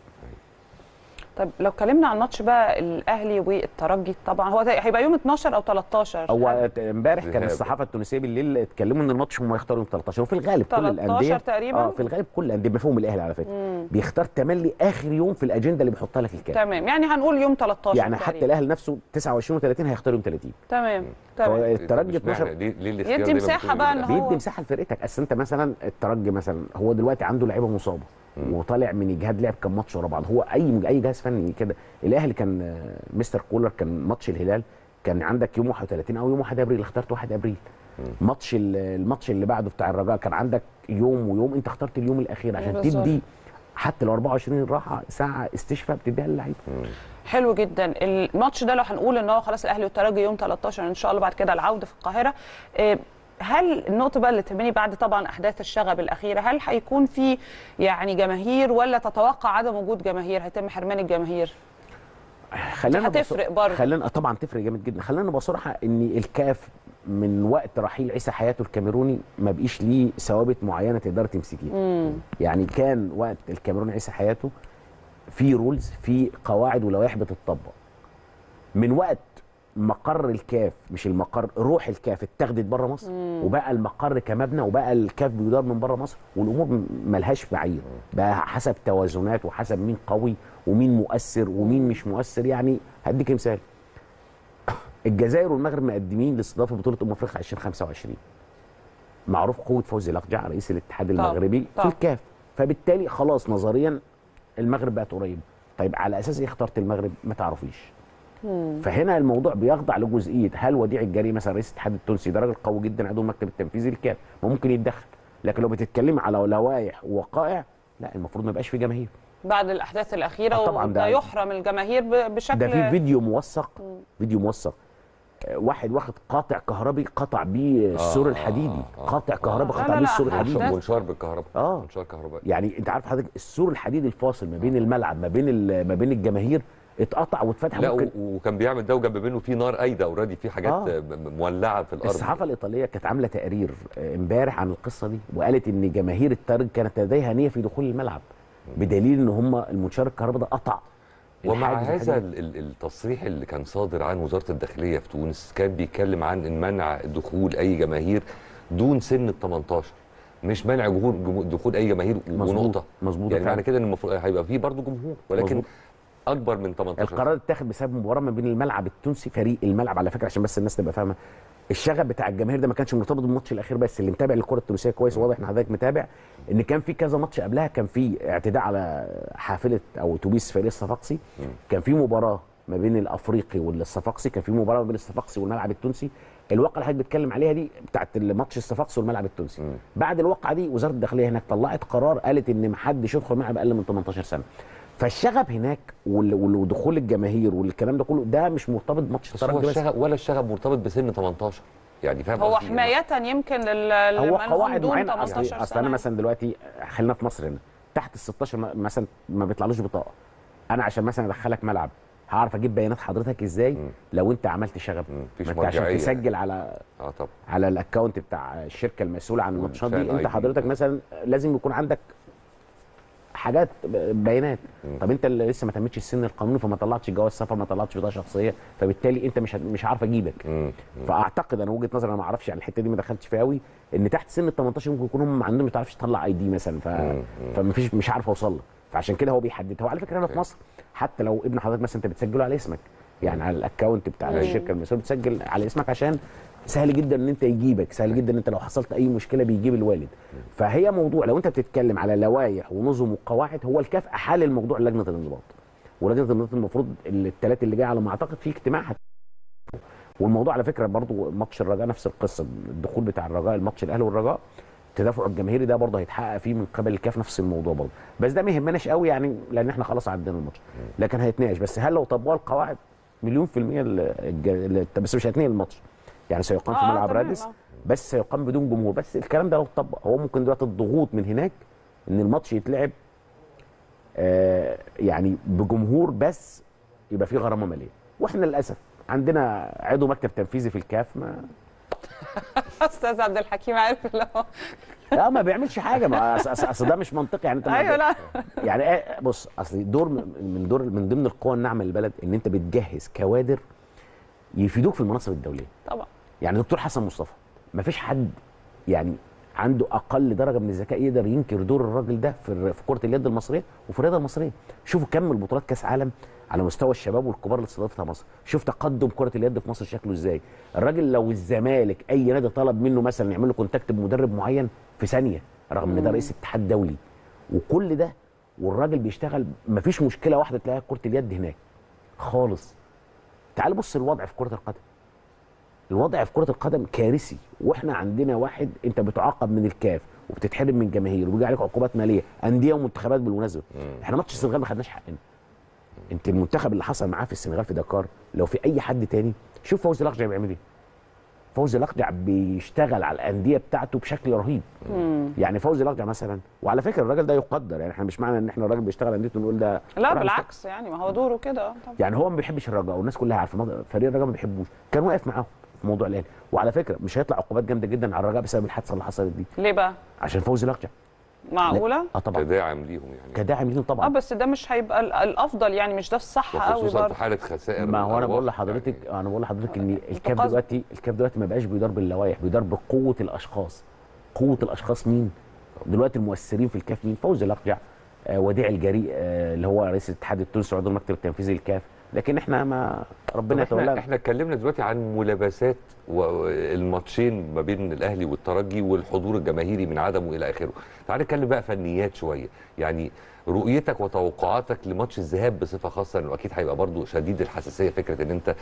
طب لو اتكلمنا عن ماتش بقى الاهلي والترجي، طبعا هو هيبقى يوم اتناشر او تلتاشر. هو امبارح كان الصحافه التونسيه بالليل اتكلموا ان الماتش هم هيختاروا يوم تلتاشر، وفي الغالب كل الانديه تقريبا اه في الغالب كل الانديه بمفهوم الاهلي على فكره مم. بيختار تملي اخر يوم في الاجنده اللي بيحطها لك الكاف. تمام، يعني هنقول يوم تلتاشر يعني تقريبا. حتى الاهلي نفسه تسعة وعشرين وثلاثين هيختار يوم ثلاثين. تمام تمام. الترجي اتناشر يدي مساحه بقى ان هو بيدي مساحه لفرقتك. اصل انت مثلا الترجي مثلا هو دلوقتي عنده لعيبه مصابه وطالع من اجهاد، لعب كام ماتش ورا بعض. هو اي اي جهاز فني كده. الاهلي كان مستر كولر كان ماتش الهلال كان عندك يوم واحد وثلاثين او يوم واحد ابريل، اخترت واحد ابريل. مم. ماتش الماتش اللي بعده بتاع الرجاء كان عندك يوم ويوم، انت اخترت اليوم الاخير عشان تدي حتى لو أربعة وعشرين راحه ساعه استشفاء بتديها للعيبه. حلو جدا. الماتش ده لو هنقول ان هو خلاص الاهلي والترجي يوم تلتاشر ان شاء الله، بعد كده العوده في القاهره. إيه هل النقطة بقى اللي تهمني بعد طبعا أحداث الشغب الأخيرة، هل هيكون في يعني جماهير ولا تتوقع عدم وجود جماهير؟ هيتم حرمان الجماهير؟ خلينا هتفرق برضه. خلينا طبعا تفرق جامد جدا. خلينا نبقى صراحة إن الكاف من وقت رحيل عيسى حياته الكاميروني ما بقيش ليه ثوابت معينة تقدر تمسكيها. يعني كان وقت الكاميروني عيسى حياته في رولز، في قواعد ولوائح بتطبق. من وقت مقر الكاف مش المقر روح الكاف اتاخدت بره مصر مم. وبقى المقر كمبنى وبقى الكاف بيدار من بره مصر، والامور ملهاش معايير بقى حسب توازنات وحسب مين قوي ومين مؤثر ومين مش مؤثر. يعني هديك مثال، الجزائر والمغرب مقدمين لاستضافه بطوله امم افريقيا ألفين وخمسة وعشرين. معروف قوه فوزي الاقجع رئيس الاتحاد طب. المغربي طب. في الكاف، فبالتالي خلاص نظريا المغرب بقت قريبه. طيب على اساس ايه اخترت المغرب؟ ما تعرفيش. فهنا الموضوع بيخضع لجزئيه هل وديع الجري مثلا رئيس الاتحاد التونسي ده راجل قوي جدا عضو المكتب التنفيذي للكاف ممكن يتدخل، لكن لو بتتكلم على لوائح ووقائع لا المفروض ما يبقاش في جماهير بعد الاحداث الاخيره. آه طبعا ده يحرم الجماهير بشكل ده في فيديو موثق مم. فيديو موثق واحد واخد قاطع كهربي قطع بيه السور آه الحديدي آه آه قاطع كهربي آه قطع بيه السور الحديدي منشار بالكهرباء اه منشار كهربائي. يعني انت عارف حضرتك السور الحديدي الفاصل ما بين الملعب ما بين ما بين الجماهير اتقطع واتفتح. لا ممكن وكان بيعمل ده وجنب منه في نار قايده اوريدي، في حاجات آه. مولعه في الارض. الصحافه الايطاليه كانت عامله تقرير امبارح عن القصه دي وقالت ان جماهير الترجي كانت لديها نيه في دخول الملعب بدليل ان هم المنشار الكهرباء ده قطع. ومع هذا التصريح اللي كان صادر عن وزاره الداخليه في تونس كان بيتكلم عن ان منع دخول اي جماهير دون سن ال تمنتاشر، مش منع جمهور دخول اي جماهير ونقطه. مظبوط. يعني معنى كده ان المفروض هيبقى فيه برضه جمهور ولكن مزبوط. اكبر من تمنتاشر. القرار اتاخد بسبب مباراه ما بين الملعب التونسي فريق الملعب على فكره عشان بس الناس تبقى فاهمه. الشغف بتاع الجماهير ده ما كانش مرتبط بالماتش الاخير بس، اللي متابع الكره التونسيه كويس واضح ان حضرتك متابع ان كان في كذا ماتش قبلها كان في اعتداء على حافله او اتوبيس فريق الصفاقسي، كان في مباراه ما بين الافريقي والصفاقسي، كان في مباراه ما بين الصفاقسي والملعب التونسي. الواقعه اللي حضرتك بتتكلم عليها دي بتاعت الماتش الصفاقسي والملعب التونسي. م. بعد الواقعه دي وزاره الداخليه هناك طلعت قرار قالت ان ما حدش يدخل ملعب اقل من تمنتاشر سنه. فالشغب هناك ودخول الجماهير والكلام ده كله ده مش مرتبط بماتش الترجي بس ولا الشغب مرتبط بسن تمنتاشر. يعني فاهم هو حمايه يمكن لل هو قواعد معينه. اصل انا مثلا دلوقتي خلينا في مصر هنا تحت ال ستاشر مثلا ما بيطلعلوش بطاقه. انا عشان مثلا ادخلك ملعب هعرف اجيب بيانات حضرتك ازاي؟ مم. لو انت عملت شغب ما انت عشان تسجل على اه طبعا على الاكونت بتاع الشركه المسؤوله عن الماتشات دي انت حضرتك مثلا لازم يكون عندك حاجات بيانات. طب انت اللي لسه ما تمتش السن القانوني فما طلعتش جواز سفر، ما طلعتش بطاقه شخصيه، فبالتالي انت مش مش عارف اجيبك. فاعتقد انا وجهه نظري، انا ما اعرفش يعني الحته دي ما دخلتش فيها قوي، ان تحت سن ال تمنتاشر ممكن يكون هم عندهم ما تعرفش تطلع اي دي مثلا، ف... فمفيش مش عارف اوصل لك، فعشان كده هو بيحدد. هو على فكره هنا في مصر حتى لو ابن حضرتك مثلا انت بتسجله على اسمك، يعني على الاكونت بتاع الشركه المسؤول بتسجل على اسمك، عشان سهل جدا ان انت يجيبك، سهل جدا ان انت لو حصلت اي مشكله بيجيب الوالد. فهي موضوع لو انت بتتكلم على لوائح ونظم وقواعد، هو الكاف احال الموضوع لجنه الانضباط، ولجنه الانضباط المفروض الثلاث اللي جاي على ما اعتقد في اجتماع هت... والموضوع على فكره برضو ماتش الرجاء نفس القصه، الدخول بتاع الرجاء الماتش الاهلي والرجاء التدافع الجماهيري ده برضه هيتحقق فيه من قبل الكاف نفس الموضوع برضه، بس ده ما يهمناش قوي يعني لان احنا خلاص عدينا الماتش، لكن هيتناقش. بس هل لو طبقوا القواعد مليون في المية الج... بس مش هيتنقل الماتش، يعني سيقام في ملعب رادس بس سيقام بدون جمهور. بس الكلام ده لو اتطبق هو ممكن دلوقتي الضغوط من هناك ان الماتش يتلعب آه يعني بجمهور بس يبقى فيه غرامه ماليه، واحنا للاسف عندنا عضو مكتب تنفيذي في الكاف ما استاذ عبد الحكيم عارف اللي هو لا ما بيعملش حاجه، ما اصل ده مش منطقي يعني انت ايوه لا يعني ايه. بص اصل دور من دور من ضمن القوى الناعمه للبلد ان انت بتجهز كوادر يفيدوك في المناصب الدوليه طبعا. يعني دكتور حسن مصطفى ما فيش حد يعني عنده اقل درجه من الذكاء يقدر ينكر دور الراجل ده في في كره اليد المصريه وفي الرياضه المصريه. شوفوا كم البطولات كاس عالم على مستوى الشباب والكبار اللي استضافتها مصر، شوف تقدم كره اليد في مصر شكله ازاي. الراجل لو الزمالك اي نادي طلب منه مثلا يعمل له كونتاكت بمدرب معين في ثانيه، رغم ان ده رئيس اتحاد دولي وكل ده، والراجل بيشتغل ما فيش مشكله واحده تلاقيها كره اليد هناك خالص. تعال بص الوضع في كره القدم، الوضع في كره القدم كارثي، واحنا عندنا واحد انت بتعاقب من الكاف وبتتحرم من جماهير وبيجي عليك عقوبات ماليه، انديه ومنتخبات بالمناسبه. احنا ماتش السنغال ما خدناش حقنا. انت المنتخب اللي حصل معاه في السنغال في دكار لو في اي حد تاني، شوف فوزي الاقجع بيعمل ايه. فوزي الاقجع بيشتغل على الانديه بتاعته بشكل رهيب. مم. يعني فوزي الاقجع مثلا، وعلى فكره الراجل ده يقدر، يعني احنا مش معنى ان احنا الراجل بيشتغل انديته نقول ده لا بالعكس، يعني ما هو دوره كده طبعا. يعني هو ما بيحبش الرجاء والناس كلها عارفه فريق الرجاء ما بيحبوش، كان واقف معاهم في موضوع الاهلي، وعلى فكره مش هيطلع عقوبات جامده جدا على الرجاء بسبب الحادثه اللي حصلت دي. ليه بقى؟ عشان فوزي الاقجع. معقوله؟ اه طبعا كداعم ليهم يعني كداعم ليهم طبعا. اه بس ده مش هيبقى الافضل، يعني مش ده الصح قوي برضه، خصوصا في حاله خسائر. ما هو انا بقول لحضرتك يعني انا بقول لحضرتك ان الكاف دلوقتي الكاف دلوقتي ما بقاش بيدار باللوائح، بيدار بقوه الاشخاص. قوه الاشخاص مين؟ دلوقتي المؤثرين في الكاف مين؟ فوزي الاقجع، آه وديع الجريء آه اللي هو رئيس الاتحاد التونسي وعضو المكتب التنفيذي للكاف، لكن احنا ما ربنا يتولانا. احنا, احنا اتكلمنا دلوقتي عن ملابسات والماتشين ما بين الاهلي والترجي والحضور الجماهيري من عدمه الى اخره. تعال نتكلم بقى فنيات شويه، يعني رؤيتك وتوقعاتك لماتش الذهاب بصفه خاصه، انه اكيد هيبقى برضه شديد الحساسيه، فكره ان انت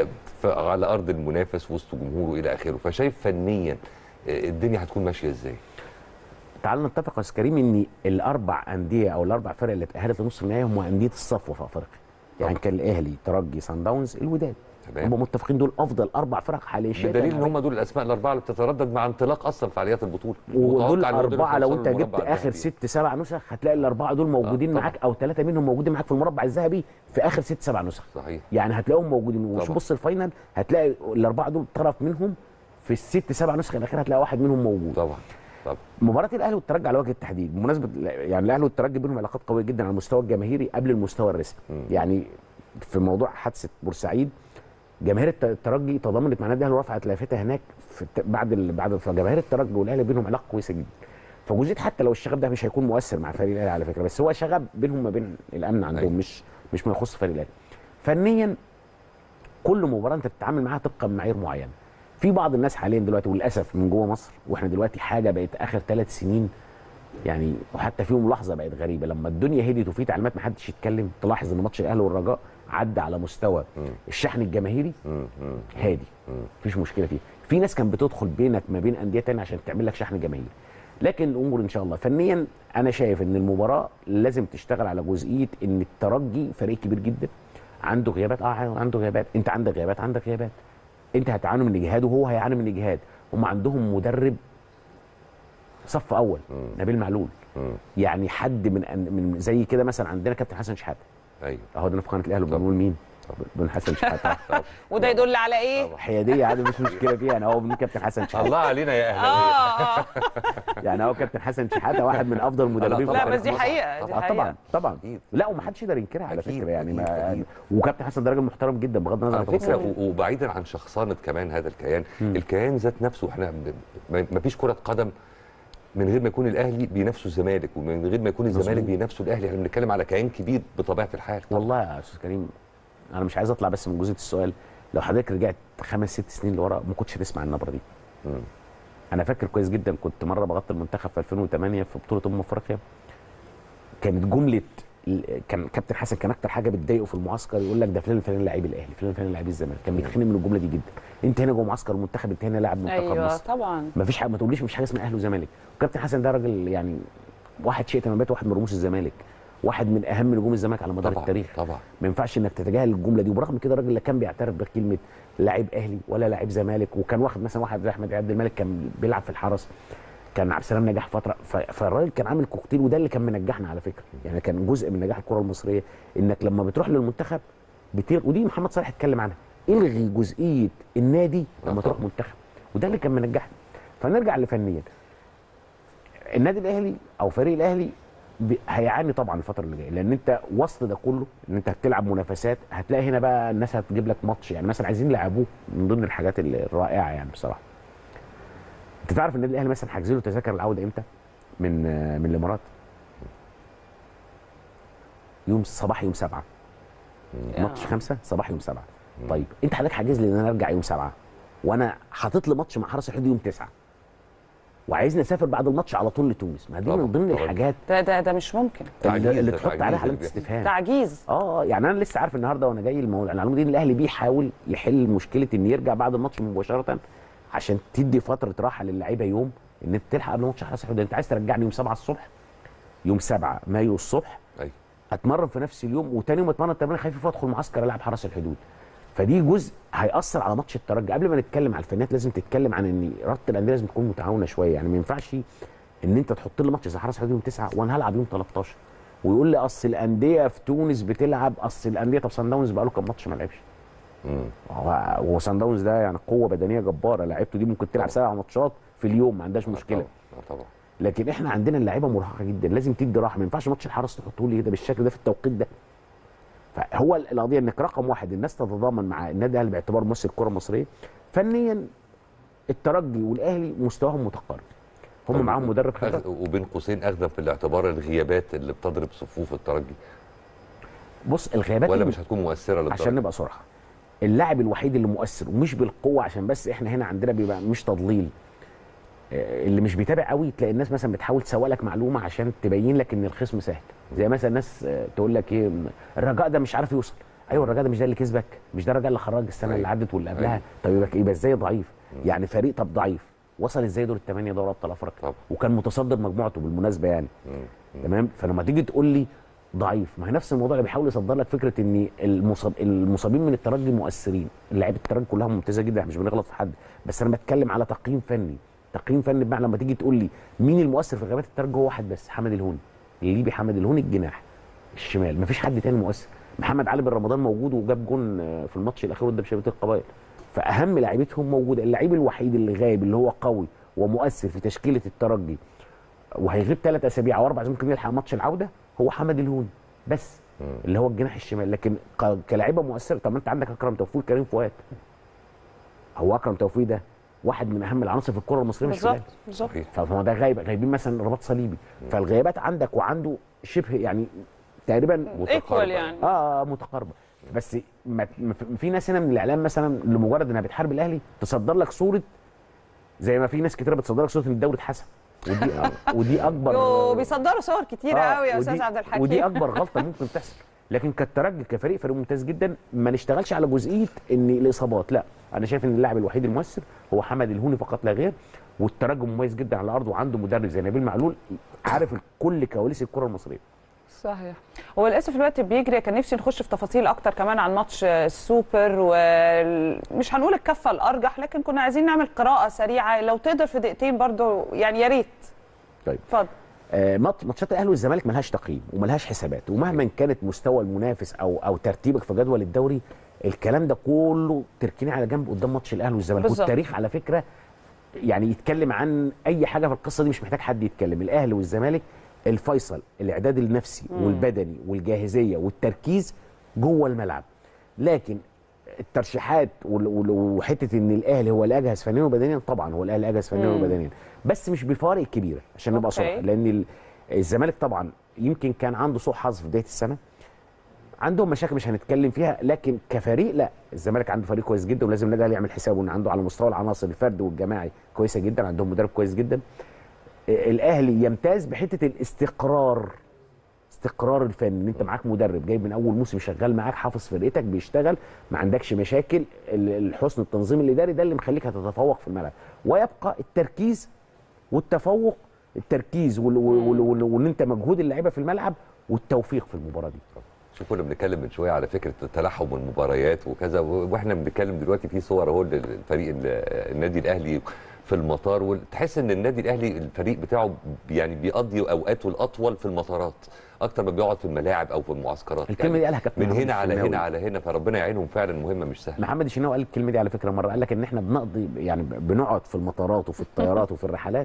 على ارض المنافس وسط جمهوره الى اخره، فشايف فنيا الدنيا هتكون ماشيه ازاي؟ تعال نتفق يا استاذ كريم ان الاربع انديه او الاربع فرق اللي اتاهلت لنصف النهائي هم انديه الصفوه في افريقيا. يعني كان الاهلي، ترجي، صن داونز، الوداد. هم متفقين دول افضل اربع فرق حاليا، بدليل ان هم دول الاسماء الاربعه اللي بتتردد مع انطلاق اصلا فعاليات البطوله. ودول اربعه لو انت جبت اخر ست سبع نسخ هتلاقي الاربعه دول موجودين آه معاك، او ثلاثه منهم موجودين معاك في المربع الذهبي في اخر ست سبع نسخ. صحيح. يعني هتلاقيهم موجودين، وشوف بص الفاينل هتلاقي الاربعه دول طرف منهم في الست سبع نسخ الاخيره هتلاقي واحد منهم موجود. طبعا. طبعا. مباراه الاهلي والترجي على وجه التحديد بمناسبه يعني الاهلي والترجي بينهم علاقات قويه جدا على المستوى الجماهيري قبل المستوى الرسمي. م. يعني في موضوع حادثه بورسعيد جماهير الترجي تضامنت مع النادي الاهلي ورفعت لافتها هناك في بعد ال... بعد فجماهير الترجي والاهلي بينهم علاقه كويسه جدا. فجزئيه حتى لو الشغب ده مش هيكون مؤثر مع فريق الاهلي على فكره، بس هو شغب بينهم ما بين الامن عندهم. أي. مش مش ما يخص فريق الاهلي. فنيا كل مباراه انت بتتعامل معاها طبقا بمعايير معينه. في بعض الناس حاليا دلوقتي وللاسف من جوه مصر، واحنا دلوقتي حاجه بقت اخر ثلاث سنين يعني، وحتى فيهم لحظه بقت غريبه لما الدنيا هديت وفي تعليمات ما حدش يتكلم، تلاحظ ان ماتش الاهلي والرجاء عدى على مستوى م. الشحن الجماهيري م. هادي، مفيش مشكله فيه. في ناس كانت بتدخل بينك ما بين انديه ثانيه عشان تعمل لك شحن جماهيري، لكن الامور ان شاء الله فنيا انا شايف ان المباراه لازم تشتغل على جزئيه ان الترجي فريق كبير جدا، عنده غيابات، اه عنده غيابات، انت عندك غيابات عندك غيابات، انت هتعاني من اجهاد وهو هيعاني من اجهاد. هم عندهم مدرب صف اول م. نبيل معلول، م. يعني حد من من زي كده مثلا عندنا كابتن حسن شحاته. ايوه اهو ده في قناه الاهلي بنقول مين؟ بدون حسن شحاته. وده يدل على ايه؟ حياديه عادي مش مشكله فيها، انا هو من كابتن حسن شحاته. الله علينا يا اهلاويه. اه اه يعني هو كابتن حسن شحاته واحد من افضل المدربين في لا تاريخ بس دي مصر. حقيقه دي آه حقيقه طبعا طبعا أكيد. لا ومحدش يقدر ينكرها على أكيد، فكره يعني أكيد، ما أكيد. وكابتن حسن ده راجل محترم جدا بغض النظر على عن فكره تفاصيله. و- وبعيدا عن شخصنه كمان هذا الكيان، مم. الكيان ذات نفسه احنا ب- ما ما فيش كره قدم من غير ما يكون الاهلي بينافسوا الزمالك، ومن غير ما يكون الزمالك مظبوط. بينافسوا الاهلي. احنا بنتكلم على كيان كبير بطبيعه الحال. والله يا استاذ كريم انا مش عايز اطلع بس من جزئيه السؤال، لو حضرتك رجعت خمس ست سنين لورا ما كنتش هتسمع النبره دي. مم. انا فاكر كويس جدا كنت مره بغطي المنتخب في ألفين وثمانية في بطوله امم افريقيا، كانت جمله كان كابتن حسن كان اكتر حاجه بتضايقه في المعسكر يقول لك ده فلان فلان لعيب الاهلي، فلان فلان لعيب الزمالك، كان بيتخنق من الجمله دي جدا. انت هنا جوه معسكر المنتخب، انت هنا لاعب منتخب ايوه مصر، طبعا. ما فيش حاجه، ما تقوليش مفيش حاجه اسمها اهلي وزمالك. وكابتن حسن ده راجل يعني واحد شيء تمامات، واحد من رموز الزمالك، واحد من اهم نجوم الزمالك على مدار طبعا التاريخ. طبعا ما ينفعش انك تتجاهل الجمله دي، وبرغم كده الراجل لا كان بيعترف بكلمه لاعب اهلي ولا لاعب زمالك، وكان واخد مثلا واحد زي احمد عبد الملك كان بيلعب في الحرس، كان عبد السلام نجح فتره، ف- فالراجل كان عامل كوكتيل، وده اللي كان منجحنا على فكره، يعني كان جزء من نجاح الكره المصريه انك لما بتروح للمنتخب بتير، ودي محمد صالح اتكلم عنها، الغي جزئيه النادي لما تروح منتخب، وده اللي كان منجحنا. فنرجع لفنيا، النادي الاهلي او فريق الاهلي بي- هيعاني طبعا الفتره اللي جايه، لان انت وسط ده كله ان انت هتلعب منافسات، هتلاقي هنا بقى الناس هتجيب لك ماتش، يعني مثلا عايزين يلعبوه من ضمن الحاجات الرائعه يعني بصراحه. انت تعرف النادي الاهلي مثلا حاجزين له تذاكر العوده امتى؟ من آه، من الامارات يوم صباح يوم سبعة، ماتش خمسة صباح يوم سبعة. طيب انت حضرتك حاجز لي ان انا ارجع يوم سبعة، وانا حاطط لي ماتش مع حرس الحدود يوم تسعة، وعايزني اسافر بعد الماتش على طول لتونس. ما دي طبعاً، من ضمن طبعاً. الحاجات ده ده ده مش ممكن. تعجيز، اللي, اللي ده تحط تعجيز عليها علامه اللي استفهام. تعجيز. اه يعني انا لسه عارف النهارده وانا جاي الموضوع المعلومه دي ان الاهلي بيحاول يحل مشكله ان يرجع بعد الماتش مباشره، عشان تدي فتره راحه للعيبه يوم ان انت تلحق قبل ماتش حرس الحدود. انت عايز ترجعني يوم سبعة الصبح، يوم سبعة مايو الصبح، ايوه اتمرن في نفس اليوم، وتاني يوم اتمرن تمرين خفيف وادخل معسكر العب حرس الحدود. فدي جزء هيأثر على ماتش الترجي. قبل ما نتكلم على الفنيات لازم تتكلم عن ان رابطه الانديه لازم تكون متعاونه شويه، يعني ما ينفعش ان انت تحط لي ماتش زي حرس الحدود يوم تسعة وانا هلعب يوم تلتاشر، ويقول لي اصل الانديه في تونس بتلعب، اصل الانديه. طب صن داونز بقى له كام ماتش ما لعبش؟ مم. هو هو صن داونز ده يعني قوه بدنيه جباره، لعيبته دي ممكن تلعب سبع ماتشات في اليوم ما عندهاش مشكله. آه طبعا. لكن احنا عندنا اللعيبه مرهقه جدا، لازم تدي راحه، ما ينفعش ماتش الحرس تحطه لي كده بالشكل ده في التوقيت ده. فهو القضيه انك رقم واحد الناس تتضامن مع النادي الاهلي باعتبار ممثل الكره المصريه. فنيا الترجي والاهلي مستواهم متقارب، هم طب معاهم مدرب أخ- خبره. وبين قوسين اخذا في الاعتبار الغيابات اللي بتضرب صفوف الترجي، بص الغيابات ولا اللي- مش هتكون مؤثره للدرجه؟ عشان نبقى صراحه، اللاعب الوحيد اللي مؤثر ومش بالقوه، عشان بس احنا هنا عندنا بيبقى مش تضليل، آه، اللي مش بيتابع قوي تلاقي الناس مثلا بتحاول تسوق لك معلومه عشان تبين لك ان الخصم سهل، زي مثلا الناس آه، تقول لك ايه الرجاء ده مش عارف يوصل. ايوه الرجاء ده مش ده اللي كسبك، مش ده الرجاء اللي خرج السنه أيوة. اللي عدت واللي قبلها. أيوة. طب يبقى يبقى ازاي ضعيف؟ يعني فريق طب ضعيف وصل ازاي دور الثمانيه دوري ابطال افريقيا، طبعا. وكان متصدر مجموعته بالمناسبه يعني. مم. تمام. فلما تيجي تقول لي ضعيف، ما هي نفس الموضوع اللي بيحاول يصدر لك فكره ان المصاب المصابين من الترجي مؤثرين. لعيبه الترجي كلها ممتازه جدا، احنا مش بنغلط في حد، بس انا بتكلم على تقييم فني. تقييم فني بمعنى لما تيجي تقول لي مين المؤثر في غيابات الترجي، هو واحد بس، حمد الهوني الليبي، حمد الهوني الجناح الشمال، مفيش حد تاني مؤثر. محمد علي بن رمضان موجود وجاب جون في الماتش الاخير قدام شبيبه القبائل، فاهم لعيبتهم موجوده. اللعيب الوحيد اللي غايب اللي هو قوي ومؤثر في تشكيله الترجي وهيغيب ثلاث اسابيع او اربع، ممكن يلحق ماتش العوده، هو حمد الهوني بس، مم. اللي هو الجناح الشمال. لكن ك- كلاعيبه مؤثره، طب ما انت عندك اكرم توفيق، كريم فؤاد. هو اكرم توفيق ده واحد من اهم العناصر في الكره المصريه مش في بالظبط الأهلي. بالظبط. صحيح. فهو ده غايب، غايبين مثلا رباط صليبي. فالغيابات عندك وعنده شبه يعني تقريبا ايكوال يعني. اه متقاربه. بس ما ما في- في ناس هنا من الاعلام مثلا لمجرد انها بتحارب الاهلي تصدر لك صوره، زي ما في ناس كتيره بتصدر لك صوره ان الدوري اتحسن، ودي ودي اكبر يو بيصدروا صور كتيره آه، قوي يا ودي- استاذ عبد الحكيم. ودي اكبر غلطه ممكن تحصل. لكن كالترجي كفريق فريق ممتاز جدا، ما نشتغلش على جزئيه ان الاصابات، لا انا شايف ان اللاعب الوحيد المؤثر هو حمد الهوني فقط لا غير. والترجي مميز جدا على الارض، وعنده مدرب زي نبيل معلول عارف كل كواليس الكره المصريه. صحيح. هو للاسف الوقت بيجري، كان نفسي نخش في تفاصيل اكتر كمان عن ماتش السوبر، ومش هنقول الكفه الارجح، لكن كنا عايزين نعمل قراءه سريعه لو تقدر في دقيقتين برضو، يعني يا ريت. طيب اتفضل. آه، مات- ماتشات الاهلي والزمالك ملهاش تقييم وملهاش حسابات، ومهما كانت مستوى المنافس او او ترتيبك في جدول الدوري، الكلام ده كله تركيني على جنب قدام ماتش الاهلي والزمالك. بالظبط. والتاريخ على فكره يعني يتكلم عن اي حاجه في القصه دي، مش محتاج حد يتكلم. الاهلي والزمالك الفيصل الاعداد النفسي مم. والبدني والجاهزيه والتركيز جوه الملعب. لكن الترشيحات وال- وال- وحته ان الاهلي هو الاجهز فنيا وبدنيا، طبعا هو الاهلي اجهز فنيا مم. وبدنيا، بس مش بفوارق كبيره عشان نبقى أوكي. صراحه. لان ال- الزمالك طبعا يمكن كان عنده سوء حظ في بدايه السنه، عندهم مشاكل مش هنتكلم فيها، لكن كفريق لا، الزمالك عنده فريق كويس جدا، ولازم النادي الاهلي يعمل حسابه ان عنده على مستوى العناصر الفردي والجماعي كويسه جدا، عندهم مدرب كويس جدا. آه، الاهلي يمتاز بحته الاستقرار، استقرار الفني، ان انت معاك مدرب جايب من اول موسم شغال معاك، حافظ فرقتك، بيشتغل، ما عندكش مشاكل. ال- الحسن التنظيم الاداري ده اللي مخليك هتتفوق في الملعب. ويبقى التركيز والتفوق، التركيز وال- وال- وال- وان انت مجهود اللعيبه في الملعب والتوفيق في المباراه دي. شوف كنا بنتكلم من شويه على فكره تلاحم المباريات وكذا، واحنا بنتكلم دلوقتي في صور اهو للفريق ال- النادي الاهلي في المطار، وتحس ان النادي الاهلي الفريق بتاعه يعني بيقضي اوقاته الاطول في المطارات اكتر ما بيقعد في الملاعب او في المعسكرات. الكلمه دي قالها كابتن من محمد هنا على الشناوي. هنا على هنا، فربنا يعينهم، فعلا مهمه مش سهله. محمد الشناوي قال الكلمه دي على فكره مره، قال لك ان احنا بنقضي يعني بنقعد في المطارات وفي الطيارات وفي الرحلات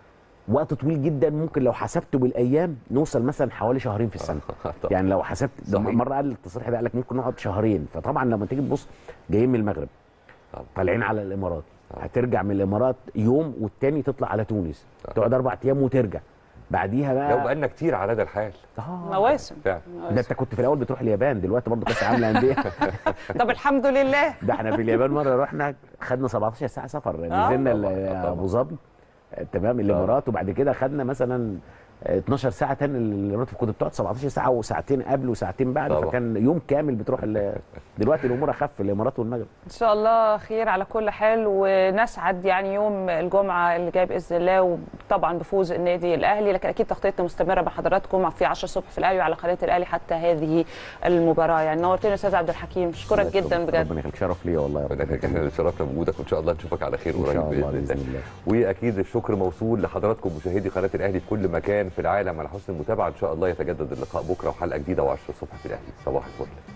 وقت طويل جدا، ممكن لو حسبته بالايام نوصل مثلا حوالي شهرين في السنه. يعني لو حسبت ده صحيح. مره قال التصريح ده، قال لك ممكن نقعد شهرين. فطبعا لما تيجي تبص، جايين من المغرب طبعا. طالعين على الامارات، طبعا. هترجع من الامارات يوم والتاني تطلع على تونس، طبعا. تقعد اربع ايام وترجع بعديها لو بقى. بقالنا كتير على هذا الحال آه. مواسم فعلا. ده انت كنت في الاول بتروح اليابان، دلوقتي برضه كاس العالم للانديه. طب الحمد لله. ده احنا في اليابان مره رحنا خدنا سبعتاشر ساعه سفر، نزلنا طبعاً، ال- طبعاً. ابو ظبي، تمام، الامارات، وبعد كده خدنا مثلا اتناشر ساعه تاني الامارات، كنت بتقعد سبعتاشر ساعه وساعتين قبل وساعتين بعد، طبعاً. فكان يوم كامل بتروح ال- دلوقتي الامور اخف في الامارات والمغرب. ان شاء الله خير على كل حال، ونسعد يعني يوم الجمعه اللي جاي باذن الله، وطبعا بفوز النادي الاهلي. لكن اكيد تغطيتنا مستمره مع حضراتكم في عشرة الصبح في الاهلي وعلى قناه الاهلي حتى هذه المباراه. يعني نورتني يا استاذ عبد الحكيم، اشكرك جدا بجد. ربنا يخليك، شرف ليا والله. ربنا يخليك، احنا اللي اتشرفنا بوجودك، وان شاء الله نشوفك على خير ان قريب شاء الله باذن باذن الله. الله. واكيد الشكر موصول لحضراتكم مشاهدي قناه الاهلي في كل مكان في العالم على حسن المتابعه. ان شاء الله يتجدد اللقاء بكره وحلقه جديده وعشرة الصبح في الاهلي. صباح الفل.